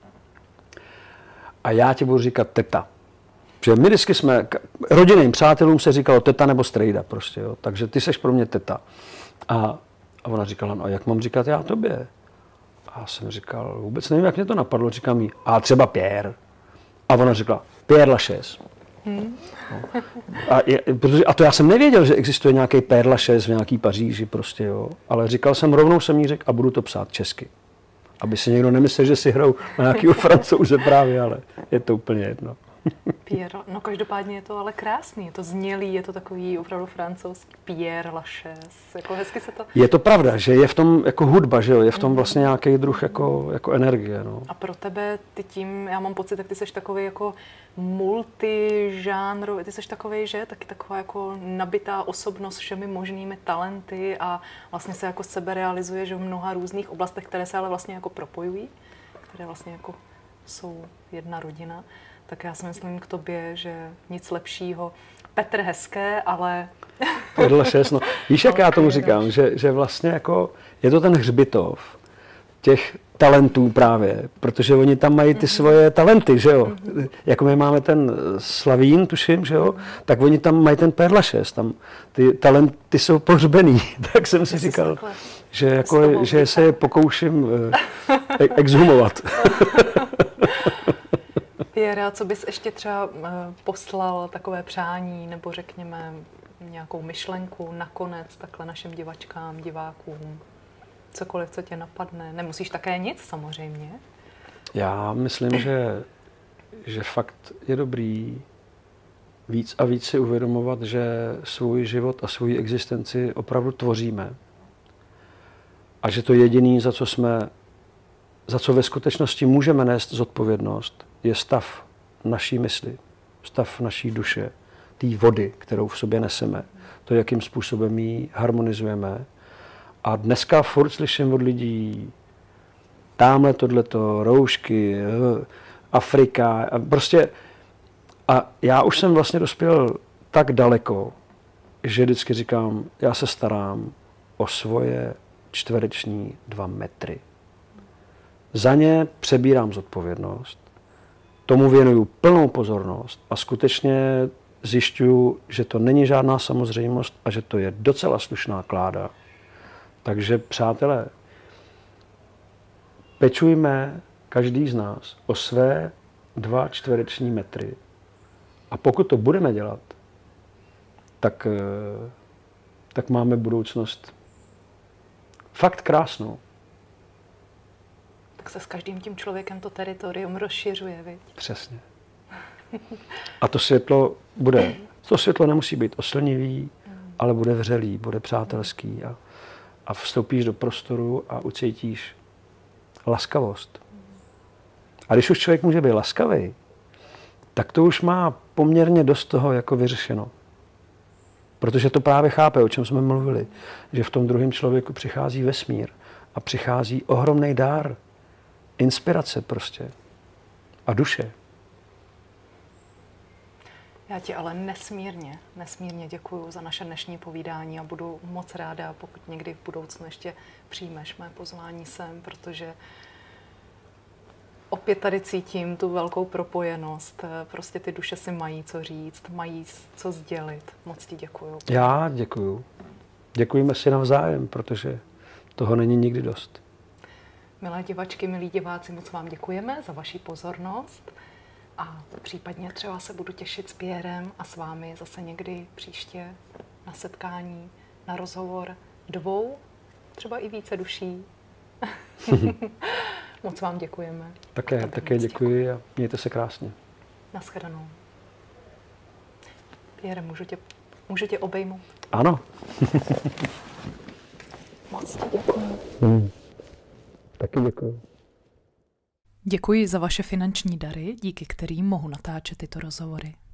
Speaker 2: a já ti budu říkat teta. Protože my vždycky jsme, rodinným přátelům se říkalo teta nebo strejda prostě, jo. Takže ty seš pro mě teta. A, a ona říkala, no a jak mám říkat já tobě? A já jsem říkal, vůbec nevím, jak mě to napadlo, říkám jí, a třeba Pierre. A ona řekla, Père Lachaise. Hmm. No. A, je, protože, a to já jsem nevěděl, že existuje nějaký Père Lachaise v nějaký Paříži prostě, jo. Ale říkal jsem, rovnou jsem jí řekl a budu to psát česky. Aby si někdo nemyslel, že si hrou na nějakýho Francouze právě, ale je to úplně jedno.
Speaker 1: Pierre, no každopádně je to ale krásný, je to znělý, je to takový opravdu francouzský Père Lachaise, jako hezky se to...
Speaker 2: Je to pravda, že je v tom jako hudba, že jo, je v tom vlastně nějaký druh jako, jako energie, no.
Speaker 1: A pro tebe, ty tím, já mám pocit, tak ty seš takový jako multižánrový, ty seš takový, že, taky taková jako nabitá osobnost všemi možnými talenty a vlastně se jako sebe realizuješ v mnoha různých oblastech, které se ale vlastně jako propojují, které vlastně jako jsou jedna rodina. Tak já si myslím k tobě, že nic lepšího. Petr hezké, ale...
Speaker 2: Père Lachaise, no. Víš, jak já tomu říkám, že, že vlastně jako je to ten hřbitov těch talentů právě, protože oni tam mají ty svoje talenty, že jo. Jako my máme ten Slavín, tuším, že jo, tak oni tam mají ten Père Lachaise, tam ty talenty jsou pohřbený. Tak jsem si říkal, že, jako, že se je pokouším eh, exhumovat.
Speaker 1: Pierre, co bys ještě třeba poslal takové přání, nebo řekněme nějakou myšlenku nakonec takhle našim divačkám, divákům? Cokoliv, co tě napadne. Nemusíš také nic, samozřejmě.
Speaker 2: Já myslím, že, že fakt je dobrý víc a víc si uvědomovat, že svůj život a svou existenci opravdu tvoříme. A že to jediné, za co jsme, za co ve skutečnosti můžeme nést zodpovědnost, je stav naší mysli, stav naší duše, té vody, kterou v sobě neseme, to, jakým způsobem ji harmonizujeme. A dneska furt slyším od lidí, támhle tohleto, roušky, Afrika, a prostě, a já už jsem vlastně dospěl tak daleko, že vždycky říkám, já se starám o svoje čtvereční dva metry. Za ně přebírám zodpovědnost, tomu věnuju plnou pozornost a skutečně zjišťuju, že to není žádná samozřejmost a že to je docela slušná kláda. Takže přátelé, pečujme každý z nás o své dva čtvereční metry. A pokud to budeme dělat, tak, tak máme budoucnost fakt krásnou.
Speaker 1: Tak se s každým tím člověkem to teritorium rozšiřuje, viď?
Speaker 2: Přesně. A to světlo bude, to světlo nemusí být oslnivý, mm. ale bude vřelý, bude přátelský a, a vstoupíš do prostoru a ucítíš laskavost. A když už člověk může být laskavý, tak to už má poměrně dost toho jako vyřešeno. Protože to právě chápe, o čem jsme mluvili, že v tom druhém člověku přichází vesmír a přichází ohromný dár, inspirace prostě a duše.
Speaker 1: Já ti ale nesmírně, nesmírně děkuju za naše dnešní povídání a budu moc ráda, pokud někdy v budoucnu ještě přijmeš mé pozvání sem, protože opět tady cítím tu velkou propojenost. Prostě ty duše si mají co říct, mají co sdělit. Moc ti děkuju.
Speaker 2: Já děkuju. Děkujeme si navzájem, protože toho není nikdy dost.
Speaker 1: Milé divačky, milí diváci, moc vám děkujeme za vaši pozornost a případně třeba se budu těšit s Pierrem a s vámi zase někdy příště na setkání, na rozhovor dvou, třeba i více duší. Moc vám děkujeme.
Speaker 2: Také, také děkuji a mějte se krásně.
Speaker 1: Naschledanou. Pierre, můžu tě, můžu tě obejmout?
Speaker 2: Ano.
Speaker 1: Moc ti děkuji.
Speaker 2: Hmm. Taky děkuji.
Speaker 1: Děkuji za vaše finanční dary, díky kterým mohu natáčet tyto rozhovory.